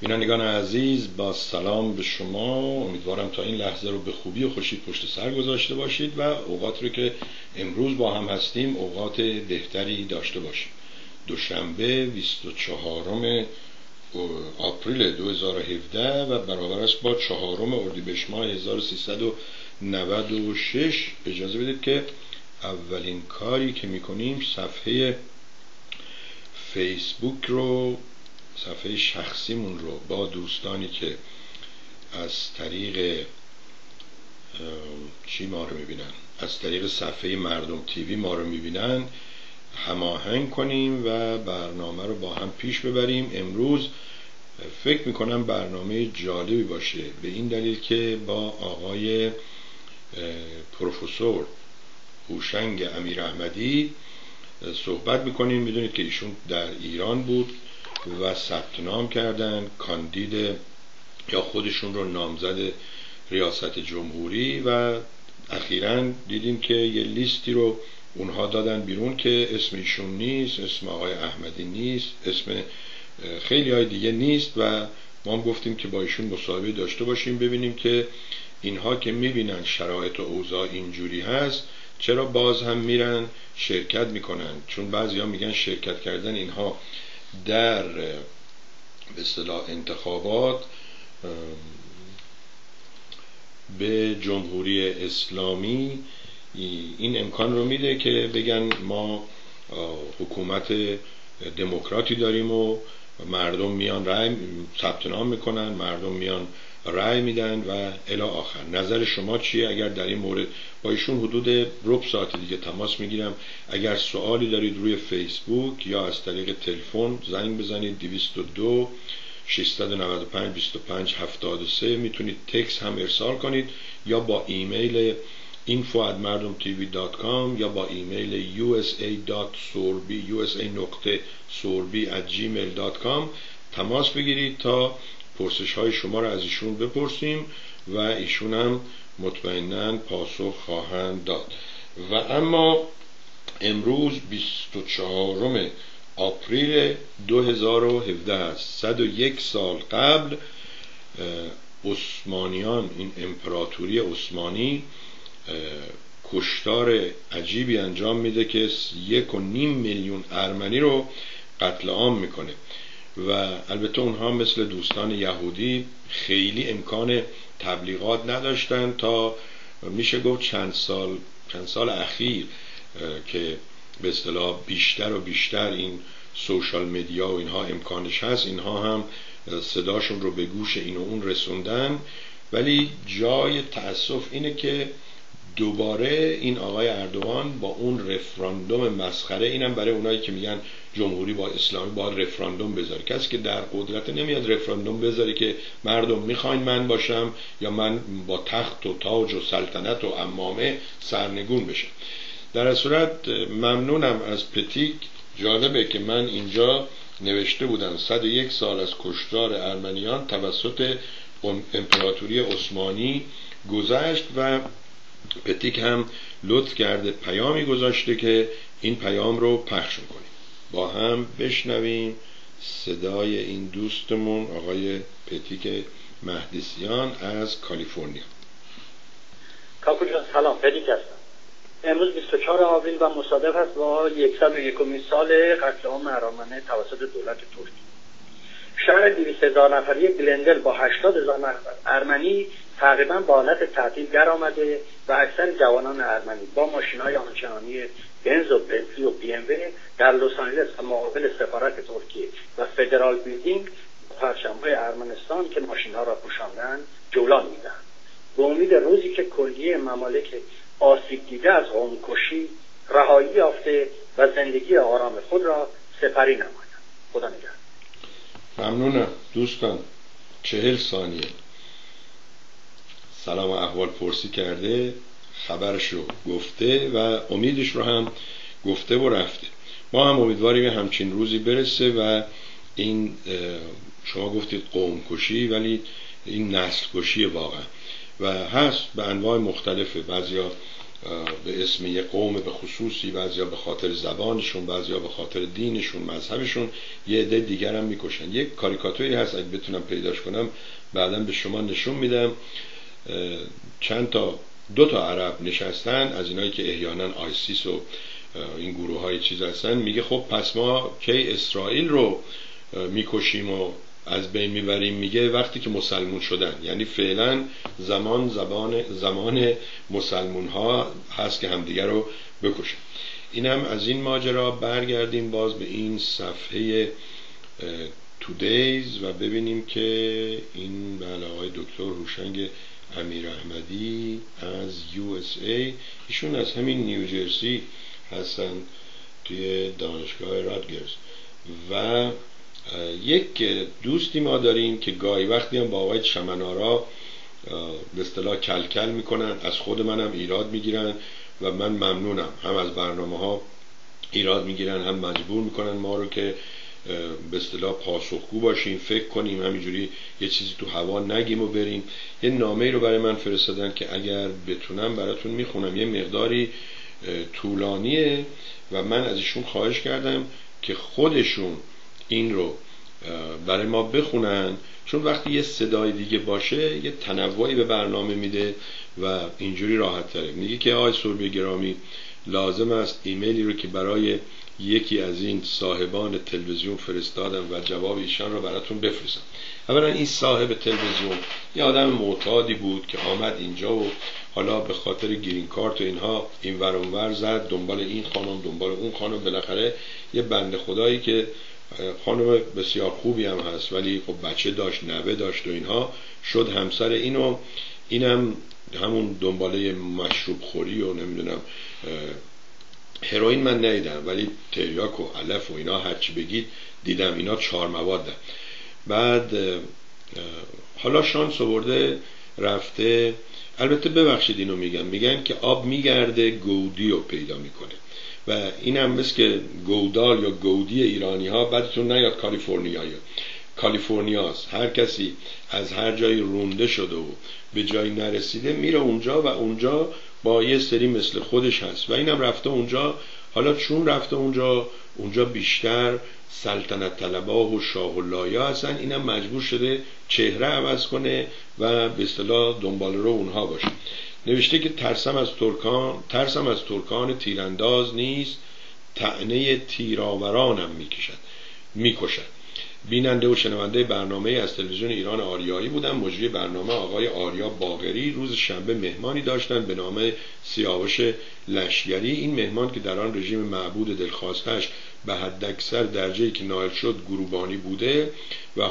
بینندگان عزیز، با سلام به شما. امیدوارم تا این لحظه رو به خوبی و خوشی پشت سر گذاشته باشید و اوقات رو که امروز با هم هستیم اوقات بهتری داشته باشیم. دوشنبه 24 آپریل 2017 و برابر است با 4 اردیبهشت ماه 1396. اجازه بدید که اولین کاری که میکنیم صفحه فیسبوک رو، صفحه شخصیمون رو با دوستانی که از طریق ما رو میبینن، از طریق صفحه مردم تیوی ما رو میبینن، هماهنگ کنیم و برنامه رو با هم پیش ببریم. امروز فکر میکنم برنامه جالبی باشه، به این دلیل که با آقای پروفسور هوشنگ امیراحمدی صحبت میکنیم. میدونید که ایشون در ایران بود و ثبت نام کردن کاندید یا خودشون رو نامزد ریاست جمهوری و اخیراً دیدیم که یه لیستی رو اونها دادن بیرون که اسم ایشون نیست، اسم آقای احمدی نیست، اسم خیلی های دیگه نیست و ما هم گفتیم که با ایشون مصاحبه داشته باشیم ببینیم که اینها که میبینن شرایط و اوضاع اینجوری هست چرا باز هم میرن شرکت میکنن. چون بعضی ها میگن شرکت کردن اینها در به اصطلاح انتخابات به جمهوری اسلامی این امکان رو میده که بگن ما حکومت دموکراتی داریم و مردم میان رأی ثبت نام میکنن، مردم میان رأی میدن و الی آخر. نظر شما چیه؟ اگر در این مورد با ایشون حدود ربع ساعت دیگه تماس میگیرم. اگر سوالی دارید روی فیسبوک یا از طریق تلفن زنگ بزنید 202 695 25 73. میتونید تکست هم ارسال کنید یا با ایمیل info@mardomtv.com یا با ایمیل usa.sorbi@gmail.com تماس بگیرید تا پرسش های شما را از ایشون بپرسیم و ایشون هم مطمئناً پاسخ خواهند داد. و اما امروز 24 آپریل 2017 است. 101 سال قبل عثمانیان، این امپراتوری عثمانی، کشتار عجیبی انجام میده که 1.5 میلیون ارمنی رو قتل عام میکنه و البته اونها مثل دوستان یهودی خیلی امکان تبلیغات نداشتن تا میشه گفت چند سال اخیر که به اصطلاح بیشتر و بیشتر این سوشال مدیا و اینها امکانش هست، اینها هم صداشون رو به گوش این و اون رسوندن. ولی جای تأسف اینه که دوباره این آقای اردوغان با اون رفراندوم مسخره، اینم برای اونایی که میگن جمهوری با اسلامی باید رفراندوم بذاره. کسی که در قدرت نمیاد رفراندوم بذاره که مردم میخواین من باشم یا من با تخت و تاج و سلطنت و عمامه سرنگون بشم. در صورت ممنونم از پتیک. جالبه که من اینجا نوشته بودم 101 سال از کشتار ارمنیان توسط امپراتوری عثمانی گذشت و پتیک هم لطف کرده پیامی گذاشته که این پیام رو پخش کنیم. با هم بشنویم صدای این دوستمون آقای پتیک مهدیسیان از کالیفرنیا. کاکو جان سلام، پتیک هستم. امروز 24 آوریل و مصادف است با 101 سال قتل عام ارامنه توسط دولت ترک. شهر 200,000 نفری گلندل با 80,000 نفر ارمنی تقریبا با حالت تعطیل در آمده و اکثر جوانان ارمنی با ماشین‌های آنچنانی بنز و بنتلی و بی ام و در لس آنجلس مقابل سفارت ترکیه و فدرال بیلدینگ پرچم‌های ارمنستان که ماشین‌ها را پوشاندند جولان می‌دهند به امید روزی که کلیه ممالک آسیب دیده از قوم کشی رهایی یافته و زندگی آرام خود را سپری نمایند. خدا نگهدار. ممنونم دوستان. 40 ثانیه سلام و احوال پرسی کرده، خبرشو گفته و امیدش رو هم گفته و رفته. ما هم امیدواریم همچین روزی برسه و این شما گفتید قوم کشی ولی این نسل کشی واقعا و هست به انواع مختلفه. بعضیا به اسم یک قوم به خصوصی، بعضیا به خاطر زبانشون، بعضیا به خاطر دینشون، مذهبشون، یه عده دیگر هم میکشن. یک کاریکاتوری هست اگه بتونم پیداش کنم بعداً به شما نشون میدم. دو تا عرب نشستن، از اینایی که احیانا آیسیس و این گروه های چیز هستن، میگه خب پس ما کی اسرائیل رو میکشیم و از بین میبریم؟ میگه وقتی که مسلمون شدن. یعنی فعلا زمان مسلمون ها هست که همدیگر رو بکشن. اینم از این ماجرا. برگردیم باز به این صفحه تودیز و ببینیم که این بله آقای دکتر هوشنگ امیر احمدی از USA، ایشون از همین نیوجرسی هستن توی دانشگاه رادگرز. و یک دوستی ما داریم که گاهی وقتی هم با آقای چمنارا به اصطلاح کلکل میکنن، از خود منم ایراد میگیرن و من ممنونم. هم از برنامه ها ایراد میگیرن، هم مجبور میکنن ما رو که به اصطلاح پاسخگو باشیم، فکر کنیم، همینجوری یه چیزی تو هوا نگیم و بریم. یه نامه‌ای رو برای من فرستادن که اگر بتونم براتون میخونم. یه مقداری طولانیه و من از ایشون خواهش کردم که خودشون این رو برای ما بخونن، چون وقتی یه صدای دیگه باشه یه تنوعی به برنامه میده و اینجوری راحت تره. میگه که آقای سربی گرامی، لازم است ایمیلی رو که برای یکی از این صاحبان تلویزیون فرستادم و جواب ایشان رو براتون بفرستم. اولا این صاحب تلویزیون یه آدم معتادی بود که آمد اینجا و حالا به خاطر گرین کارت و اینها این ور اون ور زد، دنبال این خانم دنبال اون خانم. بالاخره یه بنده خدایی که خانم بسیار خوبی هم هست ولی خب بچه داشت، نوه داشت و اینها، شد همسر اینو. اینم همون دنباله مشروب خوری و نمیدونم هروئین من ندیدم ولی تریاک و علف و اینا هرچی بگید دیدم. اینا 4 مواد. بعد حالا شانس آورده رفته، البته ببخشید اینو میگن که آب میگرده گودی رو پیدا میکنه و اینم مثل که گودال یا گودی ایرانی ها بعدتون نیاد کالیفرنیاست. هر کسی از هر جایی رونده شده و به جایی نرسیده میره اونجا و اونجا با یه سری مثل خودش هست و اینم رفته اونجا. حالا چون رفته اونجا بیشتر سلطنت طلبا و شاه و لایا هستن، اینم مجبور شده چهره عوض کنه و به اصطلاح دنبال رو اونها باشه. نوشته که ترسم از ترکان تیرانداز نیست، طعنه تیراورانم میکشد. بیننده و شنونده برنامه از تلویزیون ایران آریایی بودم. مجری برنامه آقای آریا باقری روز شنبه مهمانی داشتند به نام سیاوش لشگری. این مهمان که در آن رژیم معبود دلخواستش به حداکثر درجه‌ای که نائل شد گروبانی بوده و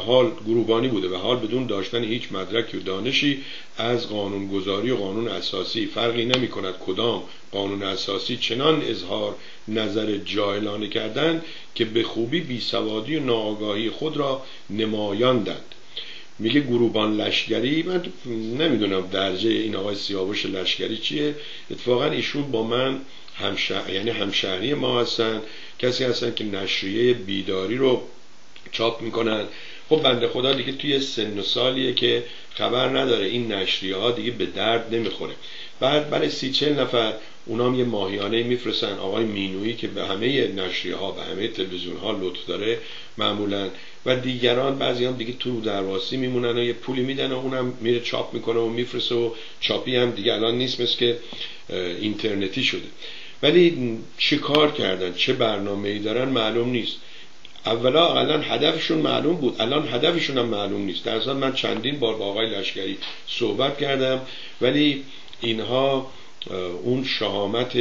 حال بدون داشتن هیچ مدرکی و دانشی از قانونگذاری و قانون اساسی فرقی نمی کند کدام قانون اساسی چنان اظهار نظر جاهلانه کردند که به خوبی بیسوادی و ناآگاهی خود را نمایاندند. میگه گروبان لشگری، من نمیدونم درجه این آقای سیاوش لشگری چیه. اتفاقا ایشون با من یعنی همشهری ما هستن، کسی هستن که نشریه بیداری رو چاپ میکنن. خب بنده خدا دیگه توی سن و سالیه که خبر نداره این نشریه ها دیگه به درد نمیخوره. بعد برای 30-40 نفر اونام یه ماهیانه میفرستن. آقای مینویی که به همه نشریه ها به همه تلویزیون ها لطف داره معمولا، و دیگران بعضی هم دیگه تو درواسی میمونن و یه پولی میدن و اونم میره چاپ میکنه و میفرسته و چاپی هم دیگه الان نیست مثل که اینترنتی شده. ولی چه کار کردن، چه برنامه‌ای دارن معلوم نیست. اولا هدفشون معلوم بود، الان هدفشون هم معلوم نیست. در اصل من چندین بار با آقای لشگری صحبت کردم ولی اینها اون شهامت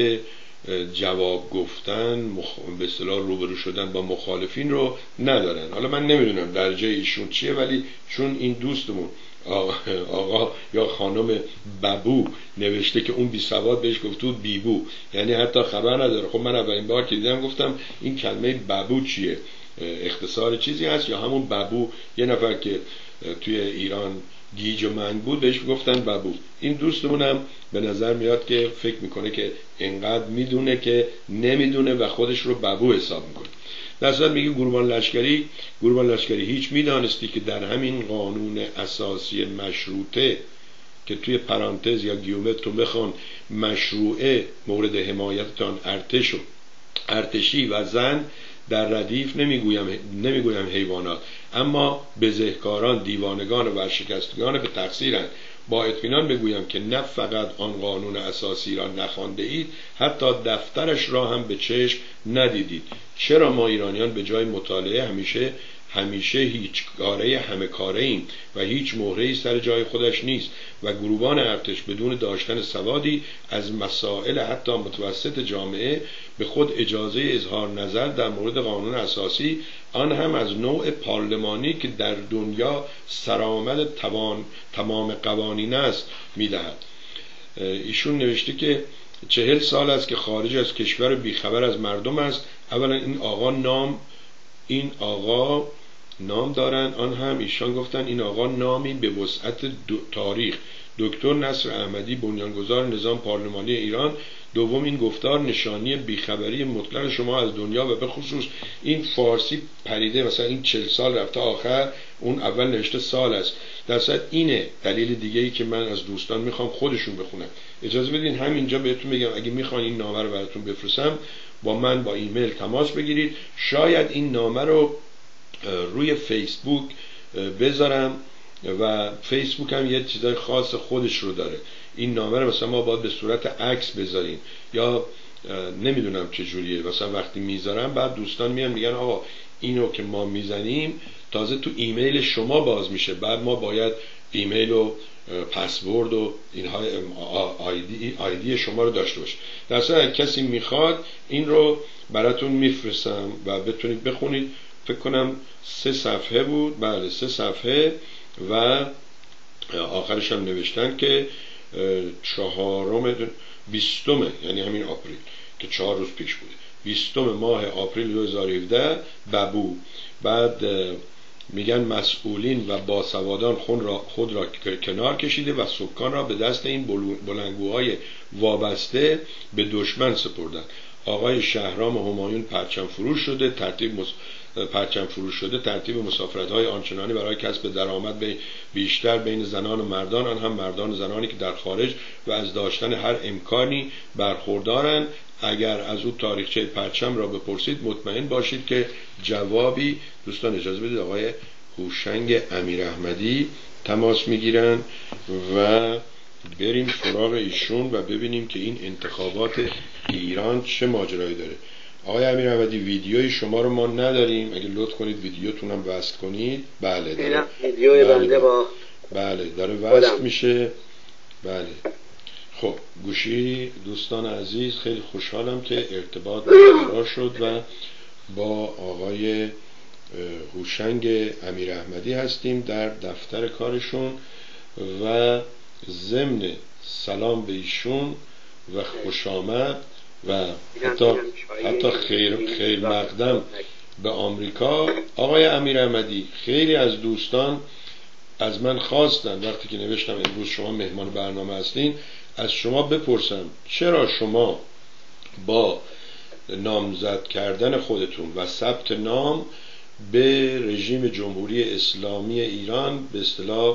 جواب گفتن، به اصطلاح روبرو شدن با مخالفین رو ندارن. حالا من نمیدونم درجه ایشون چیه ولی چون این دوستمون آقا یا خانم ببو نوشته که اون بی سواد بهش گفته بود بیبو، یعنی حتی خبر نداره. خب من اولین بار که دیدم گفتم این کلمه ببو چیه، اختصار چیزی هست یا همون ببو؟ یه نفر که توی ایران گیج و منگ بود بهش گفتن ببو. این دوستمونم به نظر میاد که فکر میکنه که انقدر میدونه که نمیدونه و خودش رو ببو حساب میکنه. در اصل میگه گروبان لشگری هیچ میدانستی که در همین قانون اساسی مشروطه که توی پرانتز یا گیومتر بخوان مشروعه مورد حمایتتان ارتشی و زن، در ردیف نمیگویم حیوانات، اما بزهکاران، دیوانگان و ورشکستگان به تقصیرند. با اطمینان بگویم که نه فقط آن قانون اساسی را نخوانده اید، حتی دفترش را هم به چشم ندیدید. چرا ما ایرانیان به جای مطالعه همیشه هیچ کاره همه کاره ایم و هیچ مهره‌ای سر جای خودش نیست و گروهان ارتش بدون داشتن سوادی از مسائل حتی متوسط جامعه به خود اجازه اظهار نظر در مورد قانون اساسی، آن هم از نوع پارلمانی که در دنیا سرآمد تمام قوانین است میدهد. ایشون نوشته که 40 سال است که خارج از کشور بیخبر از مردم است. اولا این آقا نام دارن، آن هم ایشان گفتن این آقا نامی به وسعت تاریخ، دکتر نصر احمدی، بنیانگذار نظام پارلمانی ایران. دوم، این گفتار نشانی بیخبری مطلق شما از دنیا و به خصوص این فارسی پریده، مثلا این 40 سال رفته آخر، اون اول نوشته سال است. در صورت اینه دلیل دیگه ای که من از دوستان میخوام خودشون بخونن. اجازه بدین همینجا بهتون بگم اگه میخوان این نامه رو براتون بفرستم، با من با ایمیل تماس بگیرید. شاید این نامه رو روی فیسبوک بذارم و فیسبوک هم یه چیزای خاص خودش رو داره. این نامه رو مثلا ما باید به صورت عکس بذاریم یا نمیدونم چه جوریه، مثلا وقتی میذارم بعد دوستان میان میگن آقا اینو که ما میزنیم تازه تو ایمیل شما باز میشه، بعد ما باید ایمیل و پسورد و اینها آیدی شما رو داشته باشه. در اصل کسی میخواد این رو براتون میفرستم و بتونید بخونید. فکر کنم 3 صفحه بود، بله 3 صفحه و آخرش هم نوشتن که 20 یعنی همین آپریل که 4 روز پیش بوده، 20 ماه آپریل 2017 ببو. بعد میگن مسئولین و باسوادان خود را کنار کشیده و سکان را به دست این بلندگوهای وابسته به دشمن سپردند. آقای شهرام همایون پرچم فروش شده، ترتیب مسافرت‌های آنچنانی برای کسب درآمد بیشتر بین زنان و مردان، آن هم مردان و زنانی که در خارج و از داشتن هر امکانی برخوردارند. اگر از او تاریخچه پرچم را بپرسید مطمئن باشید که جوابی، دوستان اجازه بدید آقای هوشنگ امیراحمدی تماس میگیرن و بریم سراغ ایشون و ببینیم که این انتخابات ایران چه ماجرایی داره. آقای امیراحمدی ویدیوی شما رو ما نداریم، اگه لطف کنید ویدیوتون هم وصل کنید. بله داره ویدیوی بنده با بله داره وصل میشه. بله خب گوشی دوستان عزیز، خیلی خوشحالم که ارتباط برقرار شد و با آقای هوشنگ امیراحمدی هستیم در دفتر کارشون و ضمن سلام به ایشون و خوش آمد و حتی خیر مقدم به آمریکا. آقای امیراحمدی، خیلی از دوستان از من خواستن وقتی که نوشتم امروز شما مهمان برنامه هستین از شما بپرسم چرا شما با نامزد کردن خودتون و ثبت نام به رژیم جمهوری اسلامی ایران به اصطلاح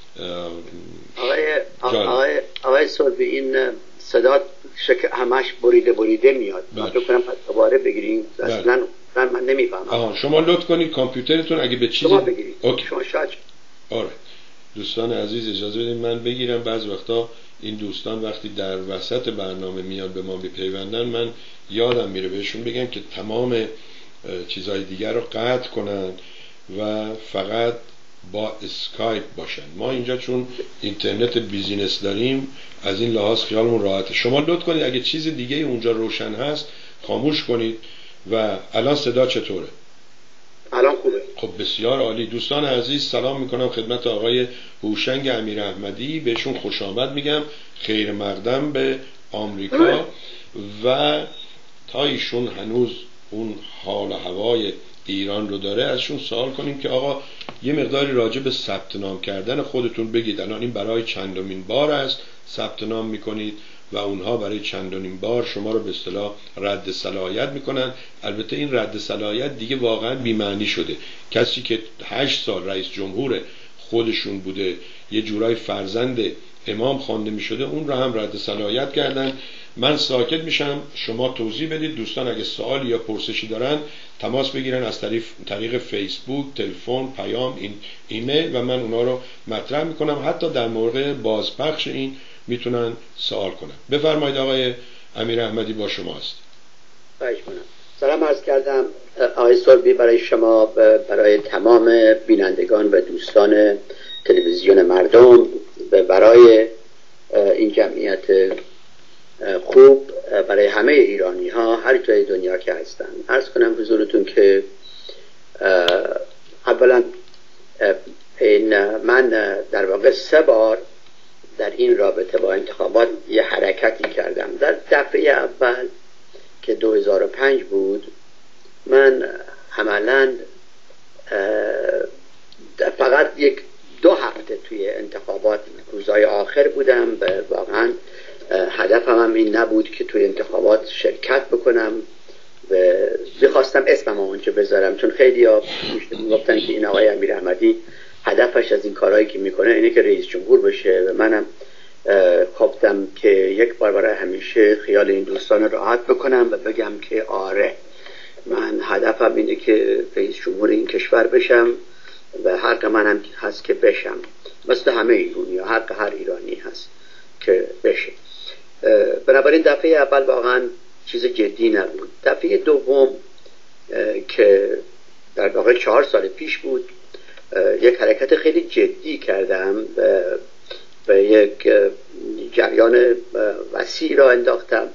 آقای سلبی این صدا همش بریده میاد. من فکر کنم پس دوباره بگیریم. اصلا من نمیفهمم. شما لطف کنید کامپیوترتون اگه به چیزی شما بگیرید. شما شاید آره دوستان عزیز اجازه بدید من بگیرم. بعض وقتا این دوستان وقتی در وسط برنامه میاد به ما بپیوندن من یادم میره بهشون بگم که تمام چیزهای دیگر رو قطع کنن و فقط با اسکایپ باشن. ما اینجا چون اینترنت بیزینس داریم از این لحاظ خیالمون راحته. شما لطف کنید اگه چیز دیگه اونجا روشن هست خاموش کنید. و الان صدا چطوره؟ الان خوبه. خب بسیار عالی. دوستان عزیز سلام میکنم خدمت آقای هوشنگ امیراحمدی، بهشون خوش آمد میگم، خیر مقدم به آمریکا. و تا ایشون هنوز اون حال و هوای ایران رو داره ازشون سوال کنیم که آقا یه مقداری راجع به ثبت نام کردن خودتون بگید. الان این برای چندمین بار است ثبت نام میکنید و اونها برای چندمین بار شما رو به اصطلاح رد صلاحیت میکنن. البته این رد صلاحیت دیگه واقعا بی‌معنی شده. کسی که 8 سال رئیس جمهور خودشون بوده، یه جورای فرزند امام خوانده می شده اون رو هم رد صلاحیت کردن. من ساکت میشم، شما توضیح بدید. دوستان اگه سوالی یا پرسشی دارن تماس بگیرن از طریق فیسبوک، تلفن، پیام، ایمیل و من اونا رو مطرح میکنم. حتی در مورد بازپخش این میتونن سوال کنن. بفرمایید آقای امیر احمدی، با شماست. خواهش می‌کنم. سلام عرض کردم آقای سلبی برای شما، برای تمام بینندگان و دوستان تلویزیون مردم، برای این جمعیت خوب، برای همه ایرانی ها هر جای دنیا که هستن. عرض کنم حضورتون که اولا من در واقع 3 بار در این رابطه با انتخابات یه حرکتی کردم. در دفعه اول که 2005 بود، من عملا فقط 1-2 هفته توی انتخابات روزهای آخر بودم و واقعا هدفم هم این نبود که توی انتخابات شرکت بکنم و بخواستم اسمم اونجا بذارم، چون خیلی ها میگفتن که این آقای امیر احمدی هدفش از این کارهایی که میکنه اینه که رئیس جمهور بشه و منم خواستم که یک بار برای همیشه خیال این دوستان راحت بکنم و بگم که آره، من هدفم اینه که رئیس جمهور این کشور بشم و حق منم هست که بشم، مثل همه ایرانی ها حق هر ایرانی هست که بشه. بنابراین دفعه اول واقعا چیز جدی نبود. دفعه دوم که در واقع 4 سال پیش بود، یک حرکت خیلی جدی کردم و یک جریان وسیع را انداختم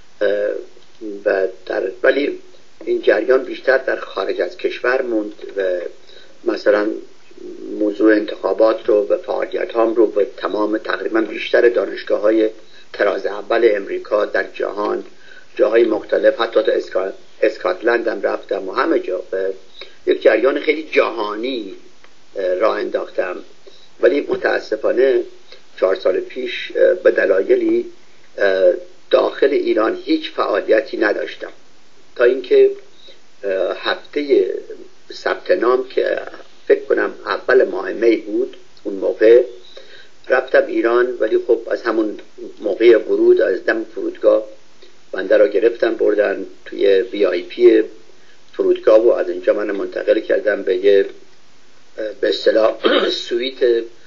ولی این جریان بیشتر در خارج از کشور موند و مثلا موضوع انتخابات رو و فعالیت هم رو به تمام تقریبا بیشتر دانشگاه های طراز اول امریکا در جهان، جاهای مختلف، حتی تا اسکاتلند هم رفتم و همه جا یک جریان خیلی جهانی راه انداختم. ولی متاسفانه 4 سال پیش به دلایلی داخل ایران هیچ فعالیتی نداشتم تا اینکه هفته ثبت نام که فکر کنم اول ماه می بود، اون موقع رفتم ایران. ولی خب از همون موقع ورود از دم فرودگاه بنده را گرفتن بردن توی VIP فرودگاه و از اینجا من منتقل کردم به یه به اصطلاح سویت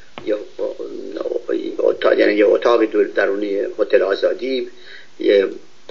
یعنی یه اتاق درونی هتل آزادی. یه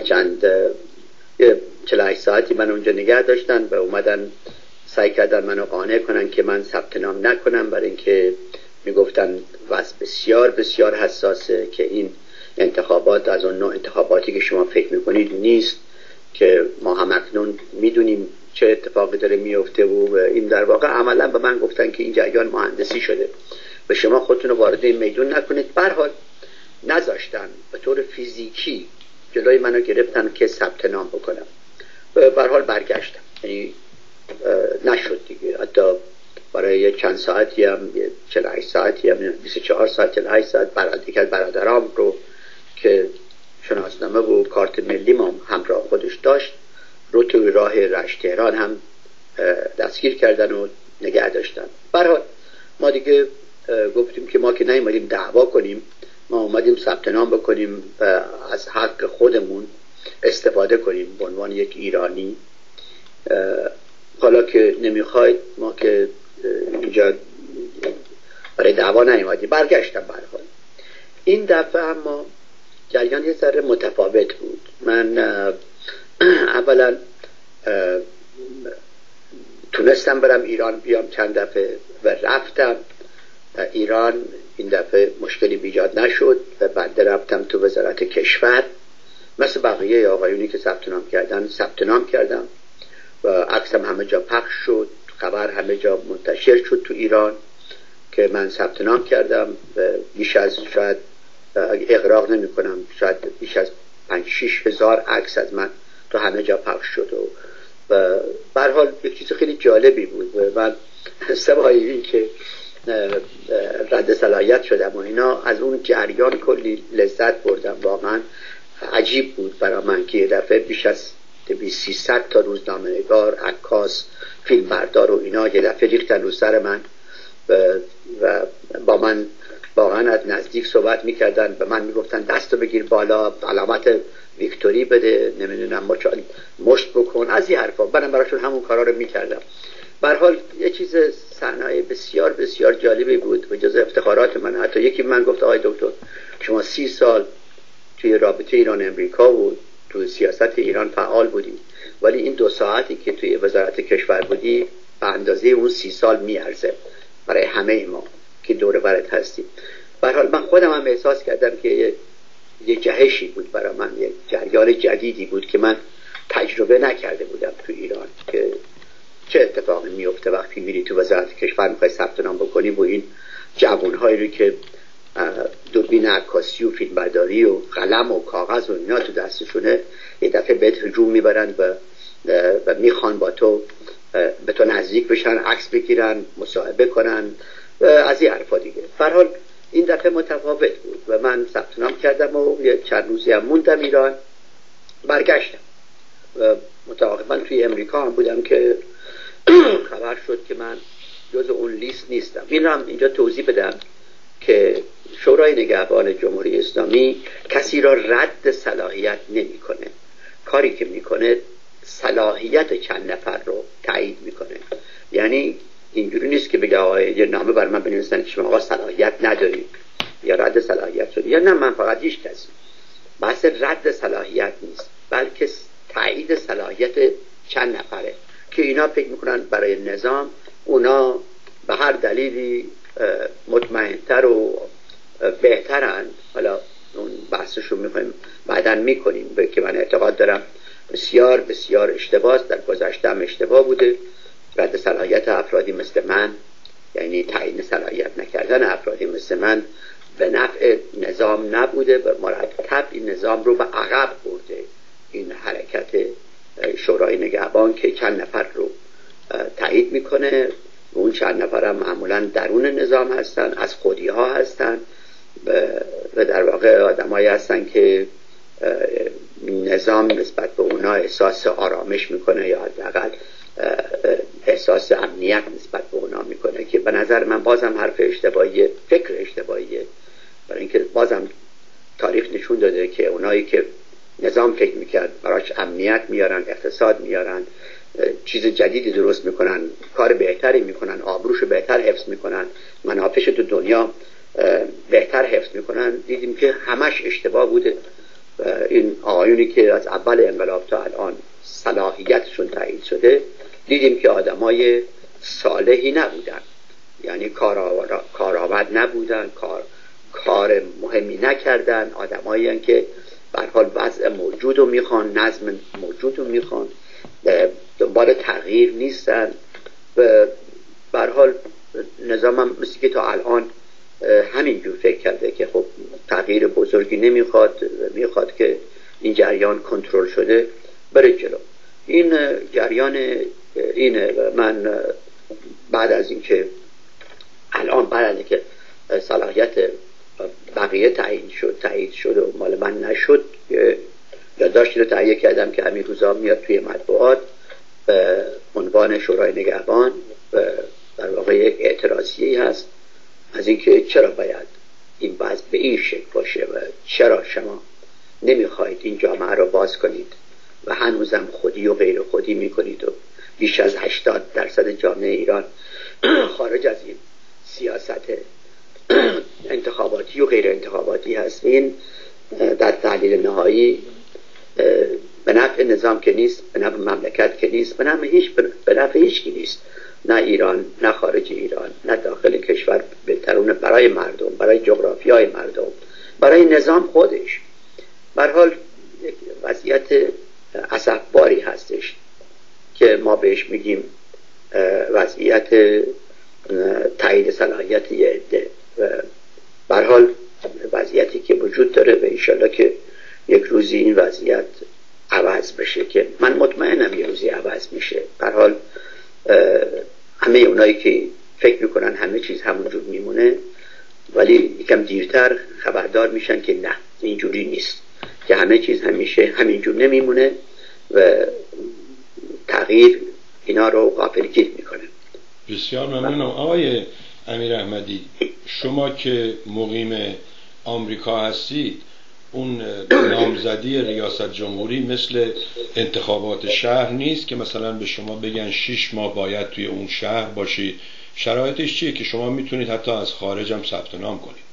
48 ساعتی من اونجا نگه داشتن و اومدن سعی کردن منو قانع کنن که من ثبت نام نکنم، برای اینکه میگفتن وضع بسیار بسیار حساسه، که این انتخابات از اون نوع انتخاباتی که شما فکر میکنید نیست، که ما همکنون میدونیم چه اتفاقی داره میفته و این در واقع عملا به من گفتن که این جریان مهندسی شده و شما خودتون رو وارد این میدون نکنید. به هر حال نذاشتن، به طور فیزیکی جلوی منو گرفتن که ثبت نام بکنم. به هر حال برگشتم، یعنی نشد دیگه. حتی برای چند ساعتی هم 48 ساعتی هم 24 ساعت 48 ساعت یکی از برادرام رو که شناسنامه و کارت ملی ما همراه خودش داشت رو توی راه رشت تهران هم دستگیر کردن و نگه داشتن. به هر حال ما دیگه گفتیم که ما که نیومدیم دعوا کنیم، ما اومدیم ثبت نام بکنیم و از حق خودمون استفاده کنیم به عنوان یک ایرانی. حالا که نمیخواید، ما که اینجا برای دعوا نیومدیم، برگشتم. به هر حال این دفعه اما جریان یه ذره متفاوت بود. من اولا تونستم برم ایران بیام چند دفعه و رفتم ایران. این دفعه مشکلی ایجاد نشد و بعد رفتم تو وزارت کشور مثل بقیه آقایونی که ثبت نام کردن ثبت نام کردم و عکسم همه جا پخش شد، خبر همه جا منتشر شد تو ایران که من ثبت نام کردم و بیش از، شاید اغراق نمی کنم، شاید بیش از 5-6 هزار عکس از من تو همه جا پخش شد و به هر حال یک چیز خیلی جالبی بود و من سوای این که رد صلاحیت شدم و اینا، از اون جریان کلی لذت بردم. واقعا عجیب بود برای من که یه دفعه بیش از 300 تا روزنامه‌نگار، عکاس، فیلمبردار و اینا یه دفعه ریختن رو سر من و با من واقعا از نزدیک نزدیک صحبت میکردن، به من میگفتن دستو بگیر بالا، علامت ویکتوری بده، نمیدونم مشت بکن، از این حرفا. من براشون همون کارا رو میکردم. به هر حال یه چیز صحنه بسیار بسیار جالبی بود و جز افتخارات من. حتی یکی من گفت آقای دکتر شما 30 سال توی رابطه ایران امریکا بود، توی سیاست ایران فعال بودی، ولی این 2 ساعتی که توی وزارت کشور بودی به اندازه اون 30 سال میارزه برای همه ما که دور برت هستیم. به هر حال من خودم هم احساس کردم که یه جهشی بود برای من، یه جریان جدیدی بود که من تجربه نکرده بودم تو ایران، که چه اتفاقی میفته وقتی میری تو وزارت کشور میخوای ثبت نام بکنی و این جوانهایی رو که دوربین عکاسی و فیلمبرداری و قلم و کاغذ و اینا تو دستشونه یه دفعه بهت هجوم میبرن و میخوان با تو به تو نزدیک بشن، عکس بگیرن، مصاحبه کنن، از این حرفا دیگه. به هر حال این دفعه متفاوت بود و من ثبت نام کردم و چند روزی هم موندم ایران، برگشتم و متعاقبا توی امریکا هم بودم که خبر شد که من جز اون لیست نیستم. این هم اینجا توضیح بدم که شورای نگهبان جمهوری اسلامی کسی را رد صلاحیت نمیکنه. کاری که میکنه صلاحیت چند نفر رو تایید میکنه. یعنی اینجوری نیست که بگه آقا یه نامه بر من بنویسن که شما آقا صلاحیت ندارید یا رد صلاحیت شد، یا نه من فقط هیچ کسی. بحث رد صلاحیت نیست، بلکه تایید صلاحیت چند نفره که اینا فکر میکنن برای نظام اونا به هر دلیلی مطمئنتر و بهترن. حالا اون بحثشو میخوایم بعداً میکنیم، که من اعتقاد دارم بسیار بسیار اشتباه است، در گذشته هم اشتباه بوده. رد صلاحیت افرادی مثل من، یعنی تعیین صلاحیت نکردن افرادی مثل من، به نفع نظام نبوده و مرتب این نظام رو به عقب برده. این حرکت شورای نگهبان که چند نفر رو تایید میکنه و اون چند نفر هم معمولا درون نظام هستن، از خودی ها هستن و در واقع آدمایی هستن که نظام نسبت به اونا احساس آرامش میکنه یا حداقل احساس امنیت نسبت به اونا میکنه، که به نظر من بازم حرف اشتباهیه، فکر اشتباهیه. برای اینکه بازم تاریخ نشون داده که اونایی که نظام فکر میکرد براش امنیت میارن، اقتصاد میارن، چیز جدیدی درست میکنن، کار بهتری میکنن، آبروش بهتر حفظ میکنن، منافعش تو دنیا بهتر حفظ میکنن، دیدیم که همش اشتباه بوده. این آقایونی که از اول انقلاب تا الان صلاحیتشون تایید شده، دیدیم که آدمای صالحی نبودن، یعنی کارآمد نبودن، کار مهمی نکردن، آدمایی هستند که به هر حال وضع موجود رو میخوان، نظم موجود رو میخوان، دنبال تغییر نیستن. و به هر حال نظام هم مثل که تا الان همینجور فکر کرده که خب تغییر بزرگی نمیخواد، میخواد که این جریان کنترل شده بره جلو. این جریان اینه. من بعد از اینکه الان بعد از اینکه صلاحیت بقیه تایید شد و مال من نشد، یادداشتی رو تهیه کردم که همین روزا میاد توی مطبوعات به عنوان شورای نگهبان. در واقع یک اعتراضیه هست از اینکه چرا باید این وضع به این شکل باشه و چرا شما نمیخواید این جامعه رو باز کنید و هنوزم خودی و غیر خودی میکنید و بیش از 80% جامعه ایران خارج از این سیاست انتخاباتی و غیر انتخاباتی هست. این در تحلیل نهایی به نفع نظام که نیست، به نفع مملکت که نیست، به نفع هیچ کی نیست، نه ایران، نه خارج ایران، نه داخل کشور. بهترونه برای مردم، برای جغرافیای مردم، برای نظام خودش. به هر حال یک وضعیت اسفباری هستش که ما بهش میگیم وضعیت تایید صلاحیت یه عده. به هر حال وضعیتی که وجود داره و انشالله که یک روزی این وضعیت عوض بشه، که من مطمئنم یه روزی عوض میشه. به هر حال همه اونایی که فکر میکنن همه چیز همونجور میمونه، ولی یکم دیرتر خبردار میشن که نه، اینجوری نیست، که همه چیز همیشه همینجور نمیمونه و تغییر اینا رو غافلگیر میکنه. بسیار ممنونم آقای امیر احمدی. شما که مقیم آمریکا هستید اون نامزدی ریاست جمهوری مثل انتخابات شهر نیست که مثلا به شما بگن 6 ماه باید توی اون شهر باشید. شرایطش چیه که شما میتونید حتی از خارج هم ثبت نام کنید؟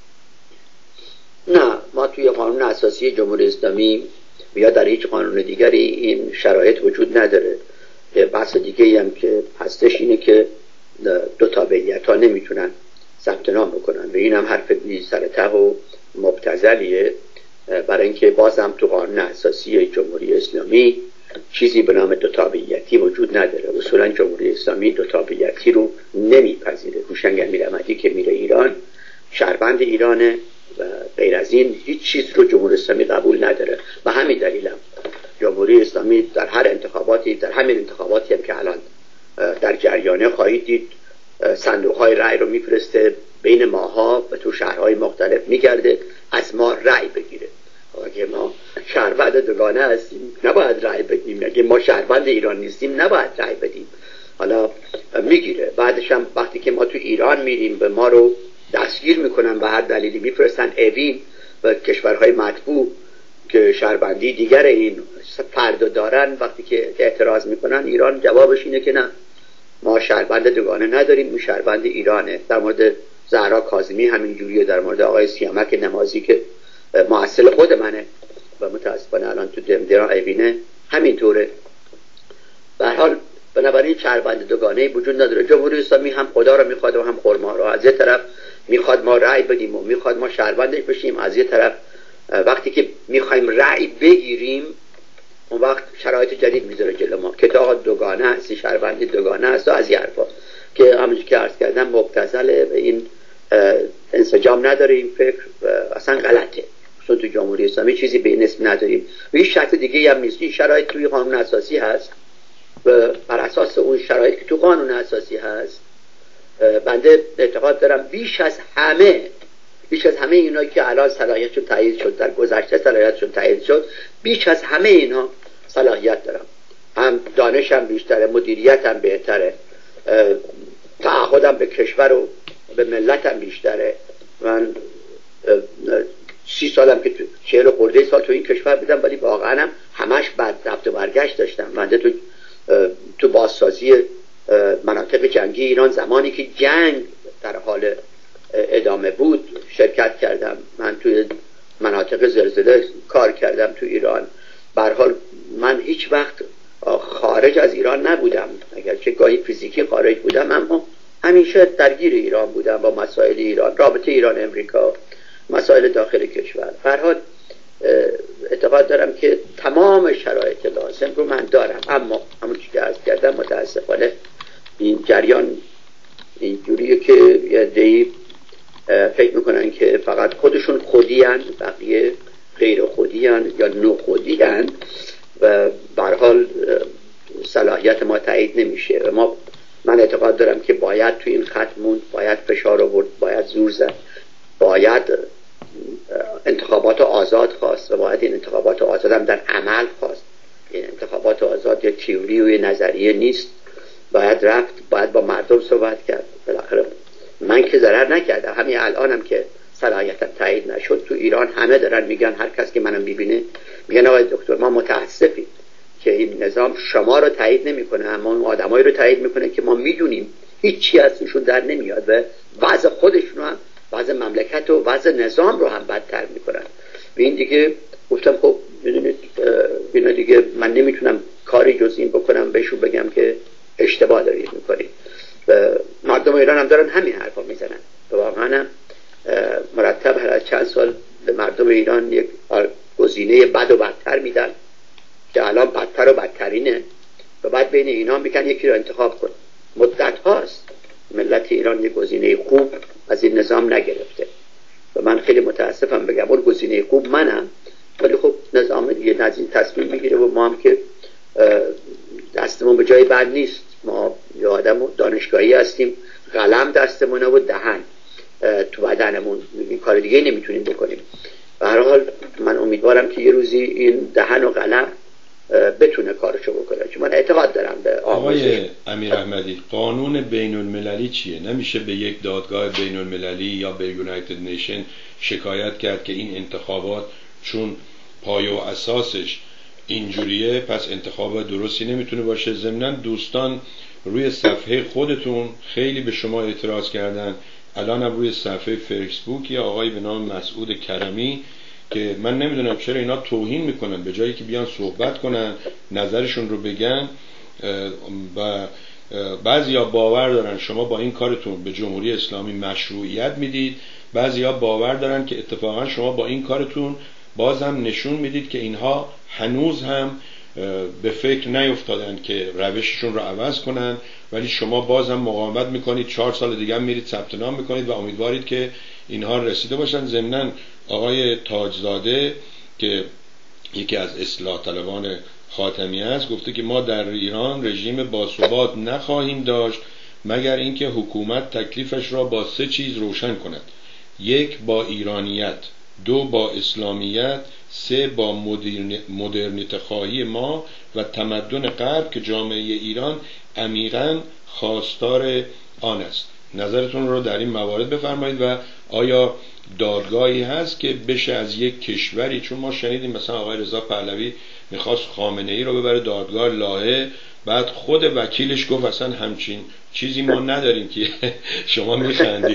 نه، ما توی قانون اساسی جمهوری اسلامی یا در هیچ قانون دیگری این شرایط وجود نداره. بحث دیگه هم که هستش اینه که دو تابعیت ها نمیتونن ثبت نام بکنن و این هم حرف بی سر ته و مبتذلیه، برای اینکه بازم تو قانون اساسی جمهوری اسلامی چیزی به نام دو تابعیتی وجود نداره. اصولا جمهوری اسلامی دو تابعیتی رو نمیپذیره. هوشنگ امیرحمدی که میره ایران شهروند ایرانه و غیر از این هیچ چیز رو جمهوری اسلامی قبول نداره. و همین دلیلم جمهوری اسلامی در هر انتخاباتی، در همین انتخاباتی هم که الان در جریانه خواهید دید، صندوق‌های رأی رو میفرسته بین ماها و تو شهرهای مختلف میگرده از ما رأی بگیره. اگه ما شهروند دوگانه هستیم نباید رأی بدیم، اگه ما شهروند ایران نیستیم نباید رأی بدیم. حالا میگیره. بعدش هم وقتی که ما تو ایران میریم به ما رو دستگیر میکنن به هر دلیلی، میفرستن اوین و کشورهای مطبوع که شهروندی دیگر این فرد دارن، وقتی که اعتراض میکنن ایران جوابش اینه که نه، ما شهروند دوگانه نداریم، اون شهروند ایرانه. در مورد زهرا کاظمی همین جوریه، در مورد آقای سیامک نمازی که معسل خود منه و متاسفانه الان تو دمدرا اوینه همینطوره. به هر حال بنابراین شهروند دوگانه وجود نداره. جمهوری اسلامی هم خدا رو میخواد و هم خرما رو. از یه طرف میخواد ما رأی بدیم و میخواد ما شهروندش بشیم، از یه طرف وقتی که میخوایم رأی بگیریم اون وقت شرایط جدید میذاره جلو ما که تا دوگانه هستی، شهروندی دوگانه هست و از این حرفا که همونجوری که عرض کردم مبتذله و این انسجام نداره. این فکر اصلا غلطه. چون تو جمهوری اسلامی چیزی به این اسم نداریم و هیچ شرط دیگه هم نیست. این شرایط توی قانون اساسی هست و بر اساس اون شرایط که تو قانون اساسی هست بنده اعتقاد دارم بیش از همه اینا که الان صلاحیتشون تایید شد، در گذشته صلاحیتشون تایید شد، بیش از همه اینا صلاحیت دارم. هم دانشم بیشتره، مدیریتم بهتره، تعهدم به کشور و به ملتم بیشتره. من 30 سالم که 40 خورده سال تو این کشور بودم ولی واقعا هم همش بعد رفت و برگشت داشتم. من تو بازسازی مناطق جنگی ایران زمانی که جنگ در حال ادامه بود شرکت کردم. من توی مناطق زلزله کار کردم تو ایران. به هر حال من هیچ وقت خارج از ایران نبودم، اگرچه گاهی فیزیکی خارج بودم اما همیشه درگیر ایران بودم با مسائل ایران، رابطه ایران امریکا، مسائل داخل کشور. به هر حال اعتقاد دارم که تمام شرایط لازم رو من دارم، اما همونجوری که عرض کردم متاسفانه این جریان اینجوریه که یه عده‌ای فکر میکنن که فقط خودشون خودیان، بقیه غیر خودیان یا نو خودیان و به هر حال صلاحیت ما تایید نمیشه. و من اعتقاد دارم که باید تو این خط موند، باید فشار آورد، باید زور زد، باید انتخابات آزاد خواست و باید این انتخابات آزاد هم در عمل خواست. این انتخابات آزاد یک تئوری و یک نظریه نیست، باید رفت، باید با مردم صحبت کرد. بالاخره من که ضرر نکردم، همین الانم که صلاحیتم تایید نشد تو ایران همه دارن میگن، هر کس که منم میبینه میگن آقای دکتر ما متاسفیم که این نظام شما رو تایید نمیکنه، اما اون آدمایی رو تایید میکنه که ما میدونیم هیچی ازشون در نمیاد و وضع خودشون رو هم، وضع مملکت و وضع نظام رو هم بدتر میکنن. و این دیگه گفتم خب میدونید اینا دیگه من نمیتونم کاری جز این بکنم بهشون بگم که اشتباه دارید میکنید. و مردم ایران هم دارن همین حرفا میزنن و واقعا مرتب هر از چند سال به مردم ایران یک گزینه بد و بدتر میدن که الان بدتر و بدترینه و بعد بین اینا میگن یکی رو انتخاب کن. مدت هاست ملت ایران یک گزینه خوب از این نظام نگرفته و من خیلی متاسفم بگم اون گزینه خوب منم، ولی خب نظام یه تصمیم میگیره و ما هم که دستمون به جای بد نیست. ما یه آدم دانشگاهی هستیم، قلم دستمونه و دهن تو بدنمون، کار دیگه نمیتونیم بکنیم. به هر حال من امیدوارم که یه روزی این دهن و قلم بتونه کارشو بکنه. چون من اعتقاد دارم به آقای امیر احمدی، قانون بین المللی چیه؟ نمیشه به یک دادگاه بین المللی یا به یونایتد نیشن شکایت کرد که این انتخابات چون پایه و اساسش اینجوریه پس انتخابات درستی نمیتونه باشه؟ ضمناً دوستان روی صفحه خودتون خیلی به شما اعتراض کردن. الان هم روی صفحه فیسبوک یا آقای به نام مسعود کرمی که من نمیدونم چرا اینا توهین میکنن، به جایی که بیان صحبت کنن نظرشون رو بگن، و بعضیا باور دارن شما با این کارتون به جمهوری اسلامی مشروعیت میدید، بعضیا باور دارن که اتفاقا شما با این کارتون بازم نشون میدید که اینها هنوز هم به فکر نیفتادن که روششون رو عوض کنن، ولی شما بازم مقاومت میکنید، 4 سال دیگه هم میرید ثبت نام میکنید و امیدوارید که اینها رسیده باشن. ضمناً آقای تاجزاده که یکی از اصلاح طلبان خاتمی است گفته که ما در ایران رژیم باثبات نخواهیم داشت مگر اینکه حکومت تکلیفش را با 3 چیز روشن کند: 1 با ایرانیت، 2 با اسلامیت، 3 با مدرنیته خواهی ما و تمدن غرب که جامعه ایران عمیقاً خواستار آن است. نظرتون رو در این موارد بفرمایید و آیا دادگاهی هست که بشه از یک کشوری، چون ما شنیدیم مثلا آقای رضا پهلوی میخواست خامنه ای رو ببره دادگاه لاهه، بعد خود وکیلش گفت اصلا همچین چیزی ما نداریم که شما میخندی.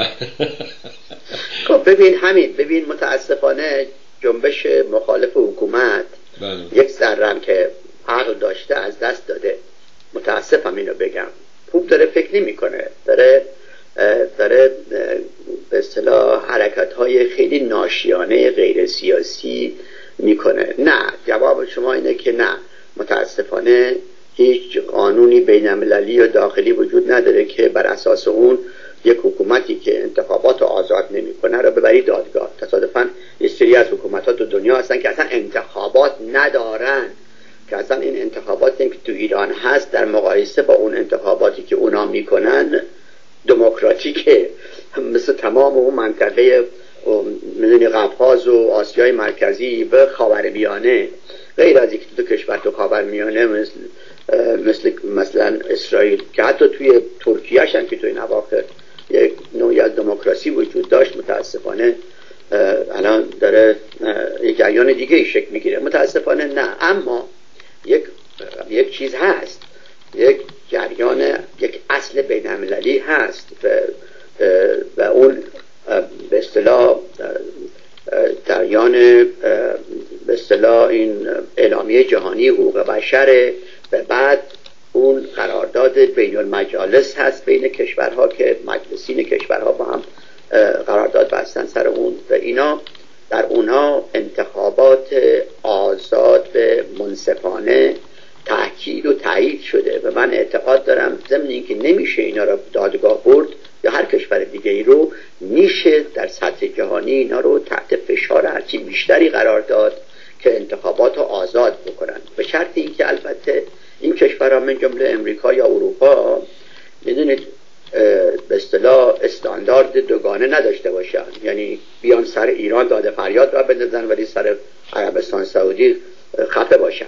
خب ببین متاسفانه جنبش مخالف حکومت یک ذره‌ام که عقل داشته از دست داده. متاسفم اینو بگم. خوب داره فکر نمی‌کنه، داره به اصطلاح حرکت‌های خیلی ناشیانه غیر سیاسی میکنه. نه، جواب شما اینه که نه، متاسفانه هیچ قانونی بین‌المللی و داخلی وجود نداره که بر اساس اون یک حکومتی که انتخابات آزاد نمیکنه رو ببری دادگاه. تصادفاً یه سری از حکومت‌ها تو دنیا هستن که اصلا انتخابات ندارن، که اصلا این انتخاباتی که تو ایران هست در مقایسه با اون انتخاباتی که اونا میکنن دموکراتیکه، مثل تمام اون منطقه میدونی قفقاز و آسیای مرکزی و خاورمیانه، غیر از یک دو کشور تو خاورمیانه مثلا اسرائیل که حتی توی ترکیه هم که توی این اواخر یک نوعی از دموکراسی وجود داشت، متاسفانه الان داره یک جریان دیگه ای شکل میگیره. متاسفانه نه، اما یک چیز هست، یک جریان، یک اصل بین‌المللی هست و اون به اصطلاح جریان به اصطلاح این اعلامیه جهانی حقوق بشر و بعد اون قرارداد بین المجالس هست بین کشورها که مجلسین کشورها با هم قرارداد بستن سر اون و اینا، در اونها انتخابات آزاد و منصفانه تأکید و تایید شده و من اعتقاد دارم ضمن اینکه نمیشه اینا رو دادگاه برد یا هر کشور دیگه ای رو میشه در سطح جهانی اینا رو تحت فشار هرچی بیشتری قرار داد که انتخابات رو آزاد بکنن، به شرطی که البته این کشورها من جمله امریکا یا اروپا میدونید به اصطلاح استاندارد دوگانه نداشته باشن، یعنی بیان سر ایران داده فریاد را بندازن ولی سر عربستان سعودی خفه باشن.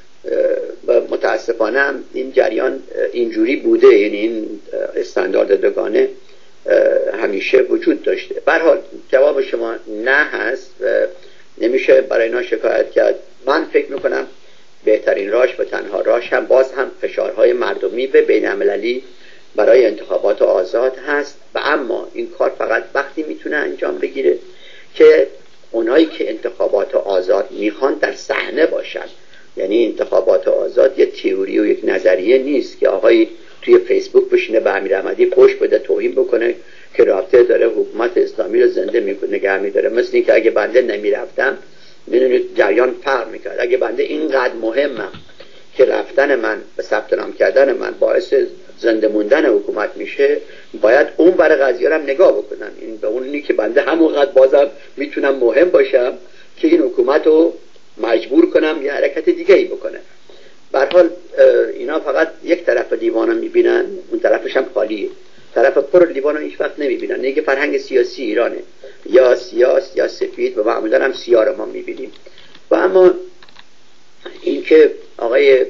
و متاسفانه هم این جریان اینجوری بوده، یعنی این استاندارد دوگانه همیشه وجود داشته. به هر حال جواب شما نه هست و نمیشه برای اینا شکایت کرد. من فکر میکنم بهترین راش و تنها راش هم باز هم فشارهای مردمی به بین‌المللی برای انتخابات آزاد هست و اما این کار فقط وقتی میتونه انجام بگیره که اونایی که انتخابات آزاد میخوان در صحنه باشن. یعنی انتخابات آزاد یه تئوری و یک نظریه نیست که آقای توی فیسبوک بشینه به امیر احمدی پشت بده توهین بکنه که رابطه داره حکومت اسلامی رو زنده نگه میداره. مثل این که اگه بنده نمیرفتم میدونید جریان فرق میکرد. اگه بنده اینقدر مهمم که رفتن من و ثبت نام کردن من باعث زنده موندن حکومت میشه، باید اون برای قضیه رو هم نگاه بکنن. این به اونی که بنده همونقدر بازم میتونم مهم باشم که این حکومت رو مجبور کنم یه حرکت دیگه ای بکنه. به هر حال اینا فقط یک طرف لیوان رو میبینن، اون طرفش هم خالیه. طرف پر لیوان رو هیچ وقت نمیبینن. دیگه فرهنگ سیاسی ایرانه، یا سیاس یا سفید و معمولا هم سیاه رو ما میبینیم. و اما این که آقای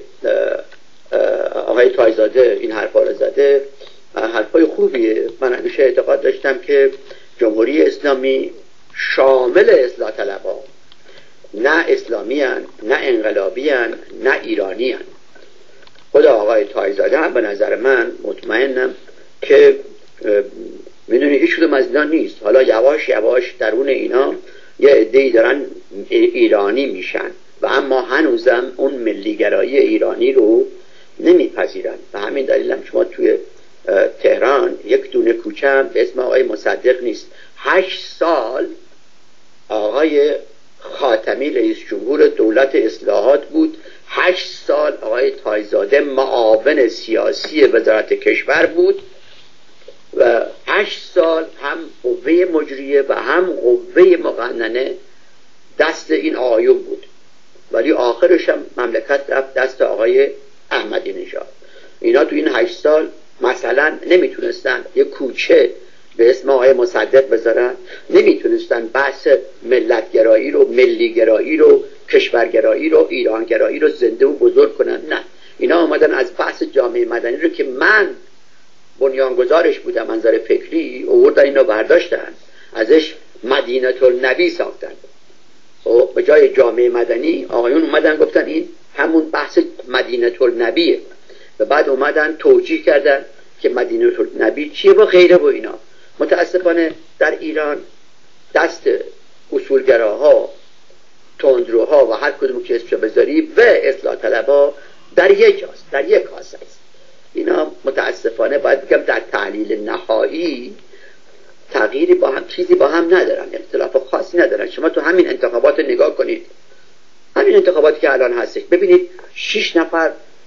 تایزاده این حرفا رو زده حرفای خوبیه. من همیشه اعتقاد داشتم که جمهوری اسلامی شامل اصلاح طلبها، نه اسلامیان، نه انقلابیان، نه ایرانیان. خود آقای تایزاده هم به نظر من مطمئنم که میدونی هیچ کدوم از اینا نیست. حالا یواش یواش درون اینا یه عده‌ای دارن ایرانی میشن و اما هنوزم اون ملیگرایی ایرانی رو نمیپذیرن. و همین دلیل هم شما توی تهران یک دونه کوچه هم به اسم آقای مصدق نیست. 8 سال آقای خاتمی رئیس جمهور دولت اصلاحات بود، 8 سال آقای تایزاده معاون سیاسی وزارت کشور بود و 8 سال هم قوه مجریه و هم قوه مقننه دست این آقایون بود، ولی آخرش هم مملکت رفت دست آقای احمدی نژاد. اینا تو این 8 سال مثلا نمیتونستن یک کوچه به اسم آقای مصدق بذارن، نمیتونستن بحث ملتگرایی رو، ملیگرایی رو، کشورگرایی رو، ایرانگرایی رو زنده و بزرگ کنن. نه، اینا آمدن از بحث جامعه مدنی رو که من بنیانگذارش بودم منظر فکری، آوردن اینو برداشتن ازش مدینه النبی ساختن و به جای جامعه مدنی آقایون اومدن گفتن این همون بحث مدینه النبیه و بعد اومدن توجیه کردن که مدینه النبی چیه و غیره و اینا. متاسفانه در ایران دست اصولگراها، تندروها و هر کدوم که اسمشو بذاری و اصلاح طلبها در یک جاست، در یک کاسه است. اینا متاسفانه باید بگم در تحلیل نهایی تغییری با هم، چیزی با هم ندارن، اختلاف خاصی ندارن. شما تو همین انتخابات نگاه کنید، همین انتخاباتی که الان هستش، ببینید 6 نفر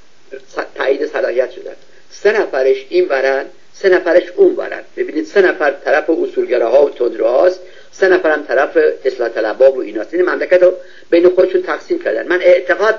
تایید صلاحیت شدن، 3 نفرش این ورن، 3 نفرش اون ورن. ببینید 3 نفر طرف اصولگراها و تندروهاست، 3 نفر هم طرف اصلاح طلبها و ایناست. این مملکت رو بین خودشون تقسیم کردن. من اعتقاد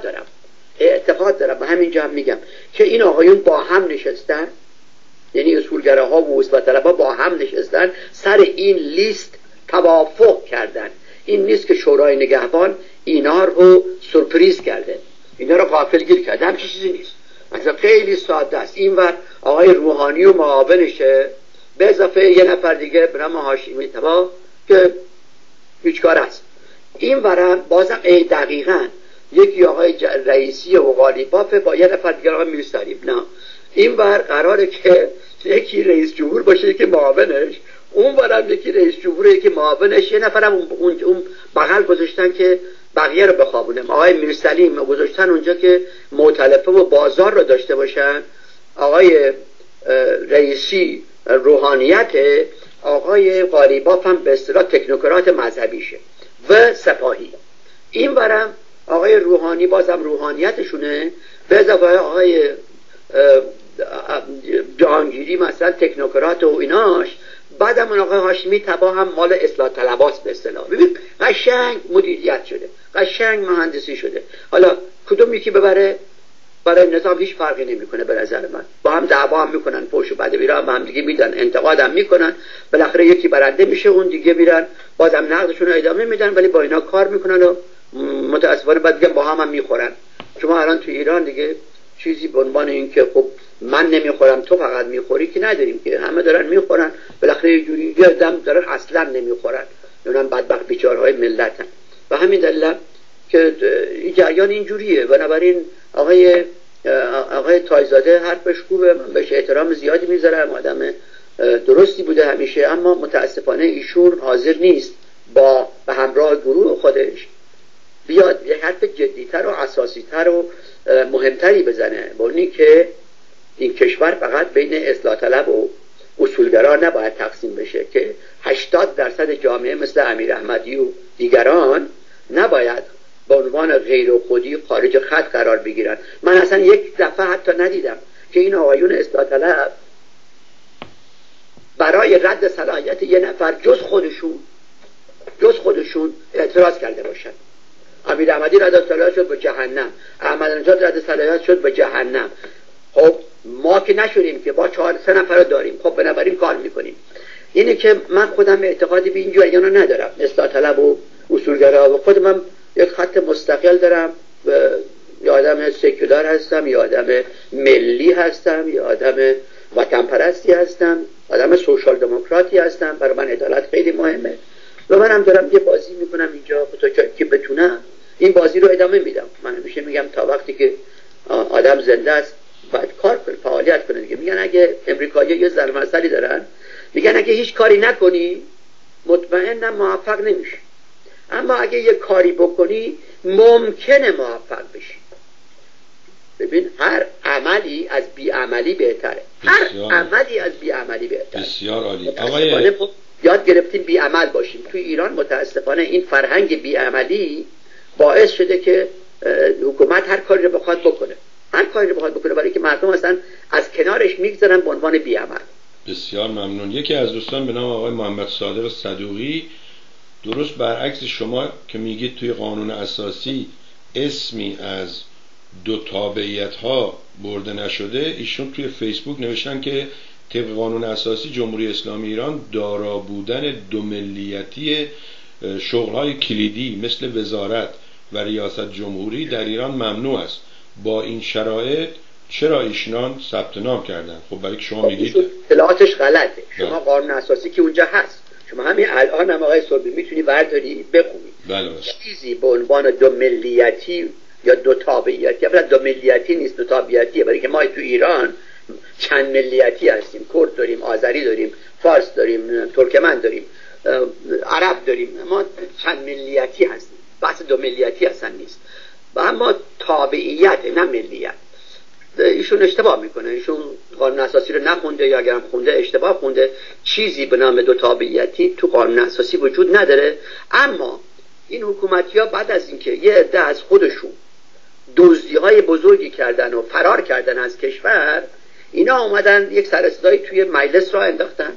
دارم و همینجا هم میگم که این آقایون با هم نشستن، یعنی اصولگراها و اصلاح طلبها با هم نشستن، سر این لیست توافق کردن. این نیست که شورای نگهبان اینا رو سورپریز کرده، اینا رو غافلگیر کرده، همچین چیزی نیست. مثلا خیلی ساده است. این ور آقای روحانی و معاونشه به اضافه یه نفر دیگه به نام هاشمی طبا که هیچ کار است. این ورم بازم دقیقاً یکی آقای رئیسی و قالیبافه با یه نفر دیگه آقای میرسریب. نه، این ور قراره که یکی رئیس جمهور باشه که معاونش، اون ورم یکی رئیس جمهوره که معاونش، یه نفرم اون بغل گذاشتن که بقیه رو بخوابونم. آقای میرسلیم گذاشتن اونجا که مؤتلفه و بازار رو داشته باشن. آقای رئیسی روحانیت، آقای قالیباف هم به اصطلاح تکنوکرات مذهبیشه و سپاهی. این ورم آقای روحانی بازم روحانیتشونه، به اضافه آقای جهانگیری مثلا تکنوکرات و ایناش. بعدم اون آقای هاشمی طبا هم مال اصلاح طلباست به اصطلاح. ببین قشنگ مدیریت شده، قشنگ مهندسی شده. حالا کدوم یکی ببره برای نظام هیچ فرقی نمیکنه به نظر من. با هم دعوا هم میکنن، پشت و بعد میرن هم دیگه میدن، انتقاد هم میکنن، بالاخره یکی برنده میشه، اون دیگه میرن بازم نقدشون رو ادامه میدن، ولی با اینا کار میکنن و متاسفانه بعد دیگه با هم میخورن. شما الان تو ایران دیگه چیزی به عنوان این که خب من نمیخورم تو فقط میخوری که نداریم، که همه دارن میخورن، بالاخره یه جوری یه دم دارن اصلا نمیخورن، اونم بدبخت بیچارهای ملتن. و همین دلیل که این جریان اینجوریه. بنابراین آقای تایزاده حرفش خوبه، من بهش احترام زیادی میذارم، آدم درستی بوده همیشه، اما متاسفانه ایشون حاضر نیست با به همراه گروه خودش بیاد یک حرف جدیتر و اساسیتر و مهمتری بزنه، با اینی که این کشور فقط بین اصلاح طلب و اصولگرا نباید تقسیم بشه، که 80% جامعه مثل امیر احمدی و دیگران نباید به عنوان غیر خودی خارج خط قرار بگیرن. من اصلا یک دفعه حتی ندیدم که این آقایون اصلاح طلب برای رد صلاحیت یه نفر جز خودشون اعتراض کرده باشن. امیر احمدی رد صلاحیت شد به جهنم، احمد نژاد رد صلاحیت شد به جهنم. خب ما که نشدیم که با 4-3 نفر رو داریم، خب بنابراین کار میکنیم. اینه که من خودم اعتقادی به این جریانا ندارم، اصلاح طلب و اصولگرا، و خودم یک خط مستقل دارم یه آدم سکولار هستم، یه آدم ملی هستم، یه آدم وطن پرستی هستم، آدم سوشال دموکراتی هستم. برای من عدالت خیلی مهمه و منم دارم یه بازی میکنم اینجا تا که بتونم این بازی رو ادامه میدم. من همیشه میگم تا وقتی که آدم زنده است باید کار کنه، فعالیت کنه دیگه. میگن اگه امریکایی‌ها یه ضرب مثلی دارن، میگن اگه هیچ کاری نکنی مطمئنم موفق نمیشی، اما اگه یه کاری بکنی ممکنه موفق بشی. ببین هر عملی از بی‌عملی بهتره. هر عملی از بی‌عملی بهتره. بسیار عالی. آقای یاد گرفتیم بی‌عمل باشیم. توی ایران متاسفانه این فرهنگ بی‌عملی باعث شده که حکومت هر کاری رو بخواد بکنه، هر کاری رو بخواد بکنه، برای که مردم اصلا از کنارش میگذرن به عنوان بی‌عمل. بسیار ممنون. یکی از دوستان به نام آقای محمد صادق صدوقی، درست برعکس شما که میگید توی قانون اساسی اسمی از دو تابعیت ها برده نشده، ایشون توی فیسبوک نوشتن که طبق قانون اساسی جمهوری اسلامی ایران دارا بودن دو ملیتی شغل‌های کلیدی مثل وزارت و ریاست جمهوری در ایران ممنوع است. با این شرایط چرا ایشنان ثبت نام کردن؟ خب برای که شما میگید اطلاعاتش غلطه. شما قانون اساسی که اونجا هست، شما همین الان هم آقای سربی میتونی برداری بخونی. بله. چیزی به عنوان دو ملیتی یا دو تابعیتی، اولا دو ملیتی نیست، دو تابعیتیه، برای که ما تو ایران چند ملیتی هستیم. کرد داریم، آذری داریم، فارس داریم، ترکمن داریم، عرب داریم. ما چند ملیتی هستیم. بحث دو ملیتی اصلا نیست. و اما تابعیت نه ملیت. ایشون اشتباه میکنه. ایشون قانون اساسی رو نخونده، یا اگرم خونده اشتباه خونده. چیزی به نام دو تابعیتی تو قانون اساسی وجود نداره. اما این حکومتی ها بعد از اینکه یه عده از خودشون دزدی‌های بزرگی کردن و فرار کردن از کشور، اینا اومدن یک سر صدایی توی مجلس را انداختن،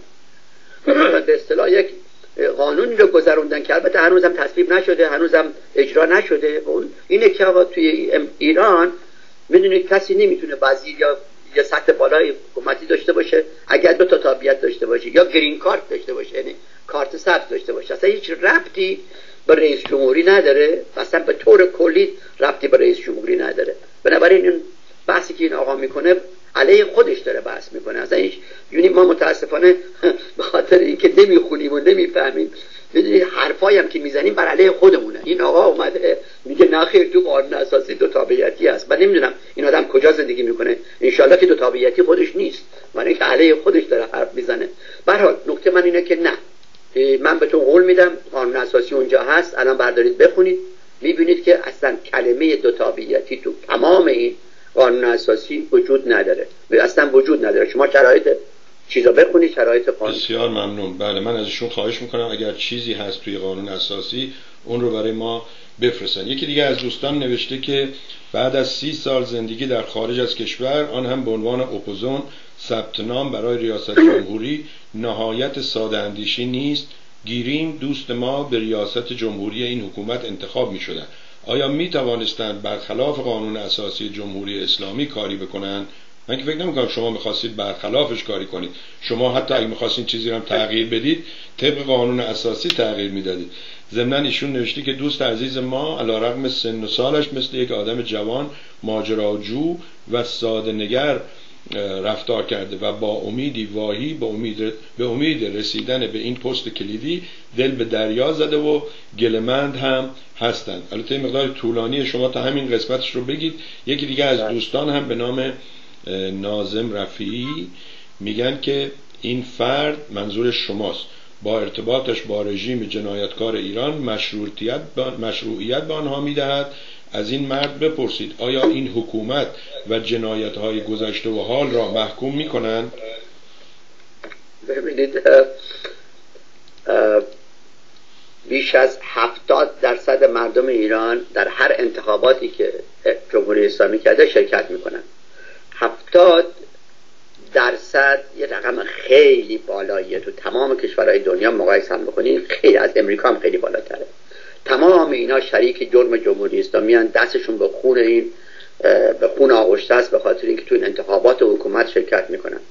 به اصطلاح یک قانونی رو گذروندن که البته هنوزم تصویب نشده، هنوزم اجرا نشده. اون اینه که آقا توی ایران میدونید کسی نمیتونه وزیر یا سطح بالای حکومتی داشته باشه اگر دو تا تابعیت داشته باشه یا گرین کارت داشته باشه، یعنی کارت سبز داشته باشه. اصلا هیچ ربطی به رئیس جمهوری نداره، اصلا به طور کلی ربطی به رئیس جمهوری نداره. بنابراین این بحثی که این آقا میکنه علیه خودش داره بحث میکنه. اصلا هیچ، یعنی ما متاسفانه به خاطر اینکه نمیخونیم و نمیفهمیم، میدونید حرفایی هم که میزنیم بر علیه خودمونه. این آقا اومده میگه نخیر تو قانون اساسی دو تابعیتی هست. من نمیدونم این آدم کجا زندگی میکنه. انشالله که دو تابعیتی خودش نیست، ولی که علیه خودش داره حرف میزنه. به هر حال نکته من اینه که نه، من بهتون قول میدم قانون اساسی اونجا هست، الان بردارید بخونید، میبینید که اصلا کلمه دو تابعیتی تو تمام این قانون اساسی وجود نداره، اصلا وجود نداره. شما شرایط چیزا بخونید، شرایط قانون. بسیار ممنون. بله، من ازشون خواهش میکنم اگر چیزی هست توی قانون اساسی اون رو برای ما بفرستن. یکی دیگه از دوستان نوشته که بعد از 30 سال زندگی در خارج از کشور، آن هم به عنوان اپوزون، ثبت نام برای ریاست جمهوری نهایت ساده اندیشی نیست. گیریم دوست ما به ریاست جمهوری این حکومت انتخاب می شدن. آیا می توانستند برخلاف قانون اساسی جمهوری اسلامی کاری بکنن؟ من که فکر نمی‌کنم شما می‌خواستید برخلافش کاری کنید. شما حتی اگه می‌خواستین چیزی رو هم تغییر بدید، طبق قانون اساسی تغییر میدادید. ضمناً ایشون نوشته که دوست عزیز ما علیرغم سن و سالش مثل یک آدم جوان ماجراجو و ساده نگر رفتار کرده و با امیدی واهی به امید رسیدن به این پست کلیدی دل به دریا زده و گلمند هم هستند. البته مقدار طولانی، شما تا همین قسمتش رو بگید. یکی دیگه از دوستان هم به نام ناظم رفیعی میگن که این فرد، منظور شماست، با ارتباطش با رژیم جنایتکار ایران مشروعیت به آنها میدهد. از این مرد بپرسید آیا این حکومت و جنایت‌های گذشته و حال را محکوم میکنند؟ ببینید، بیش از 70% مردم ایران در هر انتخاباتی که جمهوری اسلامی کرده شرکت میکنن. 70% یه رقم خیلی بالاییه. تو تمام کشورهای دنیا مقایسه هم بکنید خیلی، از امریکا هم خیلی بالاتره. تمام اینا شریک جرم جمهوری اسلامی هستند. دستشون به خون آغشته است به خاطر اینکه تو این انتخابات حکومت شرکت میکنن.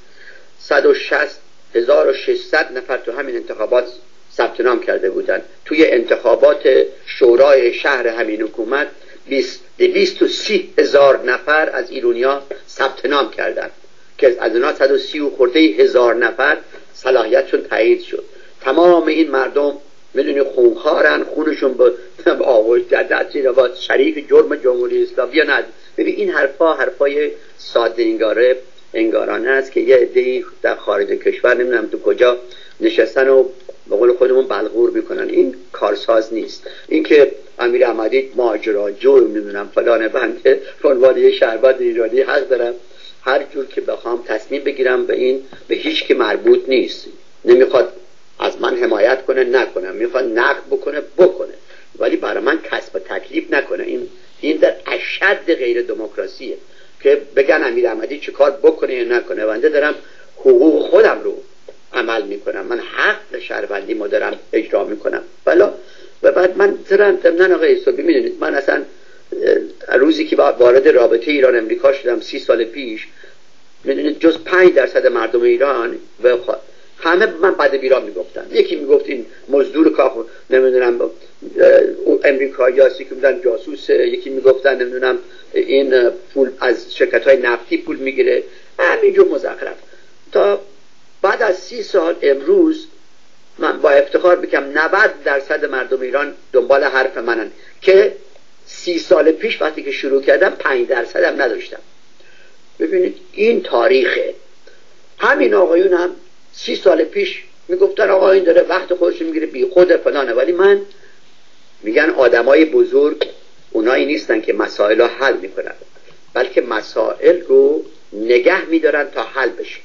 160,600 نفر تو همین انتخابات ثبت نام کرده بودن. توی انتخابات شورای شهر همین حکومت 230 هزار نفر از ایرانیا ثبت نام کردند که از اونها 130 و خورده هزار نفر صلاحیتشون تایید شد. تمام این مردم میدونی خونخوارن، خونشون به آغوش جدت با شریک جرم جمهوری اسلامی یا نه. ببین این حرفای ساده انگارانه است که یه عده‌ای در خارج کشور نمیدونم تو کجا نشستن و به قول خودمون بلغور میکنن. این کارساز نیست. این که امیر احمدی ماجراجو نمیدونم فلانه، بنده به عنوان یه شهروند ایرانی حق دارم هر جور که بخوام تصمیم بگیرم، به هیچ که مربوط نیست. نمیخواد از من حمایت کنه نکنم، میخواد نقد بکنه ولی برای من کسب تکلیف نکنه. این در اشد غیر دموکراسیه که بگن امیر احمدی چه کار بکنه یا نکنه. بنده دارم حقوق خودم رو عمل میکنم، من حق شهروندی ما دارم اجرا میکنم. و بعد من ضمن آقای صبحی میدونید من اصلا روزی که وارد رابطه ایران امریکا شدم 30 سال پیش، میدونید جز 5% مردم ایران همه من بعد ایران میگفتن. یکی میگفت این مزدور کاخ نمیدونم امریکایی‌هاست، یکی میگفتن جاسوسه، یکی میگفتن نمیدونم این پول از شرکت‌های نفتی پول میگیره، همینجور مزخرف. تا بعد از 30 سال امروز من با افتخار بگم 90% مردم ایران دنبال حرف منن که 30 سال پیش وقتی که شروع کردم 5% هم نداشتم. ببینید این تاریخه. همین آقایون هم 30 سال پیش میگفتن آقا این داره وقت خودش میگیره بی خود فلانه، ولی من میگن آدمای بزرگ اونایی نیستن که مسائل رو حل میکنن، بلکه مسائل رو نگه میدارن تا حل بشه.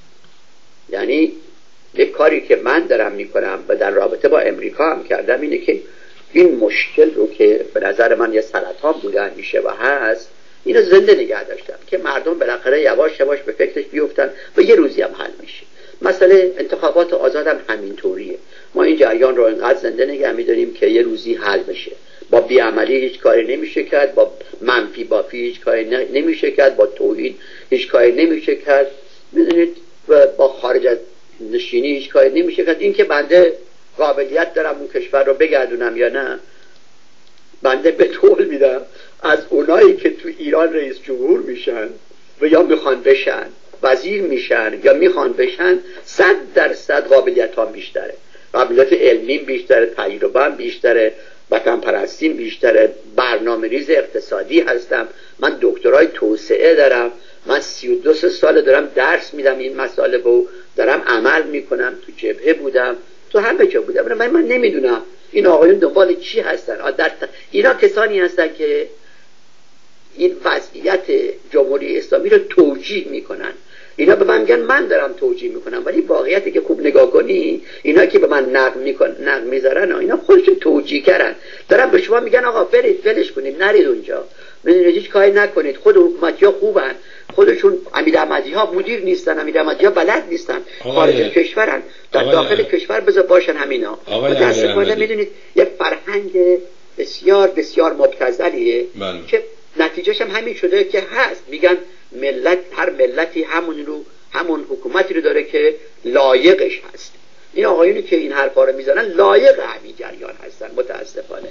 یعنی یک کاری که من دارم میکنم و در رابطه با امریکا هم کردم اینه که این مشکل رو که به نظر من یه سرطان بوده میشه و هست، اینو زنده نگه داشتم که مردم بالاخره یواش یواش به فکرش بیفتن و یه روزی هم حل میشه. مسئله انتخابات آزاد هم همینطوریه. ما این جریان رو انقدر زنده نگه میداریم که یه روزی حل بشه. با بیعملی هیچ کاری نمیشه کرد، با منفی بافی هیچ کاری نمیشه کرد، با توهین هیچ کاری نمیشه کرد، میدونید، و با خارج از نشینی هیچ کاری نمیشه کرد. این که بنده قابلیت دارم اون کشور رو بگردونم یا نه، بنده به طول میدم از اونایی که تو ایران رئیس جمهور میشن و یا میخوان بشن وزیر میشن یا میخوان بشن 100% قابلیت ها بیشتره، قابلیت علمی بیشتره، تجربه بیشتره، وطن پرستی بیشتره، برنامه ریز اقتصادی هستم، من دکترای توسعه دارم، من 32 سال دارم درس میدم این مسائل رو دارم عمل میکنم، تو جبهه بودم، تو همه جا بودم. من نمیدونم این آقایون دنبال چی هستن. اینا کسانی هستن که این وضعیت جمهوری اسلامی رو توجیه میکنن. اینا به من میگن من دارم توجیه میکنم، ولی واقعیتی که خوب نگاه کنی اینا که به من نقد میذارن اینا خودشون توجیه کردن، دارن به شما میگن آقا برید ولش کنید نرید اونجا، میدونید هیچ کاری نکنید، خود حکومتی‌ها خوبن، خودشون امیرحمدی‌ها مدیر نیستن، امیرحمدی‌ها بلد نیستن، خارج کشورن، در داخل کشور بذار باشن همینا. متأسفانه میدونید یک فرهنگ بسیار بسیار مبتذلیه که نتیجهش هم همین شده که هست. میگن هر ملتی همون حکومتی رو داره که لایقش هست. این آقایونی که این حرفا رو میزنن لایق همین جریان هستن متاسفانه.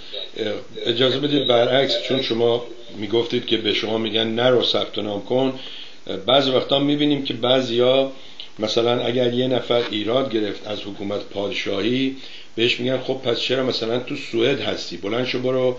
اجازه بدید برعکس، چون شما میگفتید که به شما میگن نرو ثبت نام کن، بعضی وقتا میبینیم که بعضیا مثلا اگر یه نفر ایراد گرفت از حکومت پادشاهی بهش میگن خب پس چرا مثلا تو سوئد هستی، بلند شو برو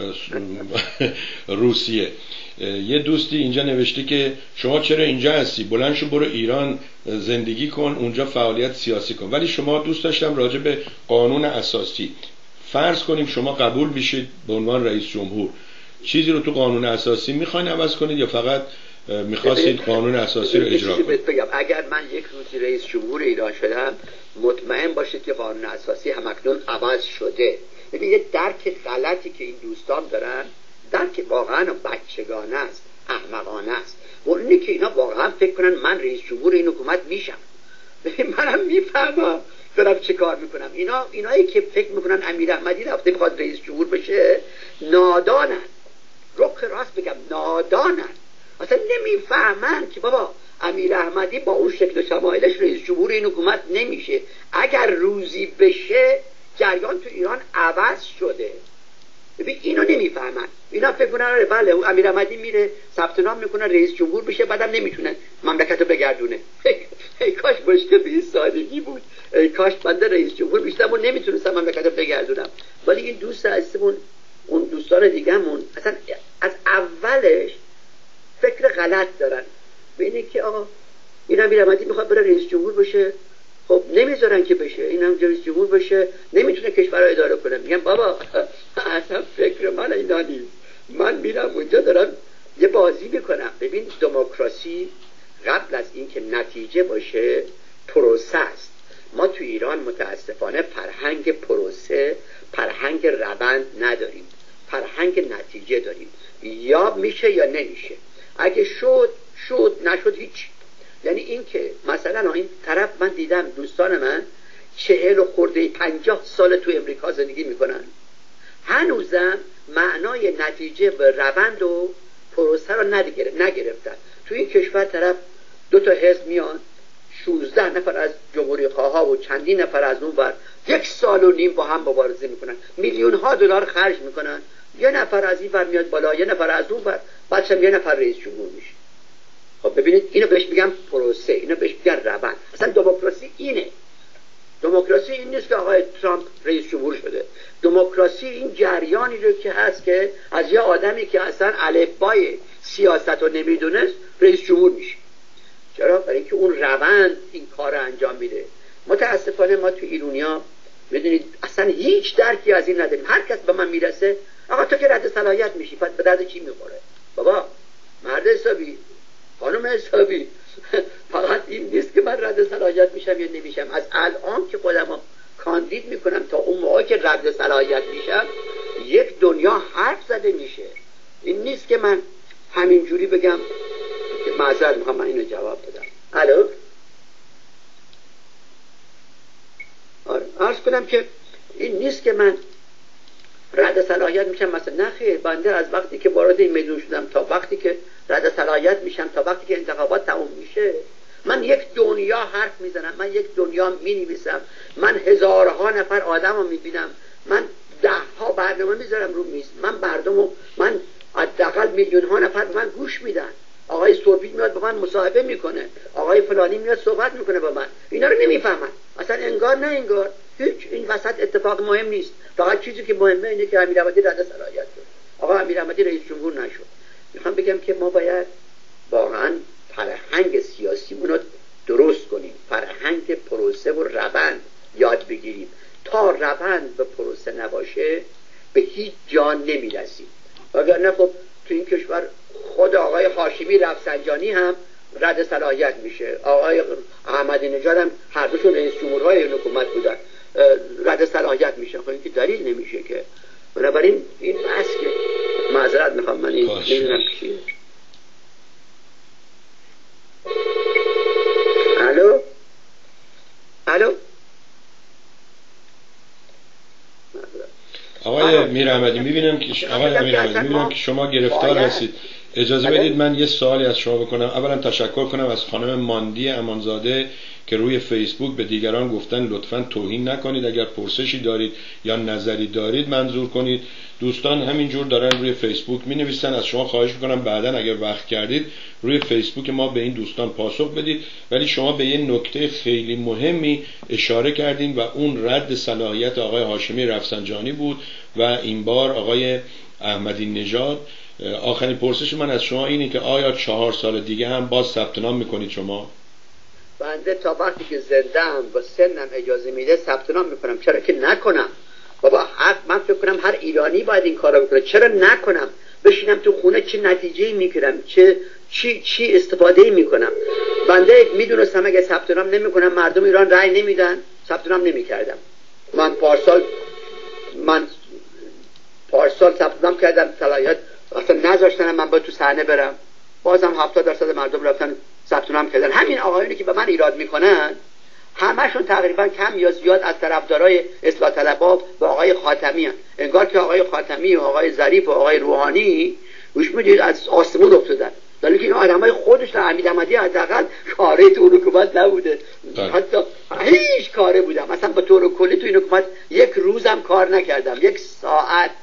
روسیه. یه دوستی اینجا نوشته که شما چرا اینجا هستی، بلند شو برو ایران زندگی کن، اونجا فعالیت سیاسی کن. ولی شما دوست داشتم راجع به قانون اساسی، فرض کنیم شما قبول بشید به عنوان رئیس جمهور، چیزی رو تو قانون اساسی میخواین عوض کنید یا فقط میخواستید قانون اساسی رو اجرا کنید؟ بگم اگر من یک روزی رئیس جمهور ایران شدم مطمئن باشید که قانون اساسی همکنون عوض شده. ببین یه درک غلطی که این دوستان دارن، درک واقعا بچگانه است، احمقانه است. و اینه که اینا واقعا فکر کنن من رئیس جمهور این حکومت میشم. منم میفهمم دارم چه کار میکنم. اینایی که فکر میکنن امیر احمدی رفته میخواد رئیس جمهور بشه نادانن، رخ راست بگم نادانن، اصلا نمیفهمن که بابا امیر احمدی با اون شکل و شمایلش رئیس جمهور این حکومت نمیشه. اگر روزی بشه جریان تو ایران عوض شده. ببین اینو نمیفهمن. اینا فکر کنن بله اون امیر احمدی میره ثبت نام میکنه رئیس جمهور بشه، بعدم نمیتونه مملکتو بگردونه. ای کاش مشکل به این سادگی بود، ای کاش بنده رئیس جمهور میشدم و نمیتونستم مملکتو بگردونم. ولی این دوست عزیزمون، اون دوستان دیگه‌مون اصلا از اولش فکر غلط دارن. ببینه که آقا این امیر احمدی میخواد بره رئیس جمهور بشه، خب نمیذارن که بشه، اینم رئیس جمهور بشه نمیتونه کشور رو اداره کنه. میگم بابا اصلا فکر من اینا نیست، من میرم اونجا دارم یه بازی میکنم. ببین دموکراسی قبل از اینکه نتیجه باشه پروسه است. ما تو ایران متاسفانه فرهنگ پروسه، فرهنگ روند نداریم، فرهنگ نتیجه داریم. یا میشه یا نمیشه، اگه شد نشد هیچ. یعنی این که مثلا این طرف من دیدم دوستان من 40 و خورده 50 سال تو امریکا زندگی میکنن، هنوزم معنای نتیجه و روند و پروسه رو نگرفتن. تو این کشور طرف 2 تا حزب میان، 16 نفر از جمهوری خواها و چندین نفر از اون ور 1.5 سال با هم مبارزه میکنن، میلیون ها دلار خرج میکنن، یه نفر از این ور میاد بالا، یه نفر از اون ور، بعدش هم یه نفر رئیس جمهور میشه. خب ببینید اینو بهش میگم پروسه، اینو بهش میگن روند. اصلا دموکراسی اینه. دموکراسی این نیست که آقای ترامپ رئیس جمهور شده. دموکراسی این جریانی رو که هست که از یه آدمی که اصلا الفبای سیاست رو نمیدونست رئیس جمهور میشه. چرا؟ برای اینکه اون روند این کار رو انجام میده. متاسفانه ما تو ایرانیا میدونید اصلا هیچ درکی از این نداریم. هر کس به من میرسه آقا تو که رد صلاحیت میشی، پس به درد چی میخوره؟ بابا مرد حسابی، خانم حسابی، فقط این نیست که من رد صلاحیت میشم یا نمیشم. از الان که خودم کاندید میکنم تا اون موقع که رد صلاحیت میشم یک دنیا حرف زده میشه. این نیست که من همینجوری بگم که معذرت میخوام من اینو جواب بدم. الو عرض کنم که این نیست که من رد صلاحیت میشم مثلا. نه خیر، بنده از وقتی که وارد این میدون شدم تا وقتی که رد صلاحیت میشم تا وقتی که انتخابات تموم میشه من یک دنیا حرف میزنم، من یک دنیا مینویسم، من هزارها نفر آدم رو میبینم، من 10 ها برنامه میذارم رو میز، من مردمو، من حداقل میلیون ها نفر من گوش میدن. آقای سوربی میاد با من مصاحبه میکنه، آقای فلانی میاد صحبت میکنه با من. اینا رو نمیفهمن اصلا، انگار نه انگار هیچ این وسط اتفاق مهم نیست. فقط چیزی که مهمه اینه که امیر احمدی رد صلاحیت شد. آقا امیر احمدی رئیس جمهور نشد. میخوام بگم که ما باید واقعا فرهنگ سیاسیمون رو درست کنیم، فرهنگ پروسه و روند یاد بگیریم. تا روند و پروسه نباشه به هیچ جا نمیرسیم. وگرنه خب تو این کشور خود آقای هاشمی رفسنجانی هم رد صلاحیت میشه، آقای احمدی نژاد هم هر دوشون رئیس جمهورهای این حکومت بودن، رد صلاحیت میشن. خب این که دلیل نمیشه که. بنابراین این بحث که معذرت میخوام من این نمیدونم چیه. الو آقای میر احمدی میبینم که شما گرفتار هستید. اجازه بدید من یه سوالی از شما بکنم. اولا تشکر کنم از خانم ماندی امانزاده که روی فیسبوک به دیگران گفتن لطفاً توهین نکنید، اگر پرسشی دارید یا نظری دارید منظور کنید. دوستان همینجور دارن روی فیسبوک می نویسن. از شما خواهش میکنم بعداً اگر وقت کردید روی فیسبوک ما به این دوستان پاسخ بدید. ولی شما به یه نکته خیلی مهمی اشاره کردین و اون رد صلاحیت آقای هاشمی رفسنجانی بود و این بار آقای احمدی نژاد. آخرین پرسش من از شما اینه که آیا 4 سال دیگه هم باز ثبت نام میکنید شما؟ بنده تا وقتی که زنده‌ام و سنم اجازه میده ثبت نام میکنم. چرا که نکنم؟ بابا من فکر کنم هر ایرانی باید این کارو بکنه. چرا نکنم؟ بشینم تو خونه چه نتیجه‌ای میگیرم، چی استفاده‌ای میکنم؟ بنده میدونستم اگه ثبت نام نمیکنم مردم ایران رأی نمیدن، ثبت نام نمیکردم. من پارسال ثبت نام کردم، صلاحیت اصلا نذاشتن من با تو صحنه برم، بازم 70% مردم رفتن ثبت نام کردن. همین آقایونی که به من ایراد میکنن همشون تقریبا کم یا زیاد از طرفدارای اصلاح طلبها و آقای خاتمی هستند. انگار که آقای خاتمی و آقای ظریف و آقای روحانی گوش میدید از آسمون افتادن، در حالی که این آدمای خودش حمید احمدی حداقل کاری تو حکومت نبوده، حتی هیچ کاره بودم. مثلا به طور کلی تو این حکومت یک روزم کار نکردم، یک ساعت یک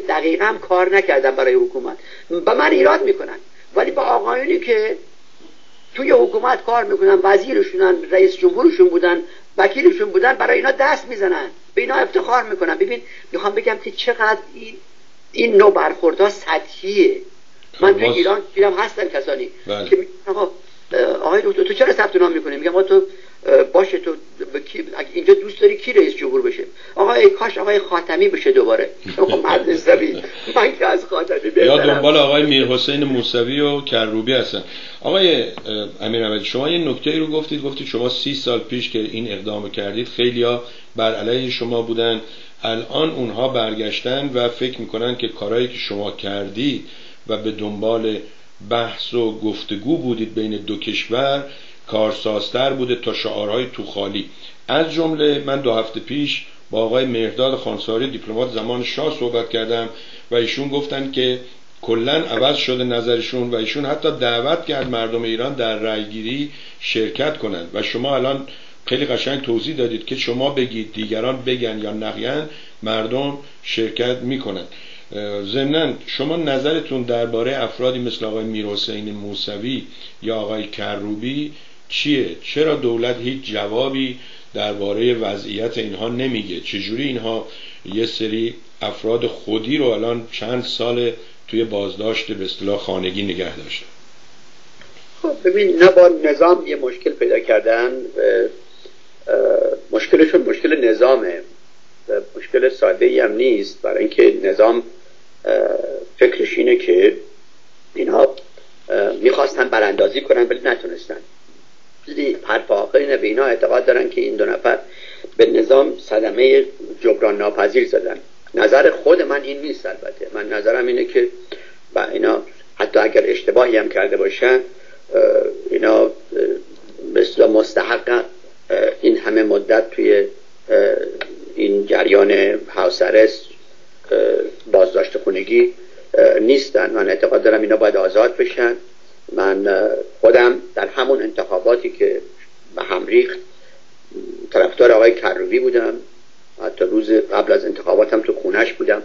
دقیقه هم کار نکردن برای حکومت. با من ایراد میکنن، ولی با آقایونی که توی حکومت کار میکنن، وزیرشونن، رئیس جمهورشون بودن، وکیلشون بودن، برای اینا دست میزنن، به اینا افتخار میکنن. ببین میخوام بگم که چقدر این نوع برخوردها سطحیه. من توی ایران دیدم هستن کسانی که میگن آقای دکتر تو چرا ثبت نام میکنی؟ میگم تو باشه، تو اینجا دوست داری کی رئیس جمهور بشه؟ آقا کاش آقای خاتمی بشه دوباره. مرد حسابی من که از خاتمی بهترم. یا دنبال آقای میرحسین موسوی و کروبی هستن. آقای امیرعبدی، شما یه نکته رو گفتید شما 30 سال پیش که این اقدام کردید خیلیا بر علیه شما بودن، الان اونها برگشتن و فکر میکنن که کارهایی که شما کردید و به دنبال بحث و گفتگو بودید بین دو کشور کارسازتر بوده تا شعارهای تو خالی. از جمله من 2 هفته پیش با آقای مهرداد خانساری دیپلمات زمان شاه صحبت کردم و ایشون گفتن که کلاً عوض شده نظرشون و ایشون حتی دعوت کرد مردم ایران در رأیگیری شرکت کنند و شما الان خیلی قشنگ توضیح دادید که شما بگید دیگران بگن یا نقیان مردم شرکت میکنند. ضمناً شما نظرتون درباره افرادی مثل آقای میرحسین موسوی یا آقای کروبی چیه؟ چرا دولت هیچ جوابی درباره وضعیت اینها نمیگه؟ چجوری اینها یه سری افراد خودی رو الان چند سال توی بازداشت به اصطلاح خانگی نگه داشته؟ خب ببین، نه با نظام یه مشکل پیدا کردن، مشکلشون مشکل نظامه، مشکل ساده‌ای هم نیست، برای اینکه نظام فکرش اینه که اینها میخواستن براندازی کنن ولی نتونستن. حرف آخر اینه، به اینا اعتقاد دارن که این 2 نفر به نظام صدمه جبران ناپذیر زدن. نظر خود من این نیست، البته من نظرم اینه که با اینا حتی اگر اشتباهی هم کرده باشن اینا مثلا مستحق این همه مدت توی این جریان هاوس ارست بازداشت خونگی نیستن. من اعتقاد دارم اینا باید آزاد بشن. من خودم در همون انتخاباتی که به هم ریخت طرفدار آقای کروبی بودم، حتی روز قبل از انتخاباتم تو خونش بودم،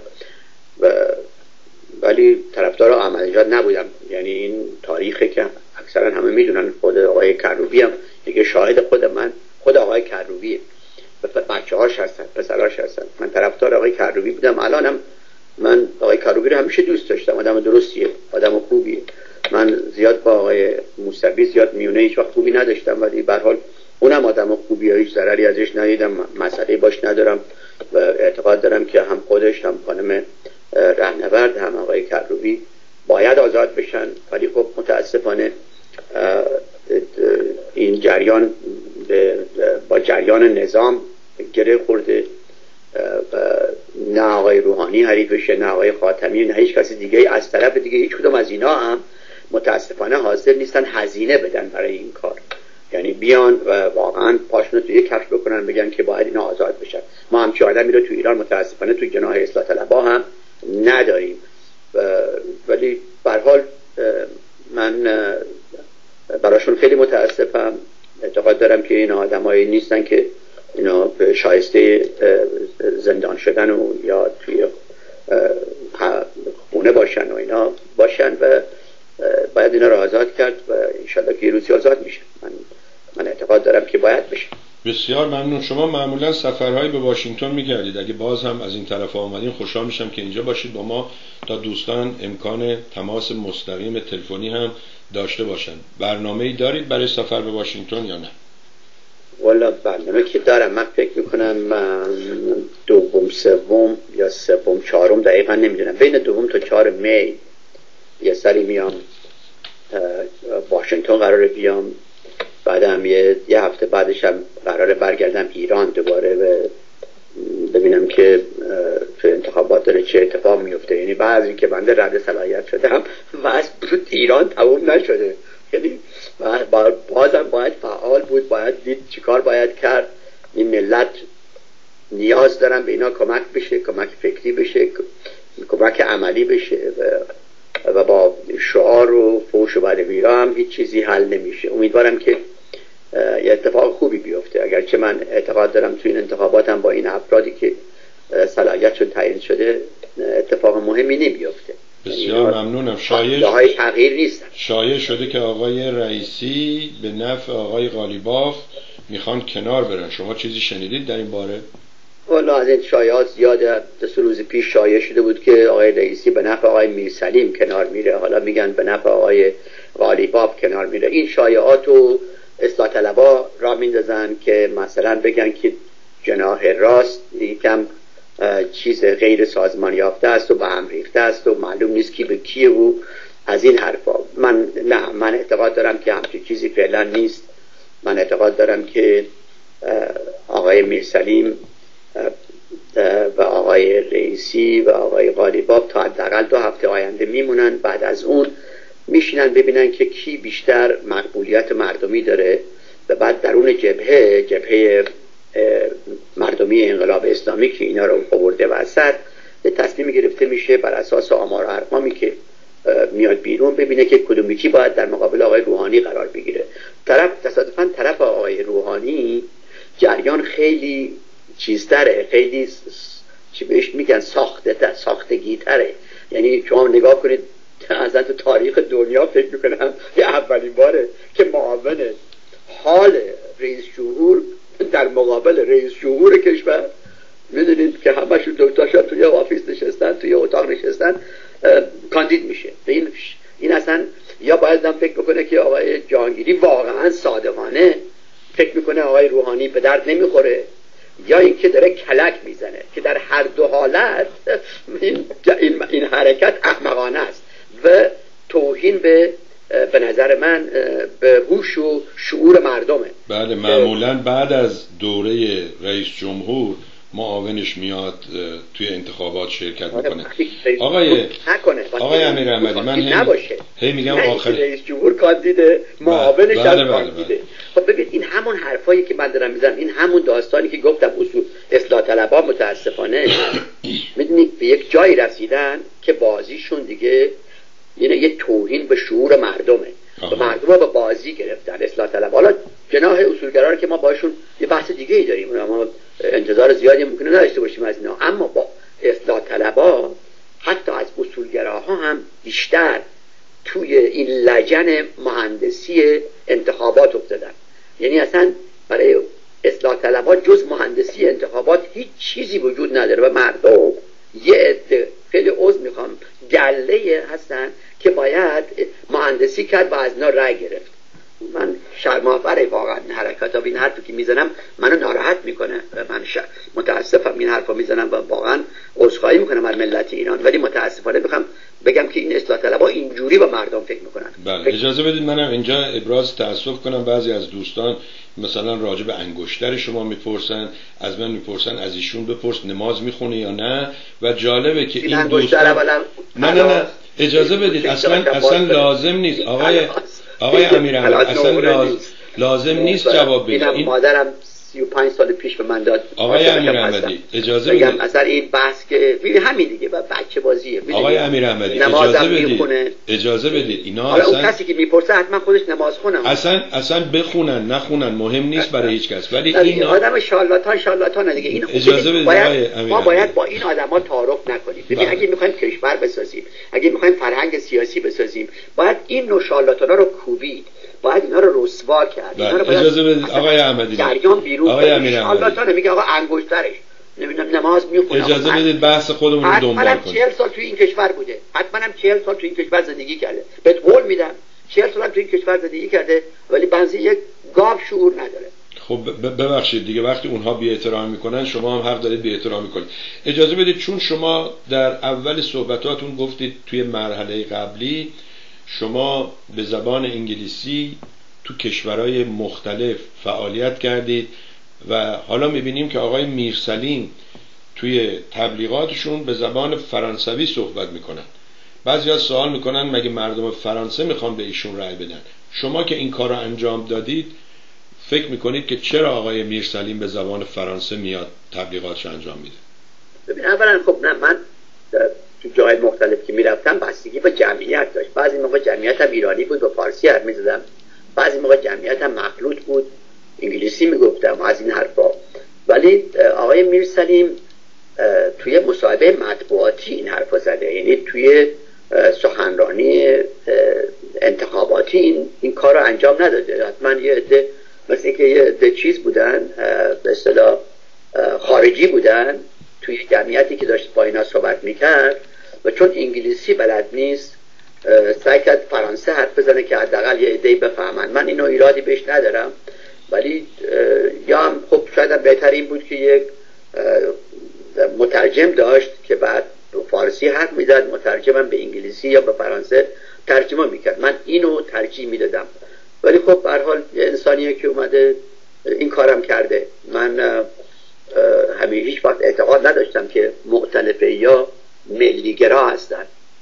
ولی طرفدار عملیات نبودم. یعنی این تاریخی که اکثرا همه میدونن، خود آقای کروبی هم دیگه شاهد خود آقای کروبیه، بچه‌هاش هستن، پسراش هستن. من طرفدار آقای کروبی بودم، الانم من آقای کروبی رو همیشه دوست داشتم، آدم درستیه، آدم خوبیه. من زیاد با آقای موسوی زیاد میونه هیچ وقت خوبی نداشتم، ولی به هر حال اونم آدم خوبیه، هیچ ضرری ازش ندیدم، مسئله باش ندارم و اعتقاد دارم که هم خودش هم خانم رهنورد هم آقای کروبی باید آزاد بشن. ولی خب متاسفانه این جریان با جریان نظام گره خورده و نه آقای روحانی حریفشه، نه آقای خاتمی، نه هیچ کسی دیگه. از طرف دیگه هیچ کدوم از اینا هم متاسفانه حاضر نیستن هزینه بدن برای این کار، یعنی بیان و واقعا پاشونو توی کفش بکنن بگن که باید اینا آزاد بشن. ما همچه آدمی رو تو ایران متاسفانه تو جناح اصلاح طلبها هم نداریم. ولی به هر حال من براشون خیلی متاسفم. اعتقاد دارم که این آدمایی نیستن که اینا شایسته زندان شدن و یا توی خونه باشن و اینا باشن و باید اینا رو آزاد کرد و انشالله که یه روزی آزاد میشه. من اعتقاد دارم که باید بشه. بسیار ممنون. شما معمولا سفرهایی به واشنگتن میکردید، اگه باز هم از این طرف آمدین خوشحال میشم که اینجا باشید با ما تا دوستان امکان تماس مستقیم تلفنی هم داشته باشن. برنامه‌ای دارید برای سفر به واشنگتن یا نه؟ والا برنامه که دارم، من فکر میکنم دوم سوم یا سوم چهارم دقیقا نمیدونم، بین 2 تا 4 می یه سری میام واشنگتن قراره بیام، بعدم یه هفته بعدش هم قراره برگردم ایران دوباره و ببینم که تو انتخابات داره چه اتفاق میفته. یعنی بعضی که بنده رد صلاحیت شدم و از ایران تموم نشده، یعنی بازم باید فعال بود، باید دید چیکار باید کرد. این ملت نیاز دارن به اینا کمک بشه، کمک فکری بشه، کمک عملی بشه و با شعار و فوش و بدویرا هم هیچ چیزی حل نمیشه. امیدوارم که یه اتفاق خوبی بیفته، اگرچه من اعتقاد دارم تو این انتخابات هم با این افرادی که صلاحیتشون تعیین شده اتفاق مهمی نمیفته. بسیار ممنونم. های تغییر نیستن. شایع شده که آقای رئیسی به نفع آقای قالیباف میخوان کنار برن. شما چیزی شنیدید در این باره؟ والا از این شایعات زیاده. 2 روز پیش شایع شده بود که آقای رئیسی به نفع آقای میرسلیم کنار میره، حالا میگن به نفع آقای قالیباف کنار میره. این شایعات رو اصلاح طلبا را میندازن که مثلا بگن که جناح راست یکم چیز غیر سازمان یافته است و به هم ریخته است و معلوم نیست کی به کیه و از این حرفا. من اعتقاد دارم که همچین چیزی فعلا نیست. من اعتقاد دارم که آقای میرسلیم و آقای رئیسی و آقای قالیباف تا حداقل 2 هفته آینده میمونن. بعد از اون میشینن ببینن که کی بیشتر مقبولیت مردمی داره و بعد در اون جبهه مردمی انقلاب اسلامی که اینا رو آورده وسط تصمیم گرفته میشه بر اساس آمار و ارقامی که میاد بیرون ببینه که کدوم یکی باید در مقابل آقای روحانی قرار بگیره. تصادفاً طرف آقای روحانی جریان خیلی چیزتره، خیلی چی بهش میگن ساختگیتره. یعنی شما نگاه کنید اصلا تو تاریخ دنیا فکر میکنم یه اولین باره که معاون حال رئیس جمهور در مقابل رئیس جمهور کشور، میدونید که همشون دوتاشون توی آفیس نشستن، توی اتاق نشستن، کاندید میشه. این اصلا یا باید فکر بکنه که آقای جهانگیری واقعا صادقانه فکر میکنه آقای روحانی به درد نمیخوره، یا اینکه داره کلک میزنه، که در هر دو حالت این حرکت احمقانه است و توهین به نظر من به هوش و شعور مردمه. بله، معمولا بعد از دوره رئیس جمهور معاونش میاد توی انتخابات شرکت میکنه. آقای امیرحمدی، من هی میگم آخر رئیس جمهور کاندیده، معاونش هم کاندیده. خب ببین این همون حرفایی که من دارم میزنم، این همون داستانی که گفتم اصول اصلاح طلبها متاسفانه میدونید به یک جایی رسیدن که بازیشون دیگه یه توهین به شعور مردمه و مردم رو به بازی گرفتن اصلاح طلب. حالا جناح اصولگرا رو که ما باشون یه بحث دیگه ای داریم، ما انتظار زیادی ممکنه نداشته باشیم از اینا، اما با اصلاح طلبها حتی از اصولگراها هم بیشتر توی این لجن مهندسی انتخابات افتادن. یعنی اصلا برای اصلاح طلبها جز مهندسی انتخابات هیچ چیزی وجود نداره و مردم یه عده خیلی عذر میخوام گله هستن که باید مهندسی کرد و از اینا رأی گرفت. من شرم‌آوره واقعا حرکات این حرفی که میزنم منو ناراحت میکنه. من متاسفم این حرفا میزنم و واقعا عذرخواهی میکنم از ملت ایران، ولی متاسفانه میخوام بگم که این اصلاح طلبها اینجوری با مردم فکر میکنن. بله، اجازه بدید منم اینجا ابراز تأسف کنم. بعضی از دوستان مثلا راجع به انگشتر شما میپرسن، از من میپرسن از ایشون بپرس نماز میخونه یا نه، و جالبه که این دوستان نه اجازه بدید اصلا لازم نیست آقای امیرحمدی، اصلا لازم نیست جواب بدید. این مادرم 35 سال پیش به من داد. آقای امیرحمدی اجازه بدید اصلا این بحث که همین دیگه بچه بازیه. آقای امیرحمدی اجازه بدید اینا حالا اون کسی که میپرسه حتما خودش نماز خونه، اصلا بخونن نخونن مهم نیست برای هیچ کس، ولی این آدم شالاتان دیگه. این اجازه بدید ما باید با این آدما تعارف نکنیم. ببین اگه میخوایم کشور بسازیم، اگه میخوایم فرهنگ سیاسی بسازیم، باید این نوع شالاتانا رو کوبید، باید اینا رو رسوا کرد. اجازه بدید آقای احمدی، آقای امیرحمدی میگه آقا انگشترش نمیدونم نماز میخونه. اجازه بدید بحث خودمون رو دنبال کنیم. 40 سال تو این کشور بوده، حتما هم 40 سال تو این کشور زندگی کرده، بهت قول میدم 40 سال تو این کشور زندگی کرده، ولی بنزی یک گاو شعور نداره. خب ببخشید دیگه، وقتی اونها بی احترامی میکنن شما هم حق دارید بی احترامی کنید. اجازه بدید، چون شما در اول صحبتاتون گفتید توی مرحله قبلی شما به زبان انگلیسی تو کشورهای مختلف فعالیت کردید و حالا میبینیم که آقای میرسلیم توی تبلیغاتشون به زبان فرانسوی صحبت میکنن. بعضیا سوال میکنن مگه مردم فرانسه میخوان به ایشون رأی بدن؟ شما که این کار رو انجام دادید فکر میکنید که چرا آقای میرسلیم به زبان فرانسه میاد تبلیغاتش انجام میده؟ ببین اولا خب نه، من تو جای مختلف که میرفتم بستگی به جمعیت داشت. بعضی موقع جمعیت هم ایرانی بود و فارسی حرف میزدم، بعضی موقع جمعیت هم مخلوط بود انگلیسی میگفتم از این حرفا. ولی آقای میرسلیم توی مصاحبه مطبوعاتی این حرف زده، یعنی توی سخنرانی انتخاباتی این کار رو انجام نداده. حتما یه عده مثل که یه عده چیز بودن، به اصطلاح خارجی بودن توی جمعیتی که داشت با اینا صحبت میکرد و چون انگلیسی بلد نیست سعی کرد فرانسه حرف بزنه که حداقل یه عده‌ای بفهمن. من اینو ایرادی بهش ندارم، ولی یا هم خب شاید بهتر این بود که یک مترجم داشت که بعد فارسی حرف میزد، مترجمم به انگلیسی یا به فرانسه ترجمه میکرد. من اینو ترجیح میدادم، ولی خب به هر حال انسانیه که اومده این کارم کرده. من همیشه هیچ وقت اعتقاد نداشتم که مؤتلفه یا ملیگرا هستن.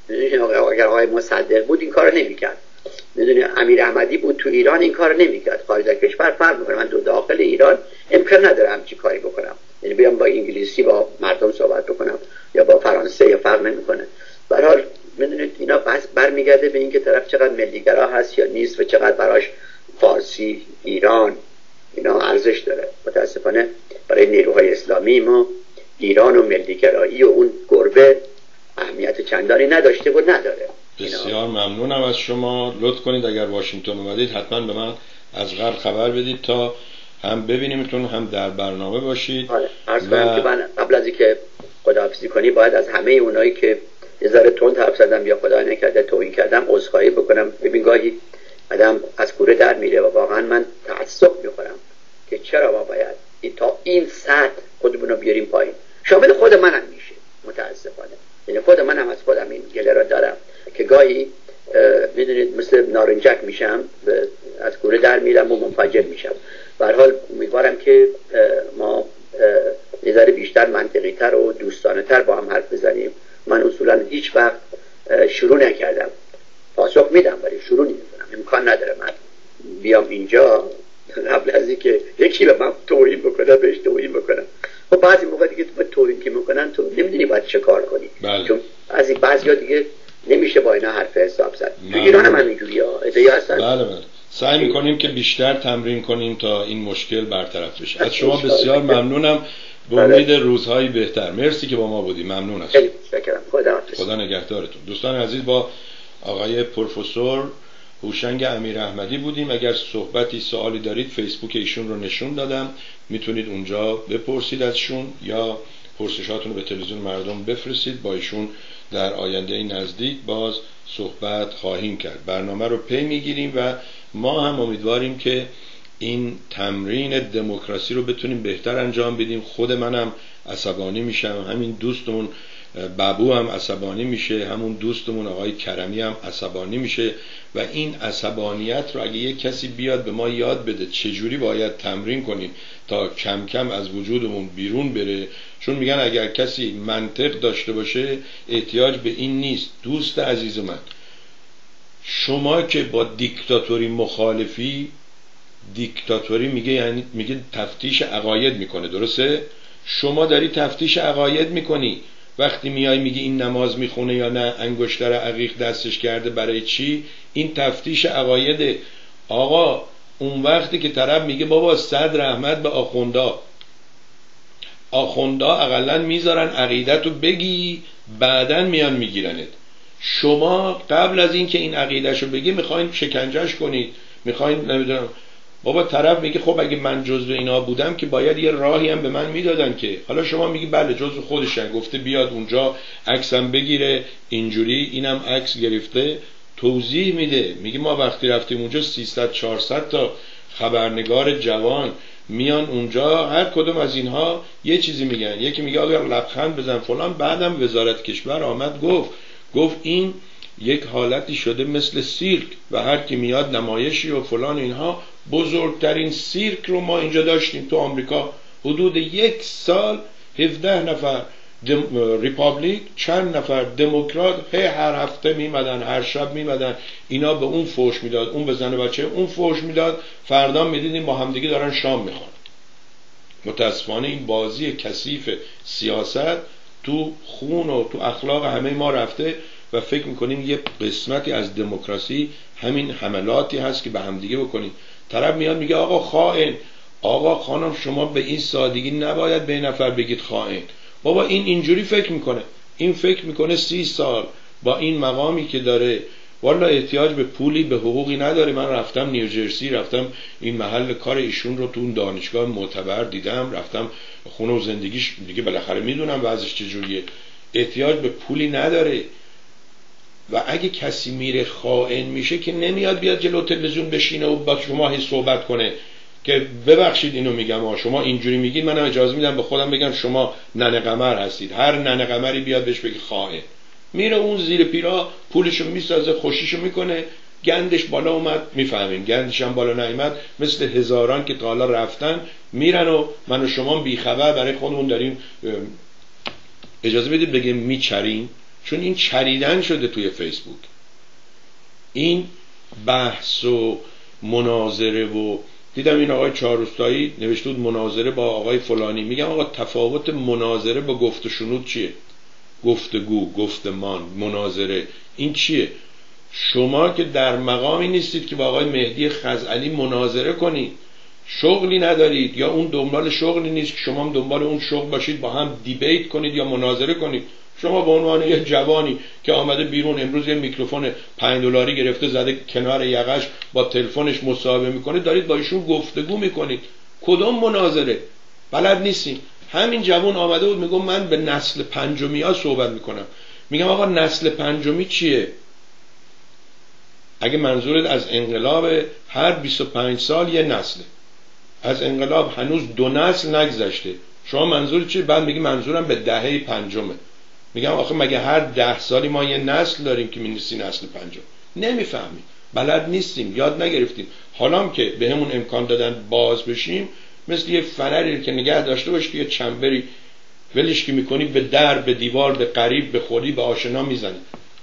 اگر آقای مصدق بود این کار نمیکرد، میدونی امیر احمدی بود تو ایران این کار نمیکرد. خارج از کشور فرق میکنه، من داخل ایران امکان ندارم چی کاری بکنم، یعنی بیام با انگلیسی با مردم صحبت بکنم یا با فرانسه، یا فرق نمیکنه. به هر حال میدونید اینا بس برمیگرده به اینکه طرف چقدر ملیگرا هست یا نیست و چقدر براش فارسی، ایران اینا ارزش داره. متاسفانه برای نیروهای اسلامی ما ایران و ملیگرایی و اون گربه اهمیت چندانی نداشته و نداره. بسیار ممنونم از شما. لطف کنید اگر واشنگتن اومدید حتما به من از قبل خبر بدید تا هم ببینیمتون هم در برنامه باشید. عرض کنم که من قبل از اینکه خداحافظی کنی باید از همه اونایی که یه ذره تند حرف زدم یا خدا نکرده توهین کردم عذرخواهی بکنم. ببین گاهی آدم از کوره در میره و واقعا من تعصب میکنم که چرا ما باید تا این سطح خودمون رو بیاریم پایین. شامل خود منم میشه متاسفانه، یعنی خود منم از خودم این گله رو دارم که گاهی میدونید مثل نارنجک میشم، از کوره در میرم و منفجر میشم. به هر حال امیدوارم که ما یه ذره بیشتر منطقی تر و دوستانه تر با هم حرف بزنیم. من اصولا هیچ وقت شروع نکردم، پاسخ میدم ولی شروع نمیکنم. امکان نداره من بیام اینجا قبل از اینکه یکی به من توهین بکنه بهش توهین بکنم. خب بعضی موقع دیگه تو توهین که میکنن تو نمیدونی باید چه کار کنی. بله. چون از این بعضیا دیگه نمیشه با اینا حرف حساب زد. تو ایران هم اینجوریه، ادعا هستن. بله. سعی میکنیم که بیشتر تمرین کنیم تا این مشکل برطرف بشه. از شما بسیار ممنونم، به امید روزهای بهتر. مرسی که با ما بودیم. ممنون از شما. خدا نگهدارتون. دوستان عزیز، با آقای پروفسور هوشنگ امیر احمدی بودیم. اگر صحبتی سوالی دارید فیسبوک ایشون رو نشون دادم، میتونید اونجا بپرسید ازشون یا پرسشاتون رو به تلویزیون مردم بفرستید. با ایشون در آینده نزدیک باز صحبت خواهیم کرد. برنامه رو پی میگیریم و ما هم امیدواریم که این تمرین دموکراسی رو بتونیم بهتر انجام بدیم. خود منم عصبانی میشم، همین دوستمون بابو هم عصبانی میشه، همون دوستمون آقای کرمی هم عصبانی میشه و این عصبانیت رو اگه یک کسی بیاد به ما یاد بده چجوری باید تمرین کنیم تا کم کم از وجودمون بیرون بره. چون میگن اگر کسی منطق داشته باشه احتیاج به این نیست. دوست عزیز من، شما که با دیکتاتوری مخالفی، دیکتاتوری میگه یعنی میگه تفتیش عقاید میکنه، درسته؟ شما داری تفتیش عقاید میکنی. وقتی میای میگی این نماز میخونه یا نه، انگشتر عقیق دستش کرده، برای چی؟ این تفتیش عقایده. آقا اون وقتی که طرف میگه بابا صد رحمت به آخوندا اقلا میذارن عقیدتو بگی، بعدن میان میگیرنت. شما قبل از این که این عقیدهشو بگی میخواین شکنجهش کنید، میخواین نمیدونم. بابا طرف میگه خب اگه من جزو اینا بودم که باید یه راهی هم به من میدادن که. حالا شما میگی بله جزو خودشن، گفته بیاد اونجا عکسم بگیره، اینجوری اینم عکس گرفته. توضیح میده، میگه ما وقتی رفتیم اونجا 300-400 تا خبرنگار جوان میان اونجا، هر کدوم از اینها یه چیزی میگن. یکی میگه اگر لبخند بزن فلان. بعدم وزارت کشور آمد گفت این یک حالتی شده مثل سیرک و هر کی میاد نمایشی و فلان اینها. بزرگترین سیرک رو ما اینجا داشتیم تو آمریکا. حدود 1 سال 17 نفر ریپابلیک، چند نفر دموکرات هر هفته میمدن، هر شب میمدن. اینا به اون فوش میداد، اون به زن بچه اون فوش میداد. فردا میدیدیم با همدیگه دارن شام میخورن. متاسفانه این بازی کثیف سیاست تو خون و تو اخلاق همه ما رفته و فکر میکنیم یه قسمتی از دموکراسی همین حملاتی هست که به همدیگه بکنیم. طرف میاد میگه آقا خائن. آقا خانم شما به این سادگی نباید به این نفر بگید خائن. بابا این اینجوری فکر میکنه، این فکر میکنه 30 سال با این مقامی که داره والا احتیاج به پولی به حقوقی نداره. من رفتم نیوجرسی، رفتم این محل کار ایشون رو تو اون دانشگاه معتبر دیدم، رفتم خونه و زندگیش دیگه بالاخره میدونم وضعش چجوریه، احتیاج به پولی نداره. و اگه کسی میره خائن میشه که نمیاد بیاد جلو تلویزیون بشینه و با شما هی صحبت کنه که ببخشید اینو میگم شما اینجوری میگید، منم اجازه میدم به خودم بگم شما ننه قمر هستید. هر ننه قمری بیاد بهش بگی خائن، میره اون زیر پیرا پولشو میسازه، خوشیشو میکنه، گندش بالا اومد میفهمیم، گندش هم بالا نیامد مثل هزاران که تا حالا رفتن میرن و من و شما بیخبر برای خودمون داریم اجازه بدید بگیم میچریم. چون این چریدن شده توی فیسبوک، این بحث و مناظره. و دیدم این آقای چهارروستایی نوشته بود مناظره با آقای فلانی. میگم آقا تفاوت مناظره با گفت و شنود چیه؟ گفتگو، گفتمان، مناظره این چیه؟ شما که در مقامی نیستید که با آقای مهدی خزعلی مناظره کنید، شغلی ندارید یا اون دنبال شغلی نیست که شما هم دنبال اون شغل باشید با هم دیبیت کنید یا مناظره کنید. شما به عنوان یه جوانی که آمده بیرون امروز یه میکروفون $5 گرفته زده کنار یقش با تلفنش مصاحبه میکنه، دارید با ایشون گفتگو میکنید. کدوم مناظره؟ بلد نیستین. همین جوان آمده بود میگم من به نسل پنجمی ها صحبت میکنم. میگم آقا نسل پنجمی چیه؟ اگه منظورت از انقلاب هر 25 سال یه نسله، از انقلاب هنوز 2 نسل نگذشته، شما منظور چیه؟ بعد میگی منظورم به دهه پنجمه. میگم آخه مگه هر 10 سالی ما یه نسل داریم که می‌نویسی نسل پنجم؟ نمیفهمیم، بلد نیستیم، یاد نگرفتیم. حالا که به همون امکان دادن باز بشیم، مثل یه فنری که نگه داشته باشی که یه چنبری ولش که میکنی به در، به دیوار، به قریب، به خودی، به آشنا میزنی.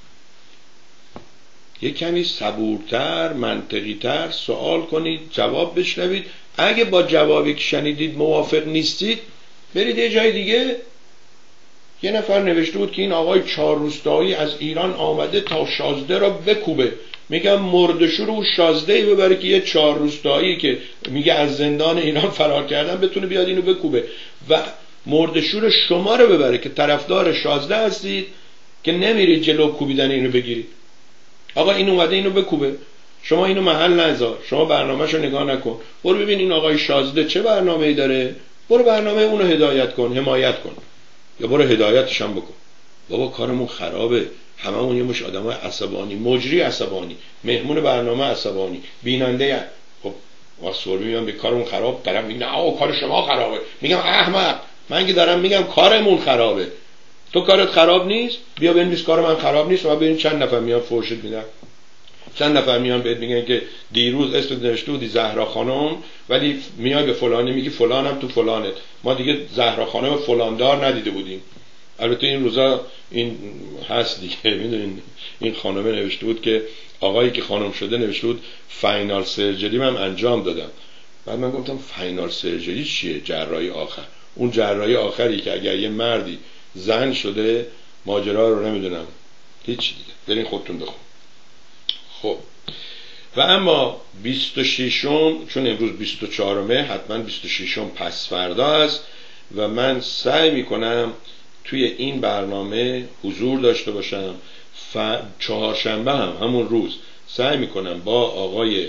یه کمی صبورتر، منطقیتر سوال کنید، جواب بشنوید. اگه با جوابی که شنیدید موافق نیستید برید یه جای دیگه. یه نفر نوشته بود که این آقای چهارروستایی از ایران آمده تا شازده را بکوبه. میگم مردشور و شازدهی ببره که یه چهارروستایی که میگه از زندان ایران فرار کردن بتونه بیاد اینو بکوبه، و مردشور شما رو ببره که طرفدار شازده هستید که نمیرید جلو کوبیدن اینو بگیرید. آقا این اومده اینو بکوبه، شما اینو محل نذار، شما برنامه‌شو نگاه نکن، برو ببین این آقای شازده چه برنامه‌ای داره، برو برنامه اونو هدایت کن، حمایت کن، یا برو هدایتش هم بکن. بابا کارمون خرابه، هممون یه مش آدمای عصبانی، مجری عصبانی، مهمون برنامه عصبانی، بیننده. خب واسه میگم به کارمون خراب، طرف میگه نه کار شما خرابه. میگم احمق، من که دارم میگم کارمون خرابه، تو کارت خراب نیست، بیا ببین کار من خراب نیست و ببین چند نفر میان فوشت میدن، چند نفر میان بهت میگن که دیروز اسم نوشته بودی زهرا خانم ولی میای به فلانی میگی فلانم تو فلانت. ما دیگه زهرا خانم فلاندار ندیده بودیم. البته این روزا این هست دیگه، میدونین این خانم نوشته بود که آقایی که خانم شده نوشته بود فاینال سرجری من انجام دادم. بعد من گفتم فاینال سرجری چیه؟ جراحی آخر. اون جراحی آخری که اگر یه مردی زن شده ماجرا رو نمیدونم، هیچ دیگه، برین خودتون بخون. خب و اما 26م، چون امروز 24مه، حتما 26م پس فردا است و من سعی میکنم توی این برنامه حضور داشته باشم. چهارشنبه هم همون روز سعی میکنم با آقای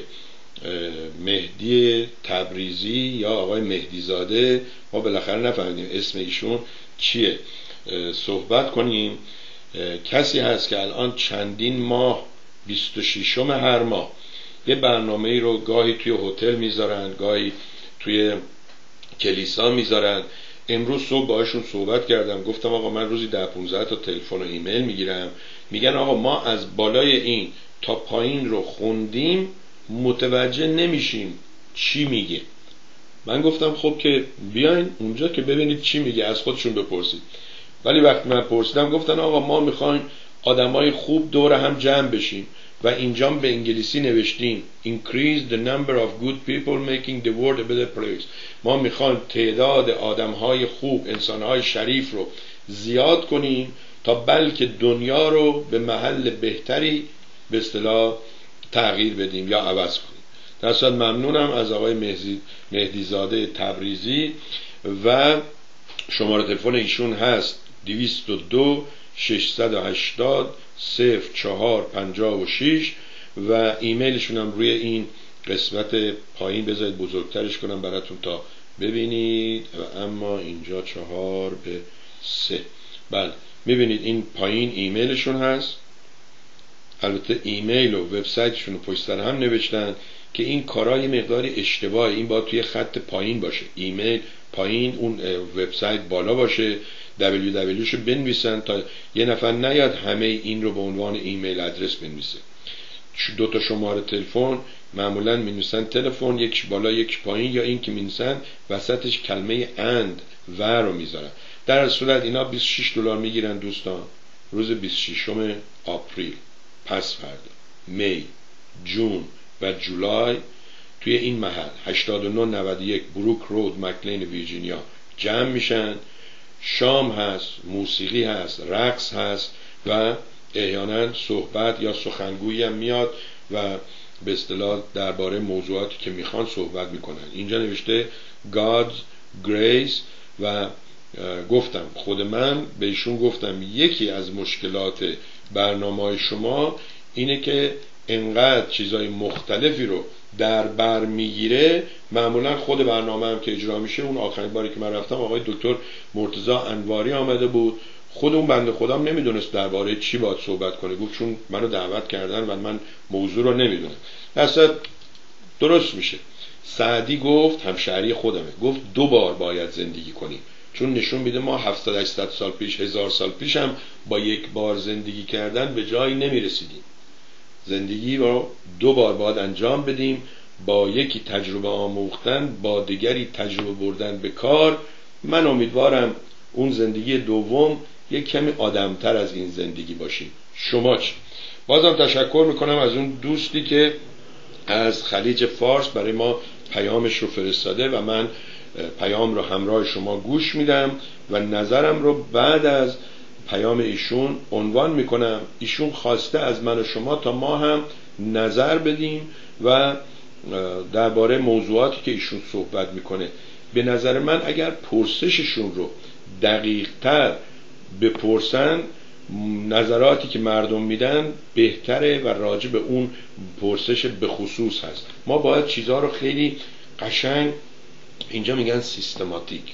مهدی تبریزی یا آقای مهدی زاده، ما بالاخره نفهمیدیم اسم ایشون چیه، صحبت کنیم. کسی هست که الان چندین ماه 26م هر ماه یه برنامه‌ای رو گاهی توی هتل میذارن، گاهی توی کلیسا میذارن. امروز صبح باهاشون صحبت کردم، گفتم آقا من روزی 10-15 تا تلفن و ایمیل میگیرم، میگن آقا ما از بالای این تا پایین رو خوندیم متوجه نمیشیم چی میگه. من گفتم خب که بیاین اونجا که ببینید چی میگه، از خودشون بپرسید. ولی وقتی من پرسیدم گفتن آقا ما میخوایم آدمای خوب دور هم جمع بشیم و اینجا به انگلیسی نوشتیم increase the number of good people making the world a better place. ما میخوایم تعداد آدمهای خوب، انسانهای شریف رو زیاد کنیم تا بلکه دنیا رو به محل بهتری به اصطلاح تغییر بدیم یا عوض کنیم. در صورت ممنونم از آقای مهدی زاده تبریزی و شماره تلفن ایشون هست 202 680 0456 و ایمیلشون هم روی این قسمت پایین، بذارید بزرگترش کنم براتون تا ببینید. و اما اینجا 4:3. بله میبینید این پایین ایمیلشون هست. البته ایمیل و وبسایتشون رو پشت سر هم نوشتن که این کارای مقداری اشتباه، این باید توی خط پایین باشه، ایمیل پایین، اون وبسایت بالا باشه، www شو بنویسن تا یه نفر نیاد همه این رو به عنوان ایمیل آدرس بنویسه. 2 شماره تلفن معمولا می‌نویسن تلفن، یک بالا یک پایین، یا این که می‌نویسن وسطش کلمه اند و رو میذارن. در صورت اینا $26 میگیرن دوستان. روز 26 آپریل، پس فردا، می، جون و جولای توی این محل 8991 بروک رود، مکلین، ویرجینیا جمع میشن. شام هست، موسیقی هست، رقص هست و احیانا صحبت یا سخنگویی هم میاد و به اصطلاح درباره موضوعاتی که میخوان صحبت میکنن. اینجا نوشته God's Grace و گفتم خود من بهشون گفتم یکی از مشکلات برنامه شما اینه که انقدر چیزای مختلفی رو در بر میگیره. معمولا خود برنامه هم که اجرا میشه، اون آخرین باری که من رفتم آقای دکتر مرتضی انواری آمده بود، خود اون بنده خودم نمیدونست درباره چی باید صحبت کنه، گفت چون منو دعوت کردن و من موضوع رو نمیدونم. اصلا درست میشه. سعدی گفت، همشهری خودمه، گفت 2 بار باید زندگی کنیم، چون نشون میده ما 700-800 سال پیش، 1000 سال پیش هم با 1 بار زندگی کردن به جایی نمیرسیدیم. زندگی رو 2 بار باید انجام بدیم، با یکی تجربه آموختن، با دیگری تجربه بردن به کار. من امیدوارم اون زندگی دوم یک کمی آدمتر از این زندگی باشیم. شما چی؟ بازم تشکر میکنم از اون دوستی که از خلیج فارس برای ما پیامش رو فرستاده و من پیام رو همراه شما گوش میدم و نظرم رو بعد از پیام ایشون عنوان میکنم. ایشون خواسته از من و شما تا ما هم نظر بدیم و درباره موضوعاتی که ایشون صحبت میکنه. به نظر من اگر پرسششون رو دقیق‌تر بپرسن، نظراتی که مردم میدن بهتره و راجع به اون پرسش به خصوص هست. ما باید چیزها رو خیلی قشنگ، اینجا میگن سیستماتیک،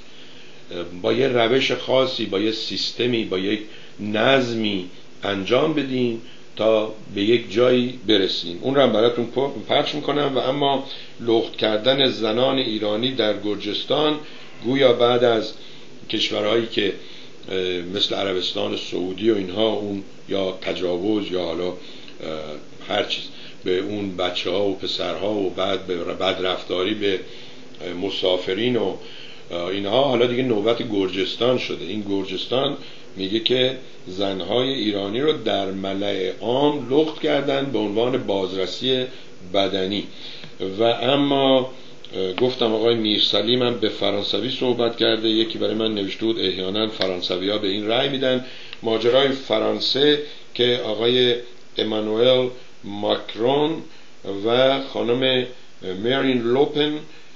با یه روش خاصی، با یه سیستمی، با یک نظمی انجام بدیم تا به یک جایی برسیم. اون رو هم براتون پخش میکنم. و اما لخت کردن زنان ایرانی در گرجستان، گویا بعد از کشورهایی که مثل عربستان سعودی و اینها اون یا تجاوز یا حالا هر چیز به اون بچه ها و پسرها و بعد به بدرفتاری به مسافرین و اینها، حالا دیگه نوبت گرجستان شده. این گرجستان میگه که زنهای ایرانی رو در ملأ عام لخت کردن به عنوان بازرسی بدنی. و اما گفتم آقای میرسلیم هم به فرانسوی صحبت کرده. یکی برای من نوشته بود احیانا فرانسوی ها به این رأی میدن. ماجرای فرانسه که آقای امانوئل ماکرون و خانم مارین لوپن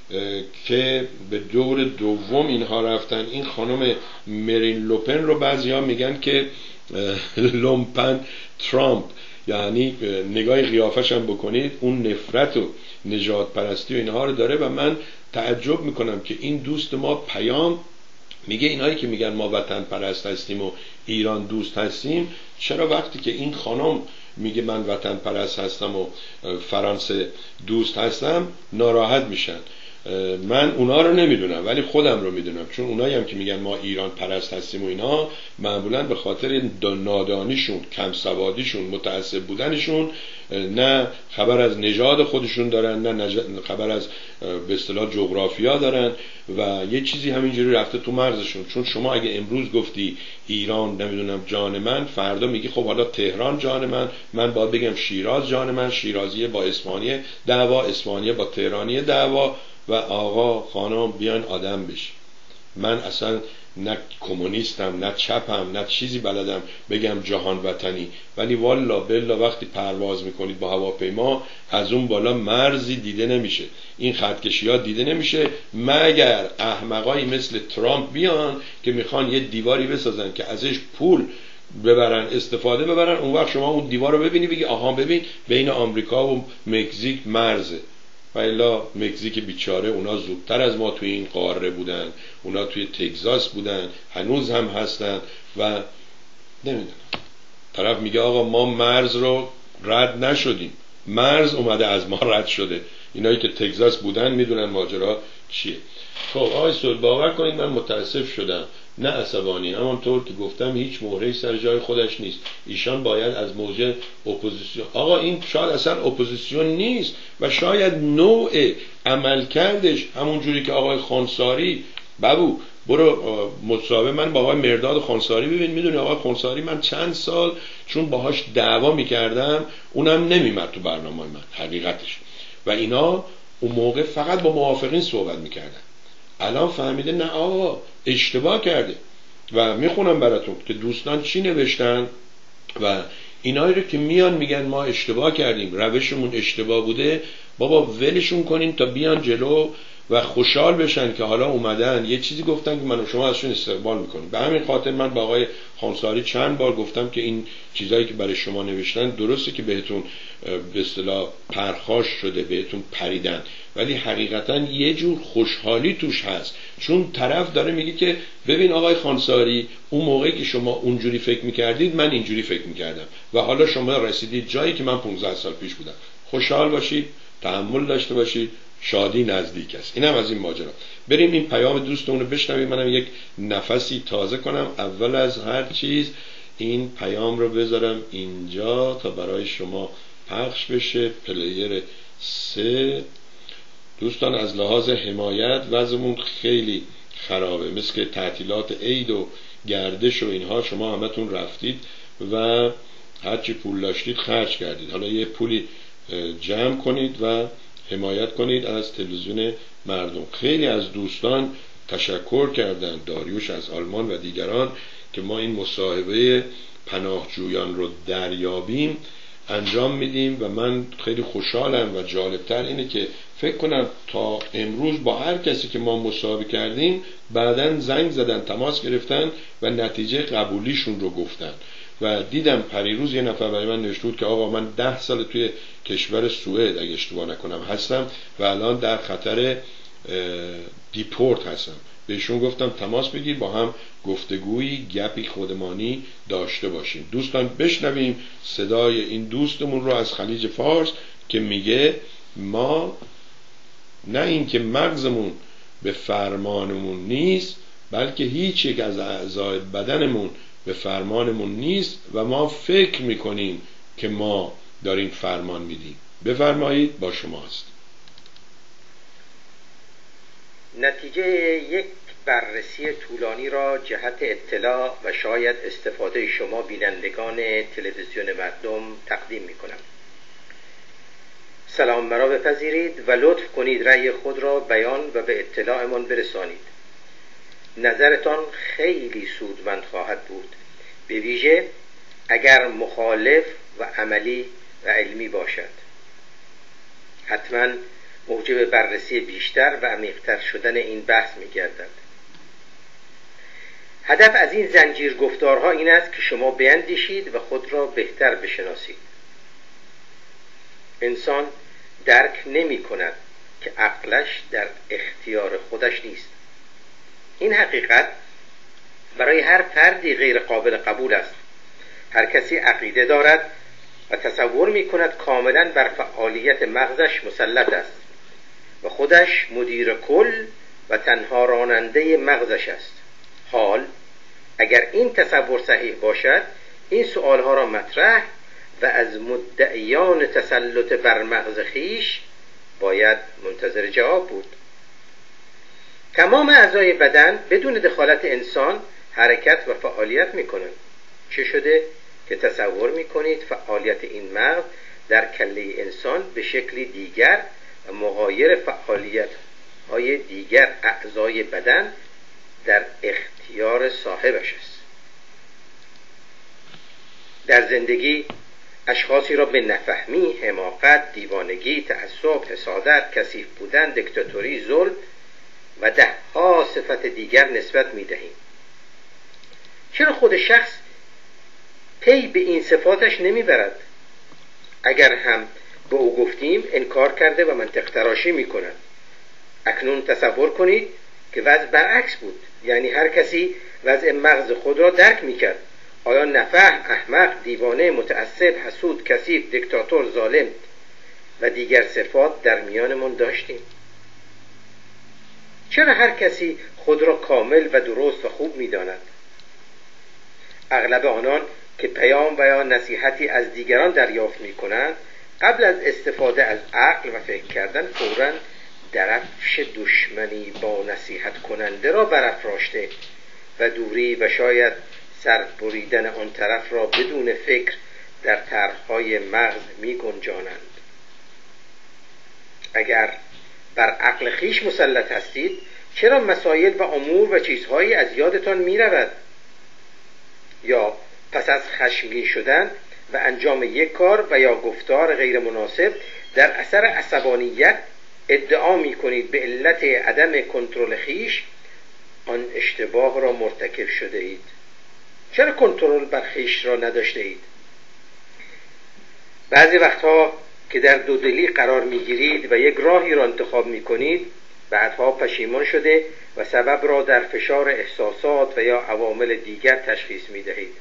که به دور دوم اینها رفتن. این خانم مارین لوپن رو بعضی ها میگن که لومپن ترامپ، یعنی نگاه قیافش هم بکنید اون نفرت و نژاد پرستی و اینها رو داره. و من تعجب میکنم که این دوست ما پیام میگه اینایی که میگن ما وطن پرست هستیم و ایران دوست هستیم، چرا وقتی که این خانم میگه من وطن پرست هستم و فرانسه دوست هستم ناراحت میشن؟ من اونا رو نمیدونم ولی خودم رو میدونم، چون اونایی هم که میگن ما ایران پرست هستیم و اینا معمولا به خاطر نادانیشون، کم سوادیشون، متعصب بودنشون نه خبر از نژاد خودشون دارن، نه خبر از به اصطلاح جغرافیا دارن و یه چیزی همینجوری رفته تو مغزشون. چون شما اگه امروز گفتی ایران نمیدونم جان من، فردا میگی خب حالا تهران جان من، من باید بگم شیراز جان من، شیرازیه با اصفهانی دعوا، اصفهانی با تهرانی دعوا و آقا خانم بیان آدم بشی. من اصلا نه کمونیستم، نه چپم، نه چیزی بلدم بگم جهان وطنی، ولی والا بلا وقتی پرواز میکنید با هواپیما از اون بالا مرزی دیده نمیشه، این خطکشی ها دیده نمیشه، مگر احمقایی مثل ترامپ بیان که میخوان یه دیواری بسازن که ازش پول ببرن، استفاده ببرن، اون وقت شما اون دیوار رو ببینی بگی آها ببین بین آمریکا و مکزیک مرزه. و الا مکزیک بیچاره، اونا زودتر از ما توی این قاره بودن، اونا توی تگزاس بودن، هنوز هم هستن و نمیدونم. طرف میگه آقا ما مرز رو رد نشدیم، مرز اومده از ما رد شده. اینایی که تگزاس بودن میدونن ماجرا چیه. خب آقای سود باور کنید من متاسف شدم، نه عصبانی، همانطور که گفتم هیچ مهره‌ای سر جای خودش نیست. ایشان باید از موضع اپوزیسیون، آقا این شاید اصلا اپوزیسیون نیست و شاید نوع عملکردش همون جوری که آقای خانساری، بابو برو مصاحبه من با آقای مرداد خانساری ببین، میدونی آقای خانساری من چند سال چون باهاش دعوا میکردم اونم نمیمد تو برنامه من حقیقتش، و اینا اون موقع فقط با موافقین صحبت میکردن. الان فهمیده نه آقا اشتباه کرده و میخونم براتون که دوستان چی نوشتن و اینایی رو که میان میگن ما اشتباه کردیم، روشمون اشتباه بوده، بابا ولشون کنین تا بیان جلو و خوشحال بشن که حالا اومدن یه چیزی گفتن که من و شما ازشون استقبال میکنیم. به همین خاطر من با آقای خانساری چند بار گفتم که این چیزایی که برای شما نوشتن درسته که بهتون به اصطلاح پرخاش شده، بهتون پریدن، ولی حقیقتا یه جور خوشحالی توش هست، چون طرف داره میگه که ببین آقای خانساری اون موقعی که شما اونجوری فکر میکردید من اینجوری فکر میکردم و حالا شما رسیدید جایی که من 15 سال پیش بودم. خوشحال باشید، تحمل داشته باشید، شادی نزدیک است. اینم از این ماجرا. بریم این پیام دوستمون رو بشنویم. منم یک نفسی تازه کنم. اول از هر چیز این پیام رو بذارم اینجا تا برای شما پخش بشه. پلیر 3. دوستان از لحاظ حمایت وضعمون خیلی خرابه، مثل که تعطیلات عید و گردش و اینها شما همتون رفتید و هرچی پول داشتید خرج کردید. حالا یه پولی جمع کنید و حمایت کنید از تلویزیون مردم. خیلی از دوستان تشکر کردن، داریوش از آلمان و دیگران، که ما این مصاحبه پناهجویان رو دریابیم انجام میدیم و من خیلی خوشحالم و جالبتر اینه که فکر کنم تا امروز با هر کسی که ما مصاحبه کردیم بعدن زنگ زدن، تماس گرفتن و نتیجه قبولیشون رو گفتن. و دیدم پریروز یه نفر برای من نوشته بود که آقا من 10 سال توی کشور سوئد اگه اشتباه نکنم هستم و الان در خطر دیپورت هستم. بهشون گفتم تماس بگیر، با هم گفتگویی گپی خودمانی داشته باشیم. دوستان بشنویم صدای این دوستمون رو از خلیج فارس که میگه ما نه اینکه مغزمون به فرمانمون نیست، بلکه هیچ یک از اعضای بدنمون به فرمانمون نیست و ما فکر میکنیم که ما داریم فرمان میدیم. بفرمایید، با شماست. نتیجه یک بررسی طولانی را جهت اطلاع و شاید استفاده شما بینندگان تلویزیون مردم تقدیم میکنم. سلام مرا بپذیرید و لطف کنید رأی خود را بیان و به اطلاعمان برسانید. نظرتان خیلی سودمند خواهد بود، به ویژه اگر مخالف و عملی و علمی باشد. حتما موجب بررسی بیشتر و عمیق‌تر شدن این بحث می‌گردد. هدف از این زنجیر گفتارها این است که شما بیندیشید و خود را بهتر بشناسید. انسان درک نمی‌کند که عقلش در اختیار خودش نیست. این حقیقت برای هر فردی غیر قابل قبول است. هر کسی عقیده دارد و تصور می‌کند کاملاً بر فعالیت مغزش مسلط است و خودش مدیر کل و تنها راننده مغزش است. حال اگر این تصور صحیح باشد، این سؤالها را مطرح و از مدعیان تسلط بر مغز خویش باید منتظر جواب بود. تمام اعضای بدن بدون دخالت انسان حرکت و فعالیت می‌کنند. چه شده که تصور می‌کنید فعالیت این مغز در کله انسان به شکلی دیگر و مغایر فعالیت‌های دیگر اعضای بدن در اختیار صاحبش است. در زندگی اشخاصی را به نفهمی، حماقت، دیوانگی، تعصب، حسادت، کثیف بودن، دیکتاتوری، ظلم و ده‌ها صفت دیگر نسبت می‌دهیم. چرا خود شخص پی به این صفاتش نمیبرد؟ اگر هم به او گفتیم انکار کرده و منطق تراشی می‌کند. اکنون تصور کنید که وضع برعکس بود، یعنی هر کسی وضع مغز خود را درک می‌کرد. آیا نفهم، احمق، دیوانه، متعصب، حسود، کثیف، دیکتاتور، ظالم و دیگر صفات در میانمان داشتیم؟ چرا هر کسی خود را کامل و درست و خوب می‌داند؟ اغلب آنان که پیام و یا نصیحتی از دیگران دریافت می‌کنند، قبل از استفاده از عقل و فکر کردن فوراً درفش دشمنی با نصیحت کننده را برافراشته و دوری و شاید سر بریدن آن طرف را بدون فکر در طرح‌های مغز می‌گنجانند. اگر بر عقل خیش مسلط هستید، چرا مسائل و امور و چیزهایی از یادتان می‌رود؟ یا پس از خشمگین شدن و انجام یک کار و یا گفتار غیر مناسب در اثر عصبانیت ادعا می‌کنید به علت عدم کنترل خیش آن اشتباه را مرتکب شده اید؟ چرا کنترل بر خیش را نداشته اید؟ بعضی وقتها که در دودلی قرار می‌گیرید و یک راهی را انتخاب می‌کنید، بعدها پشیمان شده و سبب را در فشار احساسات و یا عوامل دیگر تشخیص می‌دهید.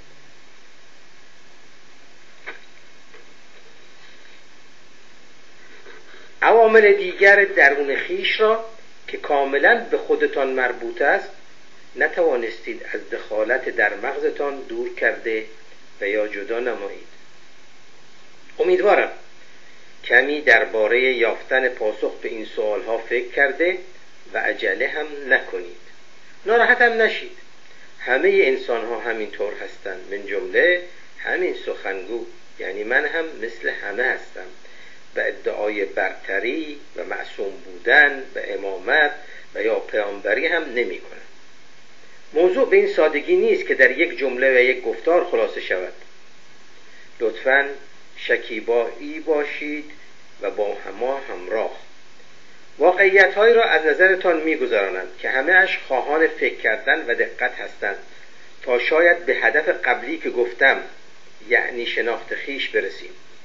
عوامل دیگر درون خیش را که کاملاً به خودتان مربوط است نتوانستید از دخالت در مغزتان دور کرده و یا جدا نمایید. امیدوارم کمی درباره یافتن پاسخ به این سوالها فکر کرده و عجله هم نکنید. ناراحت هم نشید. همه انسان‌ها همینطور هستند، من جمله همین سخنگو، یعنی من هم مثل همه هستم و ادعای برتری و معصوم بودن و امامت و یا پیامبری هم نمی کنم. موضوع به این سادگی نیست که در یک جمله و یک گفتار خلاصه شود. لطفاً شکیبایی باشید و با همراه. واقعیت‌هایی را از نظرتان می‌گذرانند که همه‌اش خواهان فکر کردن و دقت هستند تا شاید به هدف قبلی که گفتم، یعنی شناخت خیش، برسیم.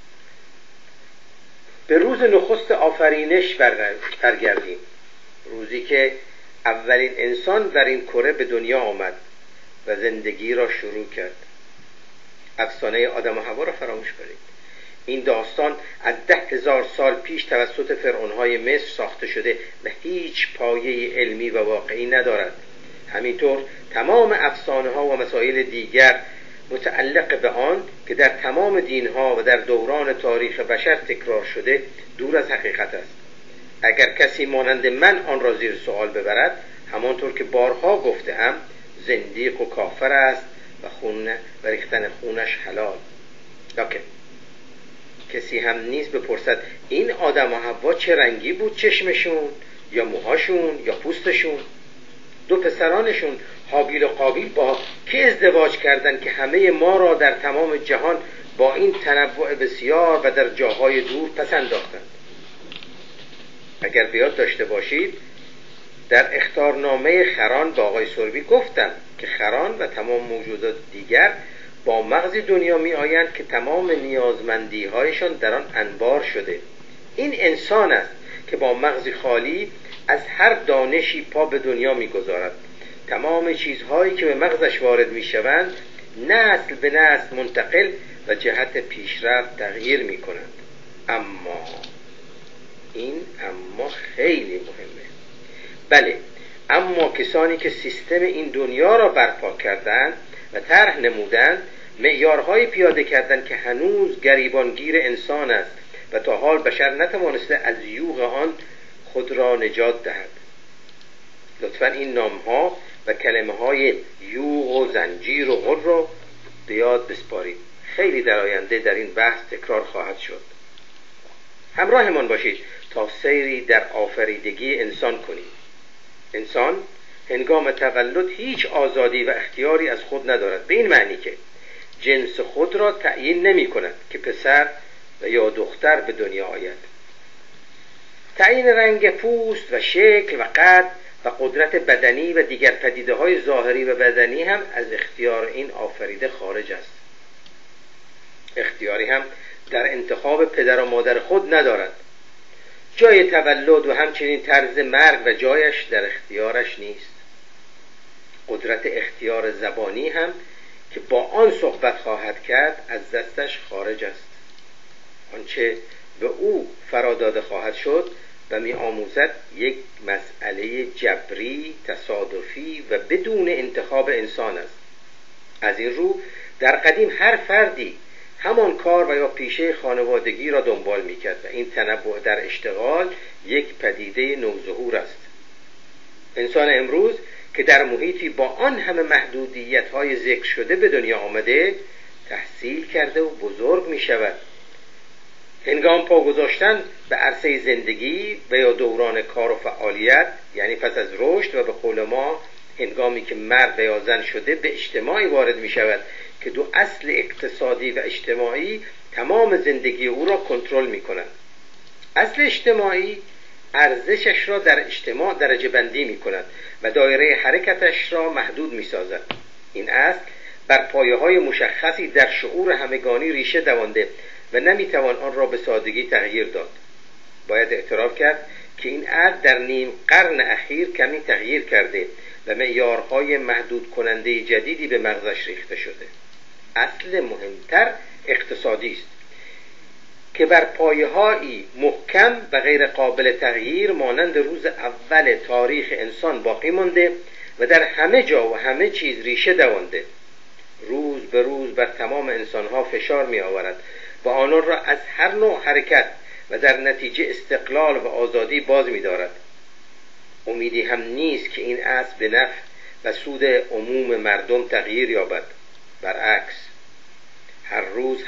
به روز نخست آفرینش برگردیم، روزی که اولین انسان در این کره به دنیا آمد و زندگی را شروع کرد. افسانه آدم و حوا را فراموش کنید. این داستان از 10,000 سال پیش توسط فرعون‌های مصر ساخته شده و هیچ پایه علمی و واقعی ندارد. همینطور تمام افسانه‌ها و مسائل دیگر متعلق به آن که در تمام دینها و در دوران تاریخ بشر تکرار شده دور از حقیقت است. اگر کسی مانند من آن را زیر سوال ببرد، همانطور که بارها گفته‌ام، زندیق و کافر است و ریختن خونش حلال. لکن کسی هم نیست بپرسد این آدم و حوا چه رنگی بود چشمشون یا موهاشون یا پوستشون؟ دو پسرانشون هابیل و قابیل با کی ازدواج کردند که همه ما را در تمام جهان با این تنوع بسیار و در جاهای دور پس انداختند؟ اگر بیاد داشته باشید، در اخطارنامه خران با آقای سربی گفتم که خران و تمام موجودات دیگر با مغزی دنیا می آیند که تمام نیازمندی هایشان در آن انبار شده. این انسان است که با مغزی خالی از هر دانشی پا به دنیا می گذارد. تمام چیزهایی که به مغزش وارد می شوند نسل به نسل منتقل و جهت پیشرفت تغییر می کنند. اما خیلی مهمه. بله، اما کسانی که سیستم این دنیا را برپا کردند و طرح نمودند، معیارهای پیاده کردند که هنوز گریبانگیر انسان است و تا حال بشر نتوانسته از یوغ آن خود را نجات دهد. لطفاً این نامها و کلمه‌های یوغ و زنجیر و غر را به یاد بسپارید. خیلی در آینده در این بحث تکرار خواهد شد. همراهمان باشید تا سیری در آفریدگی انسان کنیم. انسان هنگام تولد هیچ آزادی و اختیاری از خود ندارد، به این معنی که جنس خود را تعیین نمی کند که پسر و یا دختر به دنیا آید. تعیین رنگ پوست و شکل و قد و قدرت بدنی و دیگر پدیده‌های ظاهری و بدنی هم از اختیار این آفریده خارج است. اختیاری هم در انتخاب پدر و مادر خود ندارد. جای تولد و همچنین طرز مرگ و جایش در اختیارش نیست. قدرت اختیار زبانی هم که با آن صحبت خواهد کرد از دستش خارج است. آنچه به او فراداده خواهد شد و می آموزد یک مسئله جبری، تصادفی و بدون انتخاب انسان است. از این رو در قدیم هر فردی همان کار و یا پیشه خانوادگی را دنبال می کرد و این تنوع در اشتغال یک پدیده نوظهور است. انسان امروز که در محیطی با آن همه محدودیت‌های ذکر شده به دنیا آمده، تحصیل کرده و بزرگ می شود. هنگام پا گذاشتن به عرصه زندگی و یا دوران کار و فعالیت، یعنی پس از رشد و به قول ما هنگامی که مرد و یا زن شده به اجتماعی وارد می شود که دو اصل اقتصادی و اجتماعی تمام زندگی او را کنترل می کنند. اصل اجتماعی ارزشش را در اجتماع درجه بندی می کند و دایره حرکتش را محدود می سازد. این اصل بر پایه های مشخصی در شعور همگانی ریشه دوانده و نمی توان آن را به سادگی تغییر داد. باید اعتراف کرد که این اصل در نیم قرن اخیر کمی تغییر کرده و معیارهای محدود کننده جدیدی به مغزش ریخته شده. اصل مهمتر اقتصادی است که بر پایه‌هایی محکم و غیر قابل تغییر مانند روز اول تاریخ انسان باقی مانده و در همه جا و همه چیز ریشه دوانده. روز به روز بر تمام انسانها فشار می آورد و آنان را از هر نوع حرکت و در نتیجه استقلال و آزادی باز می دارد. امیدی هم نیست که این اصل به نفع و سود عموم مردم تغییر یابد. برعکس، هر روز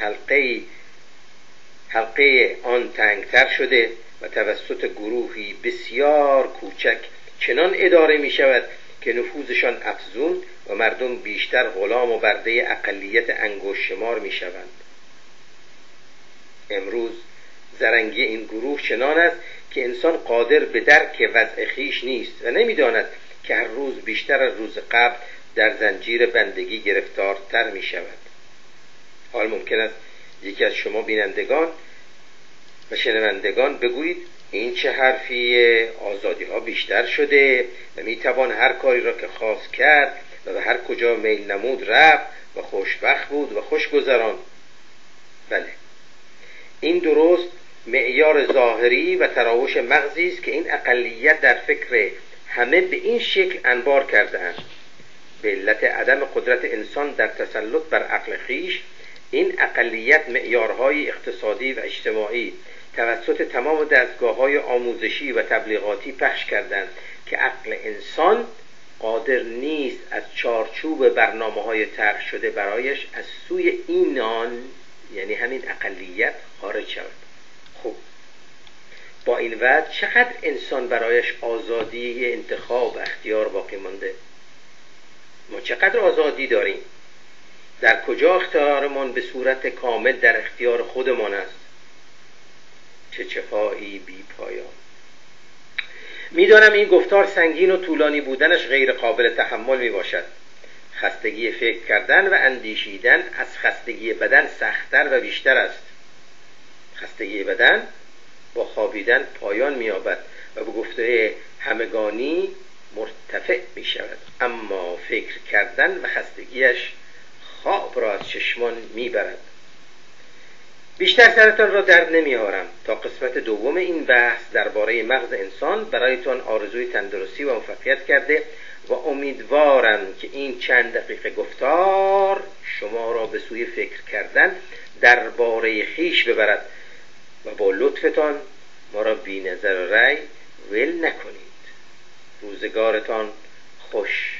حلقه آن تنگتر شده و توسط گروهی بسیار کوچک چنان اداره می شود که نفوذشان افزون و مردم بیشتر غلام و برده اقلیت انگشت شمار می شوند. امروز زرنگی این گروه چنان است که انسان قادر به درک وضع خویش نیست و نمی‌داند که هر روز بیشتر از روز قبل در زنجیر بندگی گرفتارتر می شود. حال ممکن است یکی از شما بینندگان و شنوندگان بگویید این چه حرفیه؟ آزادی ها بیشتر شده و می توان هر کاری را که خواست کرد و به هر کجا میل نمود رفت و خوشبخت بود و خوش گذران. بله، این درست معیار ظاهری و تراوش مغزی است که این اقلیت در فکر همه به این شکل انبار کرده اند. به علت عدم قدرت انسان در تسلط بر عقل خویش، این اقلیت معیارهای اقتصادی و اجتماعی توسط تمام دستگاه‌های آموزشی و تبلیغاتی پخش کردند که عقل انسان قادر نیست از چارچوب برنامه‌های طرح شده برایش از سوی اینان، یعنی همین اقلیت، خارج شود. خب با این وضع چقدر انسان برایش آزادی انتخاب و اختیار باقی مانده؟ ما چقدر آزادی داریم؟ در کجا اختیارمان به صورت کامل در اختیار خودمان است؟ چه چفایی بی پایان. میدانم این گفتار سنگین و طولانی بودنش غیر قابل تحمل می باشد. خستگی فکر کردن و اندیشیدن از خستگی بدن سخت‌تر و بیشتر است. خستگی بدن با خوابیدن پایان می‌یابد و به گفته همگانی مرتفع می شود، اما فکر کردن و خستگیش خواب را از چشمان میبرد. بیشتر سرتان را درد نمیارم تا قسمت دوم این بحث درباره مغز انسان برایتان آرزوی تندرستی و موفقیت کرده و امیدوارم که این چند دقیقه گفتار شما را به سوی فکر کردن درباره خویش ببرد و با لطفتان ما را بی نظر و رأی ول نکنید. روزگارتان خوش.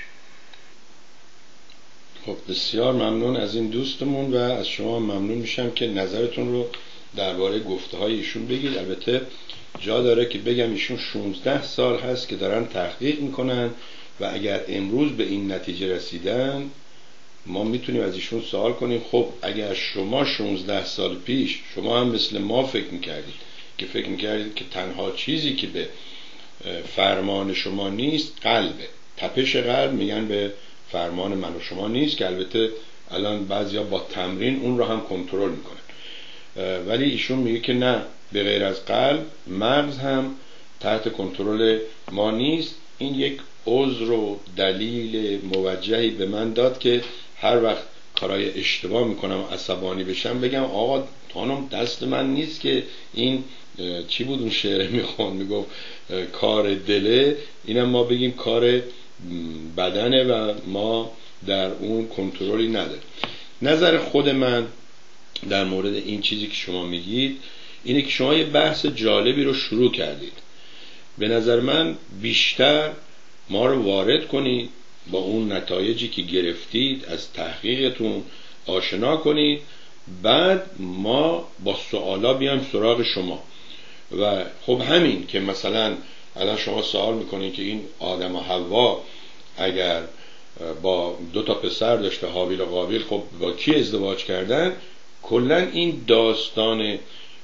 خب بسیار ممنون از این دوستمون و از شما ممنون میشم که نظرتون رو درباره گفته‌های ایشون بگید. البته جا داره که بگم ایشون 16 سال هست که دارن تحقیق میکنن و اگر امروز به این نتیجه رسیدن، ما میتونیم از ایشون سوال کنیم خب اگر شما 16 سال پیش شما هم مثل ما فکر میکردید که تنها چیزی که به فرمان شما نیست قلبه، تپش قلب میگن به فرمان من و شما نیست، که البته الان بعضیا با تمرین اون رو هم کنترل میکنن، ولی ایشون میگه که نه، به غیر از قلب مغز هم تحت کنترل ما نیست. این یک عذر و دلیل موجهی به من داد که هر وقت کارهای اشتباه میکنم عصبانی بشم بگم آقا خانم دست من نیست که این چی بود اون شعره میگفت کار دله، اینم ما بگیم کار بدنه و ما در اون کنترلی نداره. نظر خود من در مورد این چیزی که شما میگید اینه که شما یه بحث جالبی رو شروع کردید. به نظر من بیشتر ما رو وارد کنید، با اون نتایجی که گرفتید از تحقیقتون آشنا کنید، بعد ما با سوالا بیایم سراغ شما. و خب همین که مثلا الان شما سوال میکنید که این آدم و حوا اگر با 2 پسر داشته، هابیل و قابیل، خب با کی ازدواج کردن؟ کلا این داستان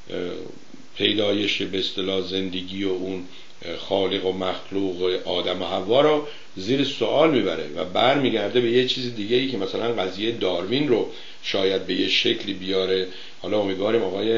پیدایش به اصطلاح زندگی و اون خالق و مخلوق آدم و حوا رو زیر سوال میبره و برمیگرده به یه چیز دیگه ای که مثلا قضیه داروین رو شاید به یه شکلی بیاره. حالا امیدواریم آقای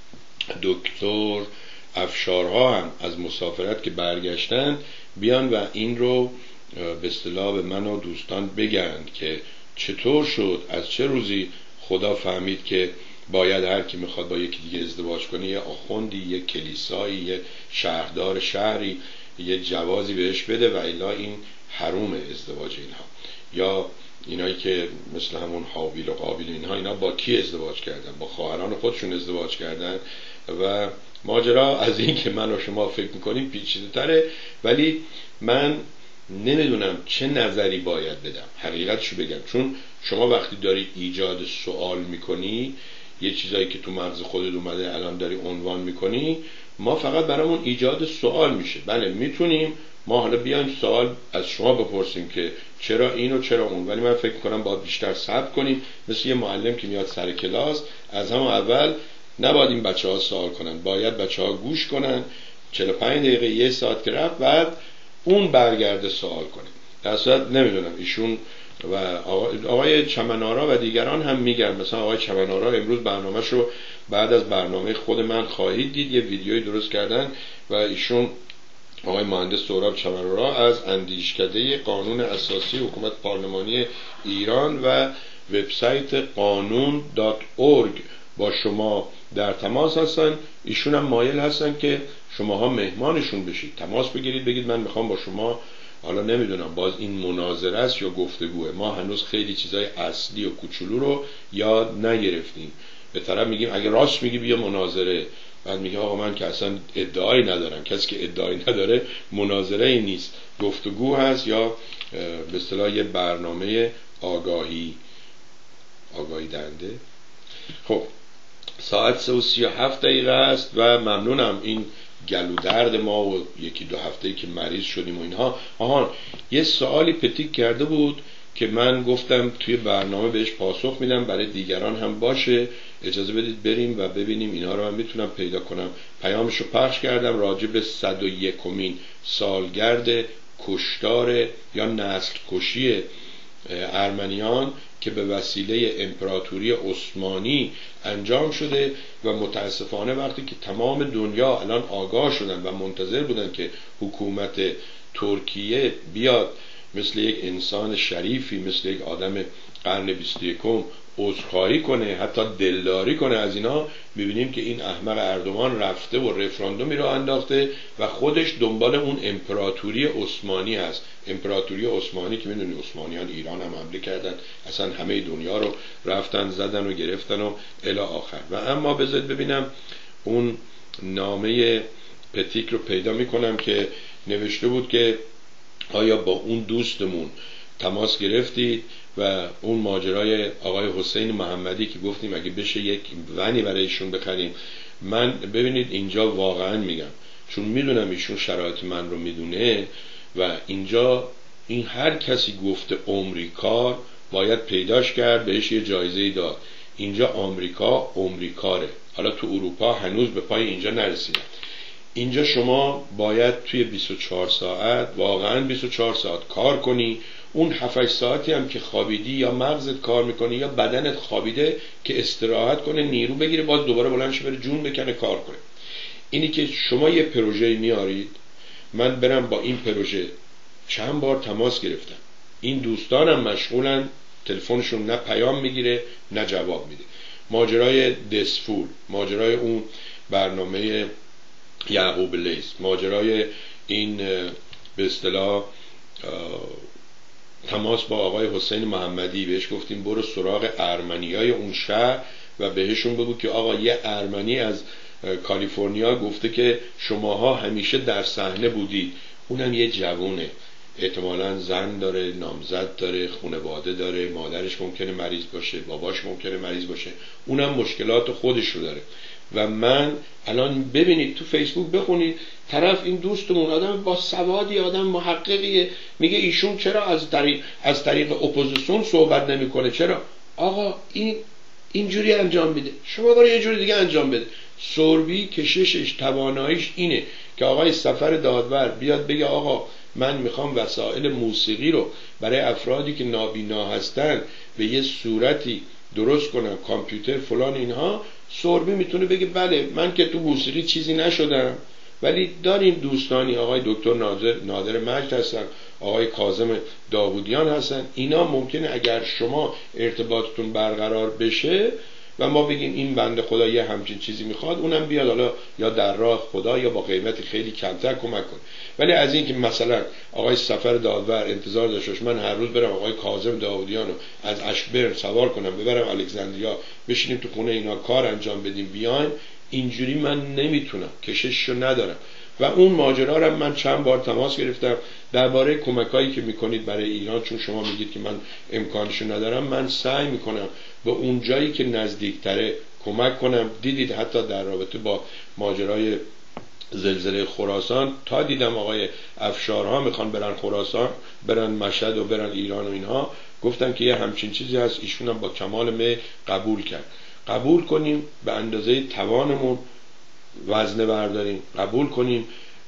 دکتر افشارها هم از مسافرت که برگشتن بیان و این رو به اصطلاح به من و دوستان بگن که چطور شد، از چه روزی خدا فهمید که باید هر کی میخواد با یکی دیگه ازدواج کنه، یه آخوندی، یه کلیسایی، یه شهردار شهری یه جوازی بهش بده و الا این حروم ازدواج اینها. یا اینایی که مثل همون هابیل و قابیل اینا با کی ازدواج کردن؟ با خواهران خودشون ازدواج کردن. و ماجرا از این که من و شما فکر میکنیم پیچیده تره، ولی من نمیدونم چه نظری باید بدم، حقیقتشو بگم. چون شما وقتی داری ایجاد سوال میکنی، یه چیزایی که تو مغز خودت اومده الان داری عنوان میکنی، ما فقط برامون ایجاد سوال میشه. بله میتونیم ما حالا بیایم سوال از شما بپرسیم که چرا این و چرا اون، ولی من فکر کنم باید بیشتر صبر کنیم، مثل یه معلم که میاد سر کلاس از همون اول نباید این بچه ها سوال کنن، باید بچه ها گوش کنن 45 دقیقه 1 ساعت که رفت بعد اون برگرده سوال کنه. در صورت نمیدونم ایشون و آقای چمنارا و دیگران هم میگن، مثلا آقای چمنارا امروز برنامه‌شو بعد از برنامه خود من خواهید دید، یه ویدیویی درست کردن و ایشون آقای مهندس سهراب چمنارا از اندیشکده قانون اساسی حکومت پارلمانی ایران و وبسایت قانون.org با شما در تماس هستن. ایشون هم مایل هستن که شماها مهمانشون بشید، تماس بگیرید، بگید من میخوام با شما، حالا نمیدونم باز این مناظره است یا گفتگوه، ما هنوز خیلی چیزای اصلی و کوچولو رو یاد نگرفتیم. به طرف میگیم اگه راست میگی بیا مناظره، بعد میگه آقا من که اصلا ادعایی ندارم. کسی که ادعایی نداره مناظره ای نیست، گفتگو هست یا به اصطلاح یه برنامه آگاهی دهنده. خب ساعت 3:37 است و ممنونم این گلو درد ما و 1-2 هفته‌ای که مریض شدیم و اینها. یه سوالی پتیک کرده بود که من گفتم توی برنامه بهش پاسخ میدم، برای دیگران هم باشه. اجازه بدید بریم و ببینیم اینها رو من میتونم پیدا کنم. پیامشو پخش کردم راجع به 101مین سالگرد کشتار یا نسل کشی ارمنیان که به وسیله امپراتوری عثمانی انجام شده و متاسفانه وقتی که تمام دنیا الان آگاه شدن و منتظر بودن که حکومت ترکیه بیاد مثل یک انسان شریفی، مثل یک آدم قرن 21 عذرخواهی کنه، حتی دلداری کنه از اینا، میبینیم که این احمق اردوغان رفته و رفراندومی رو انداخته و خودش دنبال اون امپراتوری عثمانی هست. امپراتوری عثمانی که میدونی عثمانیان ایران هم حمله کردن، اصلا همه دنیا رو رفتن زدن و گرفتن و الی آخر. و اما بذارید ببینم اون نامه پتیک رو پیدا میکنم که نوشته بود که آیا با اون دوستمون تماس گرفتید و اون ماجرای آقای حسین محمدی که گفتیم اگه بشه یک ونی برای ایشون بخریم. من ببینید اینجا واقعا میگم چون میدونم ایشون شرایط من رو میدونه و اینجا این هر کسی گفته عمریکار باید پیداش کرد، بهش یه جایزه داد. اینجا آمریکا عمریکاره. حالا تو اروپا هنوز به پای اینجا نرسیدن. اینجا شما باید توی 24 ساعت، واقعا 24 ساعت کار کنی. اون 7-8 ساعتی هم که خوابیدی یا مغزت کار میکنه یا بدنت خوابیده که استراحت کنه، نیرو بگیره، باز دوباره بلند شه بره جون بکنه کار کنه. اینی که شما یه پروژه میارید، من برم با این پروژه چند بار تماس گرفتم، این دوستانم مشغولن، تلفنشون نه پیام میگیره نه جواب میده. ماجرای دسفول، ماجرای اون برنامه یعقوب لیث، ماجرای این به اصطلاح تماس با آقای حسین محمدی، بهش گفتیم برو سراغ ارمنیای اون شهر و بهشون بگو که آقا یه ارمنی از کالیفرنیا گفته که شماها همیشه در صحنه بودید. اونم یه جوونه، احتمالاً زن داره، نامزد داره، خانواده داره، مادرش ممکنه مریض باشه، باباش ممکنه مریض باشه، اونم مشکلات خودش رو داره. و من الان ببینید تو فیسبوک بخونید، طرف این دوستمون آدم با سوادی، آدم محققیه، میگه ایشون چرا از طریق اپوزیسیون صحبت نمیکنه؟ چرا؟ آقا این اینجوری انجام میده، شما برای یه جوری دیگه انجام بده. سوربی کششش، تواناییش اینه که آقای سفر دادور بیاد بگه آقا من میخوام وسایل موسیقی رو برای افرادی که نابینا هستن به یه صورتی درست کنم، کامپیوتر فلان اینها. سوربی میتونه بگه بله من که تو موسیقی چیزی نشدم، ولی داریم دوستانی، آقای دکتر نادر مجد هستن، آقای کاظم داوودیان هستن، اینا ممکنه اگر شما ارتباطتون برقرار بشه و ما بگیم این بنده خدا یه همچین چیزی میخواد، اونم بیاد حالا یا در راه خدا یا با قیمت خیلی کمتر کمک کنه. ولی از این که مثلا آقای سفر دادور انتظار داشتش من هر روز برم آقای کاظم داوودیان رو از اشبرن سوار کنم ببرم الکساندریا بشینیم تو خونه اینا کار انجام بدیم بیایم، اینجوری من نمیتونم، کشششو ندارم. و اون ماجرا رو من چند بار تماس گرفتم درباره کمکایی که میکنید برای ایران، چون شما میگید که من امکانشو ندارم، من سعی میکنم به اون جایی که نزدیکتره کمک کنم. دیدید حتی در رابطه با ماجرای زلزله خراسان تا دیدم آقای افشارها میخوان برن خراسان، برن مشهد و برن ایران و اینها، گفتم که یه همچین چیزی هست، ایشون هم با کمال می قبول کرد. قبول کنیم به اندازه توانمون وزنه برداریم، قبول کنیم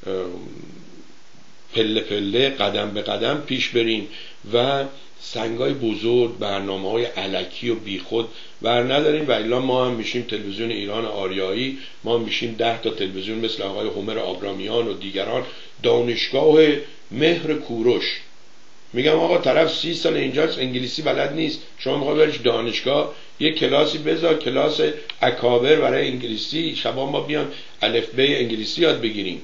پله پله قدم به قدم پیش بریم و سنگای بزرگ، برنامه‌های الکی و بیخود بر نداریم. و الا ما هم میشیم تلویزیون ایران آریایی، ما هم میشیم 10 تا تلویزیون مثل آقای هومر آبرامیان و دیگران، دانشگاه مهر کوروش. میگم آقا طرف 30 سال اینجاست انگلیسی بلد نیست، شما میخوای بریش دانشگاه یه کلاسی بذار، کلاس اکابر برای انگلیسی، شبا ما بیان الفبای انگلیسی یاد بگیریم.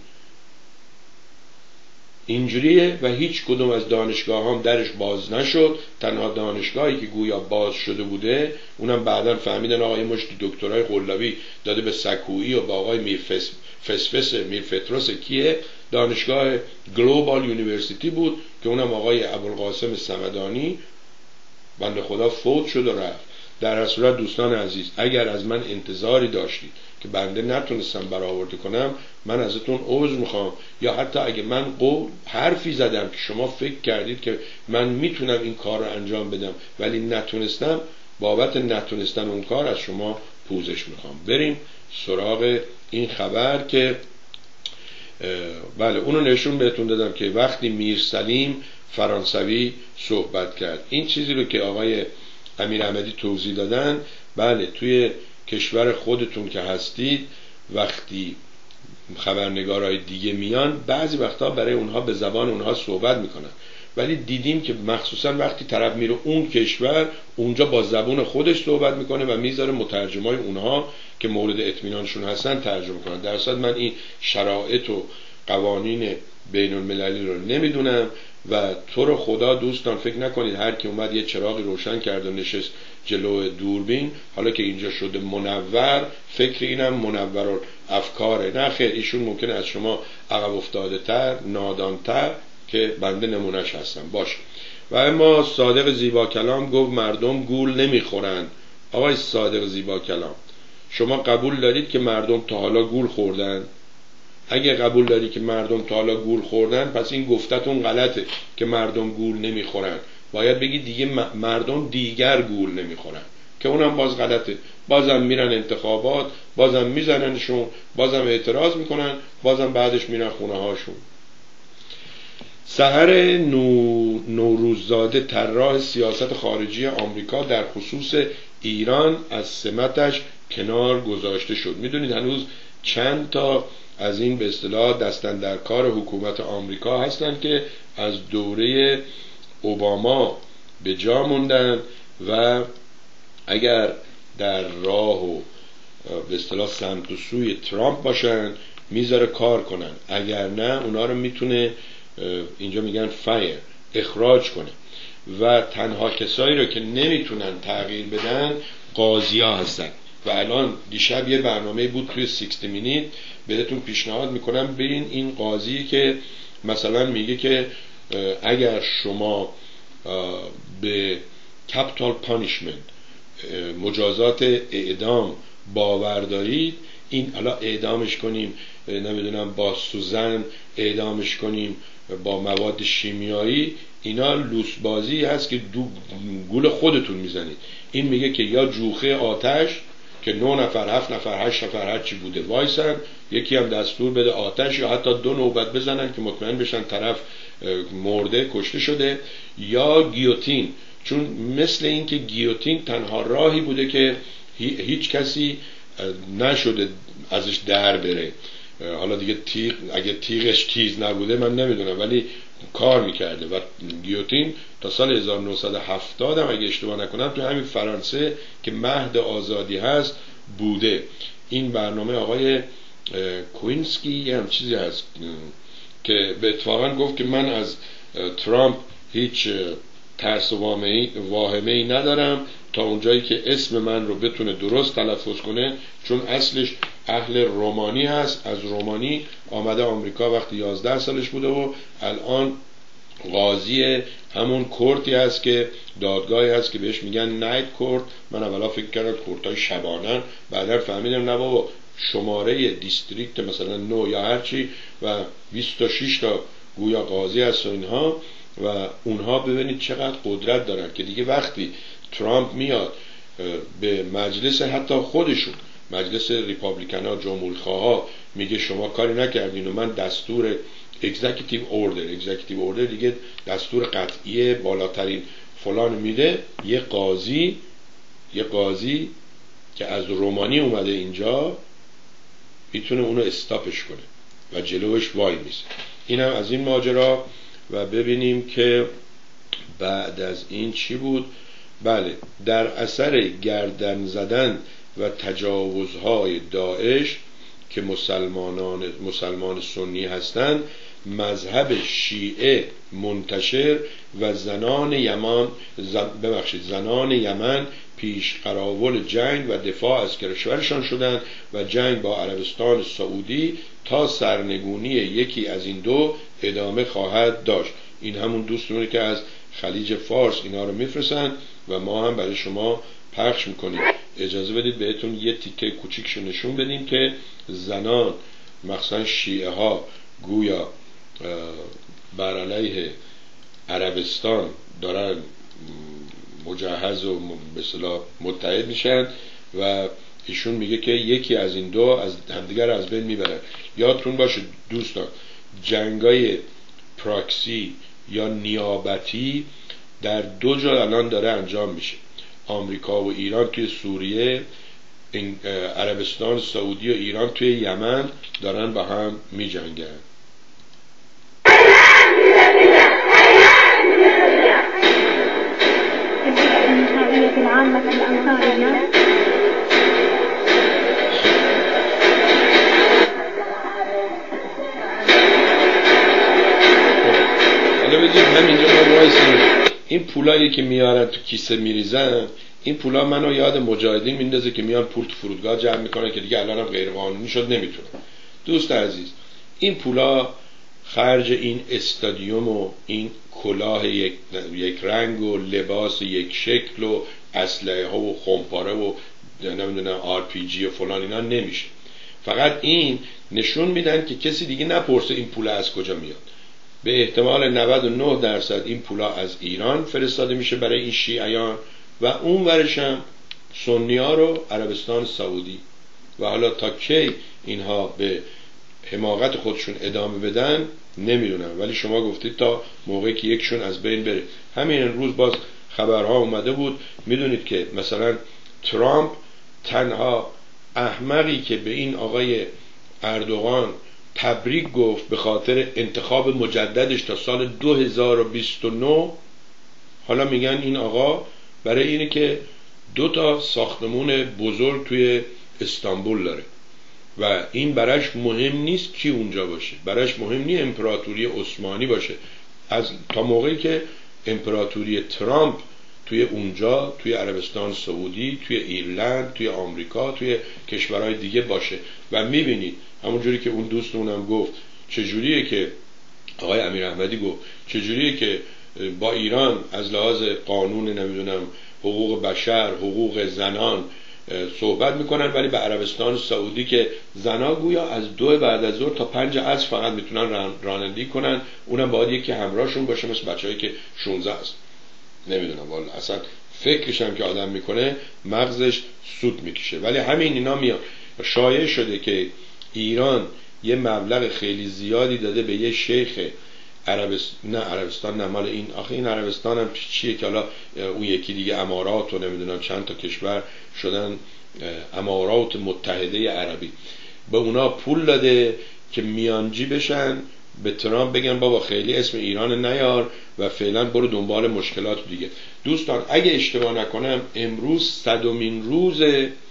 اینجوریه و هیچ کدوم از دانشگاه هم درش باز نشد. تنها دانشگاهی که گویا باز شده بوده، اونم بعداً فهمیدن آقای مشت دکترای قلابی داده به سکویی و با آقای میرفتروس کیه، دانشگاه گلوبال یونیورسیتی بود که اونم آقای ابوالقاسم صمدانی بنده خدا فوت شد و رفت. در هر صورت دوستان عزیز، اگر از من انتظاری داشتید که بنده نتونستم برآورده کنم، من ازتون عذر میخوام. یا حتی اگه من حرفی زدم که شما فکر کردید که من میتونم این کار رو انجام بدم ولی نتونستم، بابت نتونستن اون کار از شما پوزش میخوام. بریم سراغ این خبر که بله اونو نشون بهتون دادم که وقتی میرسلیم فرانسوی صحبت کرد. این چیزی رو که آقای امیر احمدی توضیح دادن، بله توی کشور خودتون که هستید وقتی خبرنگارای دیگه میان بعضی وقتا برای اونها به زبان اونها صحبت میکنن، ولی دیدیم که مخصوصا وقتی طرف میره اون کشور اونجا با زبان خودش صحبت میکنه و میذاره مترجمای اونها که مورد اطمینانشون هستن ترجمه کنن. در اصل من این شرایط و قوانین بین المللی رو نمیدونم و تو رو خدا دوستان فکر نکنید هر کی اومد یه چراغی روشن کرد و نشست جلو دوربین حالا که اینجا شده منور فکر اینم منور افکاره. نه خیر، ایشون ممکنه از شما عقب افتاده تر، نادانتر که بنده نمونش هستم باشه. و اما صادق زیبا کلام گفت مردم گول نمیخورن. آقای صادق زیبا کلام، شما قبول دارید که مردم تا حالا گول خوردن؟ اگه قبول داری که مردم تا حالا گول خوردن، پس این گفتتون غلطه که مردم گول نمیخورن. باید بگی دیگه مردم دیگر گول نمیخورن، که اونم باز غلطه. بازم میرن انتخابات، بازم میزننشون، بازم اعتراض میکنن، بازم بعدش میرن خونه هاشون. سحر نوروززاده، طراح سیاست خارجی آمریکا، در خصوص ایران از سمتش کنار گذاشته شد. میدونید هنوز چند تا از این به اصطلاح دستن در کار حکومت آمریکا هستن که از دوره اوباما به جا موندن و اگر در راه و به اصطلاح سمت و سوی ترامپ باشن میذاره کار کنن، اگر نه اونا رو میتونه اینجا میگن فایر، اخراج کنه. و تنها کسایی رو که نمیتونن تغییر بدن قاضی‌ها هستن. و الان دیشب یه برنامه بود توی 60 مینیت، بهتون پیشنهاد میکنم برین این قاضی که مثلا میگه که اگر شما به کپیتال پانیشمنت، مجازات اعدام باور دارید، این حالا اعدامش کنیم نمیدونم با سوزن، اعدامش کنیم با مواد شیمیایی، اینا لوس بازی هست که گول خودتون میزنید. این میگه که یا جوخه آتش که 9 نفر 7 نفر 8 نفر هر چی بوده وایسن، یکی هم دستور بده آتش، یا حتی 2 نوبت بزنن که مطمئن بشن طرف مرده، کشته شده، یا گیوتین. چون مثل این که گیوتین تنها راهی بوده که هیچ کسی نشده ازش در بره. حالا دیگه تیغ، اگه تیغش تیز نبوده من نمیدونم، ولی کار میکرده. و گیوتین تا سال 1970 هم اگه اشتباه نکنم تو همین فرانسه که مهد آزادی هست بوده. این برنامه آقای کوینسکی یه هم چیزی هست که به اتفاقا گفت که من از ترامپ هیچ ترس و واهمه ای ندارم تا اونجایی که اسم من رو بتونه درست تلفظ کنه، چون اصلش اهل رومانی هست، از رومانی آمده آمریکا وقتی 11 سالش بوده و الان قاضی همون کورتی هست که دادگاهی هست که بهش میگن نایت کورت. من اولا فکر کردم کورتای شبانن، بعدا فهمیدم نه بابا، شماره دیستریکت مثلا 9 یا هرچی و 26 تا گویا قاضی هست و اینها. و اونها ببینید چقدر قدرت دارن که دیگه وقتی ترامپ میاد به مجلس، حتی خودشون مجلس ریپابلیکن ها، جمهوری‌خواه ها، میگه شما کاری نکردین و من دستور اگزیکتیو اوردر دیگه دستور قطعی بالاترین فلان میده، یه قاضی که از رومانی اومده اینجا میتونه اونو استاپش کنه و جلوش وای میسه. اینم از این ماجرا. و ببینیم که بعد از این چی بود. بله، در اثر گردن زدن و تجاوزهای داعش که مسلمان سنی هستند، مذهب شیعه منتشر و زنان یمن پیش قراول جنگ و دفاع از کشورشان شدند و جنگ با عربستان سعودی تا سرنگونی یکی از این دو ادامه خواهد داشت. این همون دوستونه که از خلیج فارس اینا رو میفرستن و ما هم برای شما پخش میکنیم. اجازه بدید بهتون یه تیکه کوچیکشو نشون بدیم که زنان مخصوصا شیعه ها گویا بر علیه عربستان دارن مجهز و به اصطلاح متحد میشن و ایشون میگه که یکی از این دو از همدیگر از بین میبرن. یادتون باشه دوستان، جنگای پراکسی یا نیابتی در 2 جا الان داره انجام میشه. آمریکا و ایران توی سوریه، عربستان سعودی و ایران توی یمن دارن با هم میجنگن. حالا بگیم همینجا ما وایسیم، این پولایی که میارن تو کیسه میریزن، این پولا منو یاد مجاهدین میندازه که میان پول تو فرودگاه جمع میکنن که دیگه الان هم غیر قانونی شد نمیتونه. دوست عزیز، این پولا خرج این استادیوم و این کلاه یک رنگ و لباس یک شکل و اسلحه ها و خمپاره و نمیدونم RPG و فلان اینا نمیشه. فقط این نشون میدن که کسی دیگه نپرسه این پول از کجا میاد. به احتمال 99% این پولا از ایران فرستاده میشه برای این شیعیان و اون ورش هم سنی ها رو عربستان سعودی. و حالا تا کی اینها به حماقت خودشون ادامه بدن نمیدونم، ولی شما گفتید تا موقعی که یکشون از بین بره. همین روز باز خبرها اومده بود، میدونید که مثلا ترامپ تنها احمقی که به این آقای اردوغان تبریک گفت به خاطر انتخاب مجددش تا سال 2029، حالا میگن این آقا برای اینه که 2 ساختمون بزرگ توی استانبول داره و این براش مهم نیست کی اونجا باشه، براش مهم نیست امپراتوری عثمانی باشه. تا موقعی که امپراتوری ترامپ توی اونجا، توی عربستان سعودی، توی ایرلند، توی آمریکا، توی کشورهای دیگه باشه. و میبینید همونجوری که اون دوستمونم گفت چجوریه که آقای امیر احمدی گفت چجوریه که با ایران از لحاظ قانون نمیدونم حقوق بشر، حقوق زنان صحبت میکنن، ولی به عربستان سعودی که زنا گویا از 2 بعد از ظهر تا 5 عصر فقط میتونن رانندگی کنن، اونم باید یکی همراهشون باشه مثل بچه‌ای که 16 است. نمیدونم والا، اصلا فکرش هم که آدم میکنه مغزش سود میکشه. ولی همین اینا میاد شایع شده که ایران یه مبلغ خیلی زیادی داده به یه شیخ عربستان نه مال این، آخه این عربستان هم چیه که حالا اون یکی دیگه امارات و نمیدونم چند تا کشور شدن امارات متحده عربی، به اونا پول داده که میانجی بشن به ترامپ بگن بابا خیلی اسم ایران نیار و فعلا برو دنبال مشکلات دیگه. دوستان اگه اشتباه نکنم امروز 100مین روز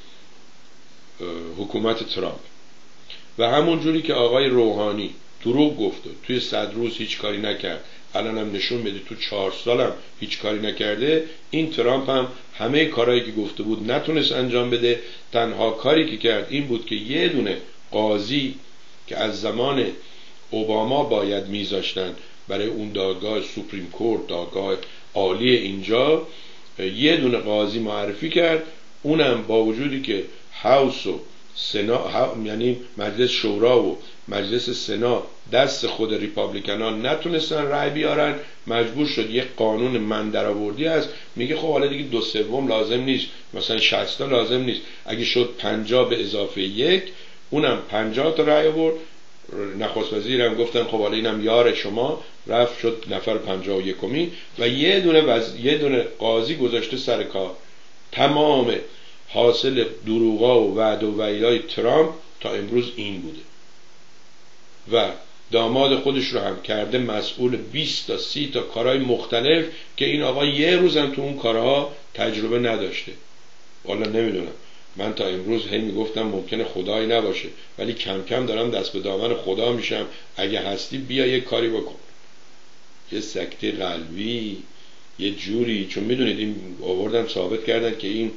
حکومت ترامپ و همون جوری که آقای روحانی دروغ گفت توی 100 روز هیچ کاری نکرد، الان هم نشون میده تو 4 سالم هیچ کاری نکرده، این ترامپ هم همه کارهایی که گفته بود نتونست انجام بده. تنها کاری که کرد این بود که یه دونه قاضی که از زمان اوباما باید میذاشتن برای اون دادگاه سوپریم کورت، دادگاه عالی اینجا، یه دونه قاضی معرفی کرد، اونم با وجودی که هاوس و سنا یعنی مجلس شورا و مجلس سنا دست خود ریپابلیکنان نتونستن رأی بیارن، مجبور شد یک قانون من درآوردی است، میگه خب حالا دیگه 2/3 لازم نیست، مثلا 60 لازم نیست، اگه شد 50 به اضافه 1 اونم 50 تا رأی آورد. نخست وزیرم گفتن خب حالا اینم یار شما، رفت شد نفر 51می و یه دونه قاضی گذاشته سر کار. تمام حاصل دروغا و وعده و وعیدهای ترامپ تا امروز این بوده و داماد خودش رو هم کرده مسئول 20 تا 30 تا کارهای مختلف که این آقا یه روزم تو اون کارها تجربه نداشته. والا نمیدونم، من تا امروز هی میگفتم ممکنه خدایی نباشه، ولی کم کم دارم دست به دامن خدا میشم. اگه هستی بیا یه کاری بکن، یه سکته قلبی یه جوری، چون میدونید این آوردن ثابت کردن که این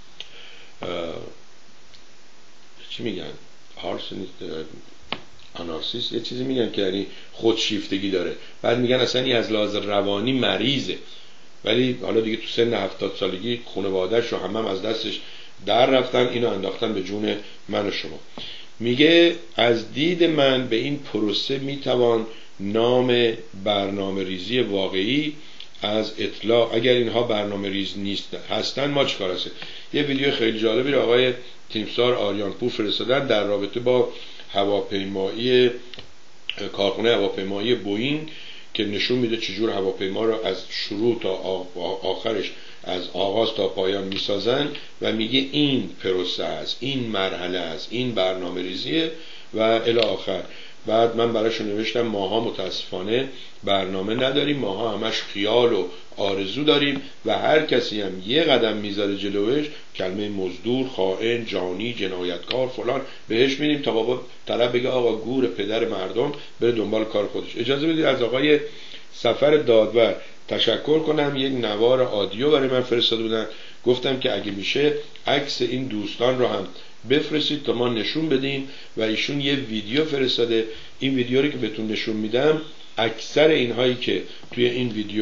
چی میگن آنارسیس یه چیزی میگن که یعنی خودشیفتگی داره، بعد میگن اصلا این از لحاظ روانی مریضه، ولی حالا دیگه تو سن 70 سالگی خانواده‌اش رو هم از دستش در رفتن، اینو انداختن به جون من و شما. میگه از دید من به این پروسه میتوان نام برنامه ریزی واقعی از اطلاع، اگر اینها برنامه ریز نیست هستن ما چیکار هست. یه ویدیو خیلی جالبی رو آقای تیمسار آریانپور فرستادن در رابطه با هواپیمایی کارخانه هواپیمایی بوئینگ که نشون میده چجور هواپیما رو از شروع تا آخرش از آغاز تا پایان میسازن و میگه این پروسه است، این مرحله است، این برنامه ریزیه و الی آخر. بعد من براشون نوشتم ماها متاسفانه برنامه نداریم، ماها همش خیال و آرزو داریم و هر کسی هم یه قدم میذاره جلوش کلمه مزدور، خائن، جانی، جنایتکار فلان بهش میدیم تا بابا طرف بگه آقا گور پدر مردم بره دنبال کار خودش. اجازه بدید از آقای سفر دادور تشکر کنم. یک نوار آدیو برای من فرستاده بودن، گفتم که اگه میشه عکس این دوستان رو هم بفرستید تا ما نشون بدیم و ایشون یه ویدیو فرستاده. این ویدیو رو که بهتون نشون میدم اکثر اینهایی که توی این ویدیو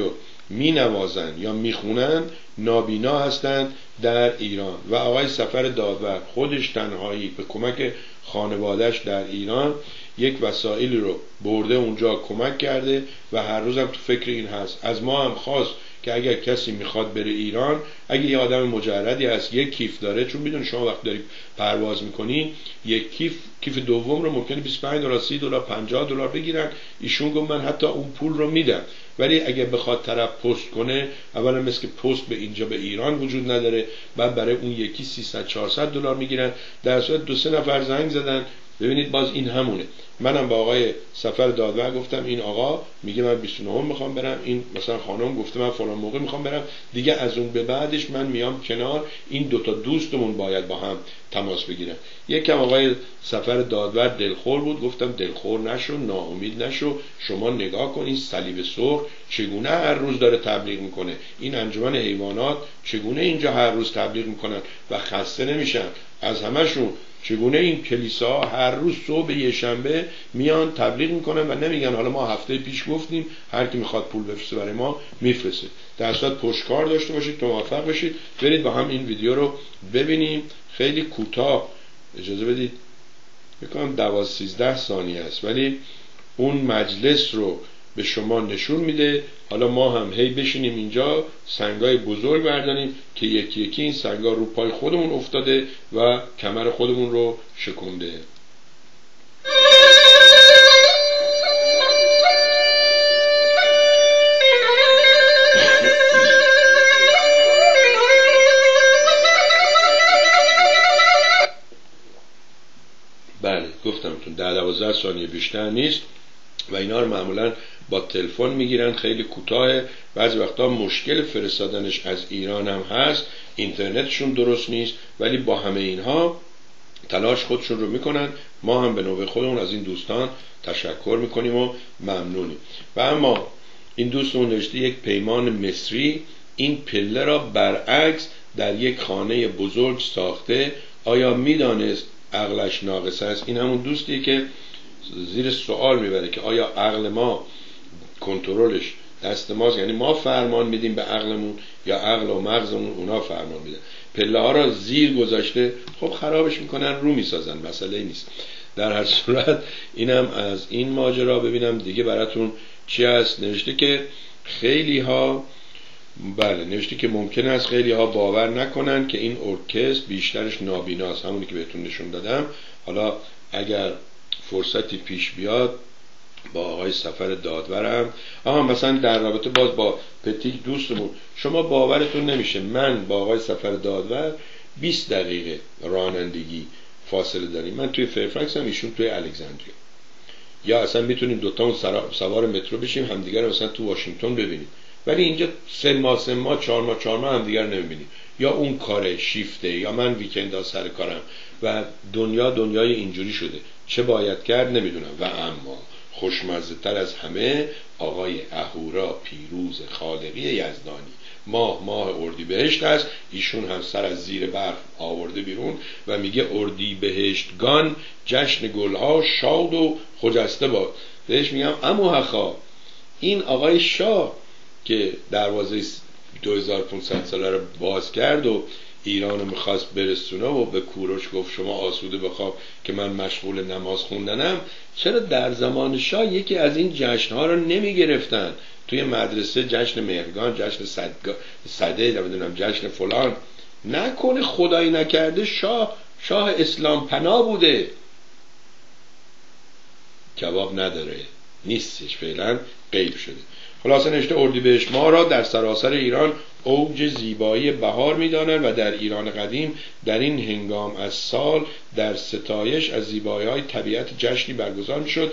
می نوازن یا می خونن نابینا هستند در ایران. و آقای صفر دادور خودش تنهایی به کمک خانوادهش در ایران یک وسایلی رو برده اونجا کمک کرده و هر روزم تو فکر این هست. از ما هم خواست که اگر کسی میخواد بره ایران، اگه یه آدم مجردی هست یک کیف داره، چون میدون شما وقت داری پرواز میکنی یک کیف دوم رو ممکنه 25 دلار 30 دلار 50 دلار بگیرن. ایشون گفت من حتی اون پول رو میدم، ولی اگه بخواد طرف پست کنه، اولا مثل که پست به اینجا به ایران وجود نداره، بعد برای اون یکی 300 400 دلار میگیرن. در صورت 2-3 نفر زنگ زدن. ببینید باز این همونه. منم با آقای صفر دادور گفتم این آقا میگه من 29 میخوام برم، این مثلا خانم گفته من فلان موقع میخوام برم، دیگه از اون به بعدش من میام کنار، این دوتا دوستمون باید با هم تماس بگیرن. یکم آقای صفر دادور دلخور بود. گفتم دلخور نشو، ناامید نشو، شما نگاه کن این صلیب سرخ چگونه هر روز داره تبلیغ میکنه، این انجمن حیوانات چگونه اینجا هر روز تبلیغ میکنن و خسته نمیشن از همشون، چگونه این کلیسا هر روز صبح یه شنبه میان تبلیغ میکنن و نمیگن حالا ما هفته پیش گفتیم هر کی میخواد پول بفرسته برای ما میفرسته. در اصل پشتکار داشته باشید، موفق باشید. برید با هم این ویدیو رو ببینیم. خیلی کوتاه، اجازه بدید بکنم 12-13 ثانیه است، ولی اون مجلس رو به شما نشون میده. حالا ما هم هی بشینیم اینجا سنگای بزرگ برداریم که یکی یکی این سنگا رو پای خودمون افتاده و کمر خودمون رو شکنده. بله گفتم تو 10-12 ثانیه بیشتر نیست و اینا رو معمولا با تلفن میگیرن، خیلی کوتاه. بعضی وقتا مشکل فرستادنش از ایران هم هست، اینترنتشون درست نیست، ولی با همه اینها تلاش خودشون رو میکنن. ما هم به نوبه خودمون از این دوستان تشکر میکنیم و ممنونیم. و اما این دوستمون نوشته یک پیمان مصری این پله را برعکس در یک خانه بزرگ ساخته، آیا میدانست عقلش ناقص است؟ این همون دوستی که زیر سوال میبره که آیا عقل ما کنترلش دست ماست، یعنی ما فرمان میدیم به عقلمون یا عقل و مغزمون اونا فرمان میدن. پله ها را زیر گذاشته، خب خرابش میکنن رو میسازن، مسئله نیست. در هر صورت اینم از این ماجرا. ببینم دیگه براتون چی هست. نوشته که خیلی ها نوشته که ممکن است خیلی ها باور نکنن که این ارکستر بیشترش نابیناست، همونی که بهتون نشون دادم. حالا اگر فرصتی پیش بیاد با آقای صفر دادورم مثلا در رابطه باز با پتیک دوستمون، شما باورتون نمیشه من با آقای صفر دادور 20 دقیقه رانندگی فاصله داریم. من توی فرفکس هم، ایشون توی الکساندریا. یا اصلا میتونیم دوتا سوار مترو بشیم همدیگر رو مثلا تو واشنگتن ببینیم، ولی اینجا 3 ماه 4 ماه همدیگر نمیبینیم. یا اون کاره شیفته یا من ویکندها سر کارم و دنیای اینجوری شده. چه باید کرد نمیدونم. و اما خوشمزه تر از همه آقای اهورا پیروز خالقی یزدانی، ماه اردیبهشت است. ایشون هم سر از زیر برف آورده بیرون و میگه اردیبهشتگان جشن گلها شاد و خجسته باد. بهش میگم امو حخا، این آقای شاه که دروازه 2500 ساله رو باز کرد و ایران رو میخواست برسونه و به کوروش گفت شما آسوده بخواب که من مشغول نماز خوندنم، چرا در زمان شاه یکی از این جشنها رو نمی گرفتن توی مدرسه؟ جشن مهرگان، جشن صده، نمیدونم جشن فلان. نکنه خدایی نکرده شاه اسلام پناه بوده؟ جواب نداره، نیستش، فعلا غیب شده. خلاصه نوشته اردیبهشت ماه را در سراسر ایران اوج زیبایی بهار می‌دانند و در ایران قدیم در این هنگام از سال در ستایش از زیبایی‌های طبیعت جشنی برگزار می‌شد.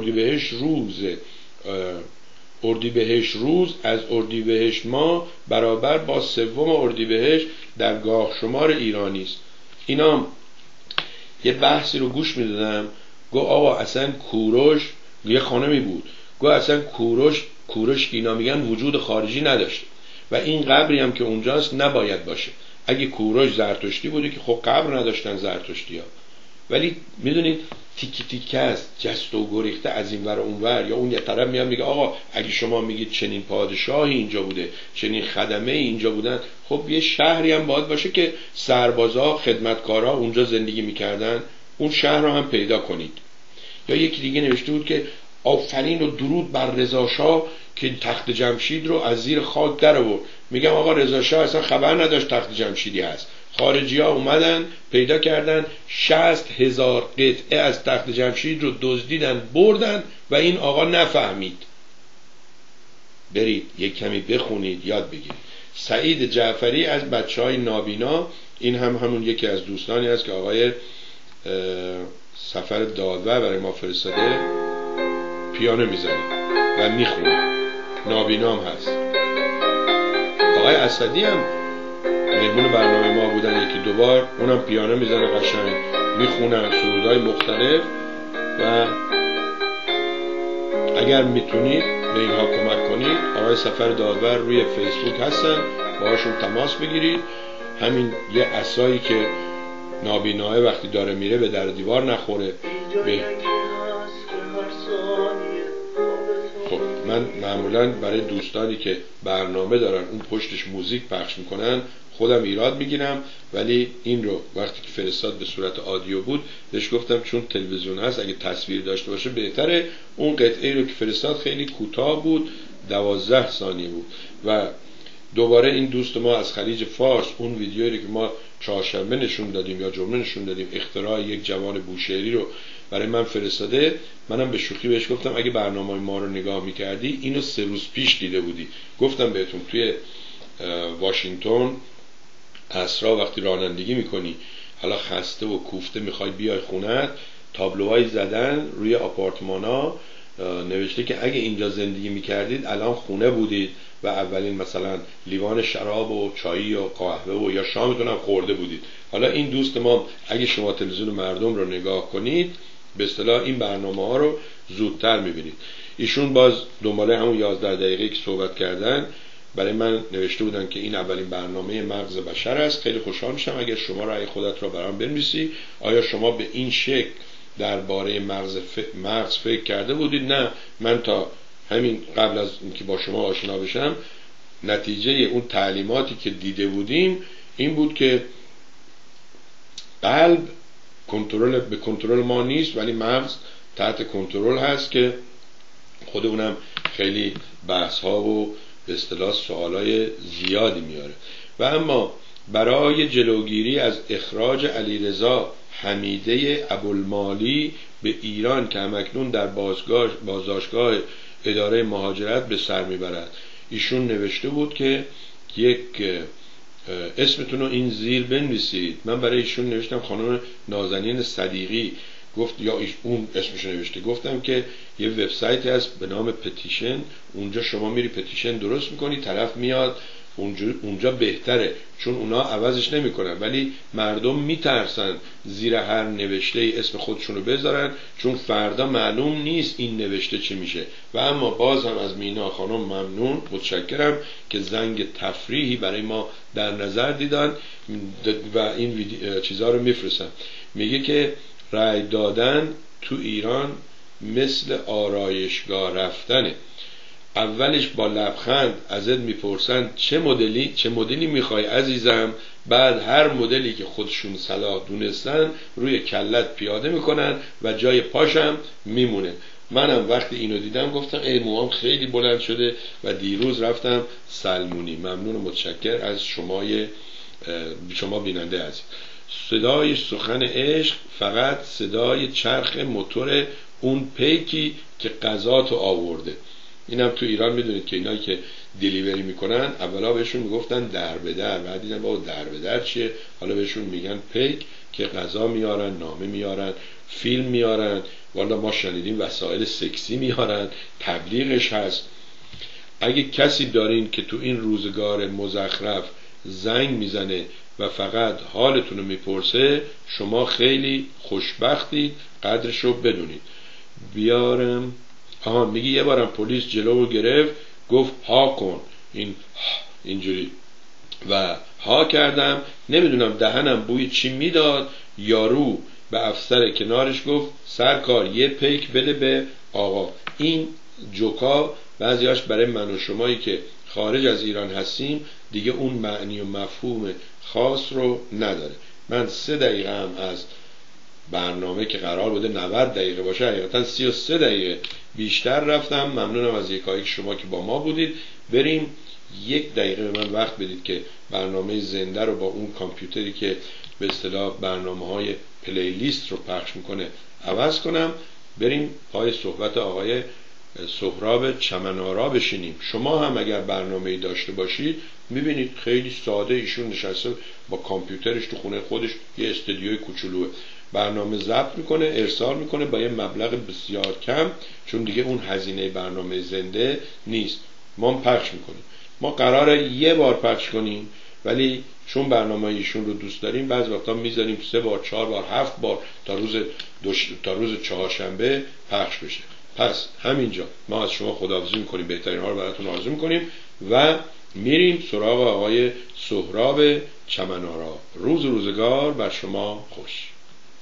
اردیبهشت روز از اردیبهشت ماه برابر با 3 اردیبهشت در گاه شمار ایرانی است. اینا یه بحثی رو گوش می‌دادم، گو آقا اصلا کوروش یه خانمی بود، گو اصلا کوروش اینا میگن وجود خارجی نداشته و این قبری هم که اونجاست نباید باشه. اگه کوروش زرتشتی بوده که خب قبر نداشتن زرتشتی ها، ولی میدونید تیکی تیکه است، جست و گریخته از این ور اون ور. یا اون یه طرف میاد میگه آقا اگه شما میگید چنین پادشاهی اینجا بوده، چنین خدمه اینجا بودن، خب یه شهری هم باید باشه که سربازا خدمتکارا اونجا زندگی میکردن، اون شهر رو هم پیدا کنید. یا یکی دیگه نوشته بود که آفرین و درود بر رضا شاه که تخت جمشید رو از زیر خاک در آورد. میگم آقا رضا شاه اصلا خبر نداشت تخت جمشیدی هست. خارجی ها اومدن پیدا کردن 60,000 قطعه از تخت جمشید رو دزدیدن بردن و این آقا نفهمید. برید یک کمی بخونید یاد بگیرید. سعید جعفری از بچهای نابینا، این هم همون یکی از دوستانی است که آقای سفر دادور برای ما فرستاده، پیانو میزنه و میخونه، نابینام هست. آقای اسدی هم مهمون برنامه ما بودن یکی دوبار، اونم پیانو میزنه قشنگ، میخونن سرودهای مختلف. و اگر میتونید به اینها کمک کنید، آقای سفر دادور روی فیسبوک هستن، باهاشون تماس بگیرید. همین یه عصایی که نابیناه وقتی داره میره به در دیوار نخوره. خب من معمولا برای دوستانی که برنامه دارن اون پشتش موزیک پخش میکنن خودم ایراد میگیرم، ولی این رو وقتی که فرستاد به صورت آدیو بود بهش گفتم چون تلویزیون هست اگه تصویر داشته باشه بهتره. اون قطعه رو که فرستاد خیلی کوتاه بود، 12 ثانیه بود. و دوباره این دوست ما از خلیج فارس اون ویدیویی رو که ما چهارشنبه نشون دادیم یا جمعه نشون دادیم، اختراع یک جوان بوشهری رو برای من فرستاده. منم به شوخی بهش گفتم اگه برنامه ما رو نگاه میکردی اینو 3 روز پیش دیده بودی. گفتم بهتون توی واشنگتن عصرها وقتی رانندگی میکنی، حالا خسته و کوفته میخوای بیای خونت، تابلوهای زدن روی آپارتمانا نوشته که اگه اینجا زندگی میکردید الان خونه بودید و اولین مثلا لیوان شراب و چایی و قهوه و یا شامتون هم خورده بودید. حالا این دوست ما اگه شما تلویزیون مردم رو نگاه کنید به اصطلاح این برنامه ها رو زودتر میبینید. ایشون باز دنباله همون 11 دقیقه که صحبت کردن برای من نوشته بودن که این اولین برنامه مغز بشر است. خیلی خوشحال میشم اگر شما رأی خودت رو برام بنویسی. آیا شما به این شکل درباره مغز فکر کرده بودید؟ نه، من تا همین قبل از اینکه با شما آشنا بشم نتیجه اون تعلیماتی که دیده بودیم این بود که قلب به کنترل ما نیست ولی مغز تحت کنترل هست، که خود اونم خیلی بحث ها و به اصطلاح سوالای زیادی میاره. و اما برای جلوگیری از اخراج علیرضا حمیده ابوالمالی به ایران که همکنون در بازداشتگاه اداره مهاجرت به سر میبرد، ایشون نوشته بود که یک اسمتون رو این زیر بنویسید. من برای ایشون نوشتم خانم نازنین صدیقی، گفت یا اون اسمش نوشته، گفتم که یه وبسایتی هست به نام پتیشن، اونجا شما میری پتیشن درست میکنی، طرف میاد اونجا بهتره چون اونا عوضش نمیکنن، ولی مردم میترسن زیر هر نوشته ای اسم خودشونو بذارن چون فردا معلوم نیست این نوشته چی میشه. و اما باز هم از مینا خانم ممنون، متشکرم که زنگ تفریحی برای ما در نظر دیدن و این چیزها رو میفرستن. میگه که رأی دادن تو ایران مثل آرایشگاه رفتنه. اولش با لبخند ازت میپرسن چه مدلی میخوای عزیزم، بعد هر مدلی که خودشون صلاح دونستن روی کلت پیاده میکنن و جای پاشم میمونه. منم وقتی اینو دیدم گفتم ای موام خیلی بلند شده و دیروز رفتم سلمونی. ممنون و متشکر از شما بیننده عزیز. صدای سخن عشق فقط صدای چرخ موتور اون پیکی که غذاتو آورده. اینم تو ایران میدونید که اینایی که دلیوری میکنن اولا بهشون میگفتن در به در، بعد دیدن بابا در به در چیه، حالا بهشون میگن پیک که غذا میارن، نامه میارن، فیلم میارن، والا ما شنیدیم وسایل سکسی میارن، تبلیغش هست. اگه کسی دارین که تو این روزگار مزخرف زنگ میزنه و فقط حالتون رو میپرسه، شما خیلی خوشبختید، قدرشو بدونید. بیارم میگی یه بارم پلیس جلو گرفت گفت ها کن، اینجوری و ها کردم، نمیدونم دهنم بوی چی میداد، یارو به افسر کنارش گفت سرکار یه پیک بده به آقا. این جوکا بعضیاش برای من و شمایی که خارج از ایران هستیم دیگه اون معنی و مفهوم خاص رو نداره. من 3 دقیقه هم از برنامه که قرار بوده 90 دقیقه باشه حقیقتا 33 دقیقه بیشتر رفتم. ممنونم از یکایک شما که با ما بودید. بریم 1 دقیقه به من وقت بدید که برنامه زنده رو با اون کامپیوتری که به اصطلاح برنامه‌های پلیلیست رو پخش میکنه عوض کنم. بریم پای صحبت آقای سهراب چمن‌آرا بشینیم. شما هم اگر برنامه‌ای داشته باشید میبینید خیلی ساده ایشون نشسته با کامپیوترش تو خونه خودش، یه استودیوی کوچولوه، برنامه ضبط میکنه ارسال میکنه با یه مبلغ بسیار کم، چون دیگه اون هزینه برنامه زنده نیست. ما پخش میکنیم. ما قراره یه بار پخش کنیم، ولی چون برنامه ایشون رو دوست داریم بعضی وقتا میذاریم 3 بار 4 بار 7 بار تا روز چهارشنبه پخش بشه. پس همینجا ما از شما خداحافظی میکنیم، بهترین ها رو براتون آرزو میکنیم و میریم سراغ آقای سهراب چمن‌آرا. روزگار بر شما خوش.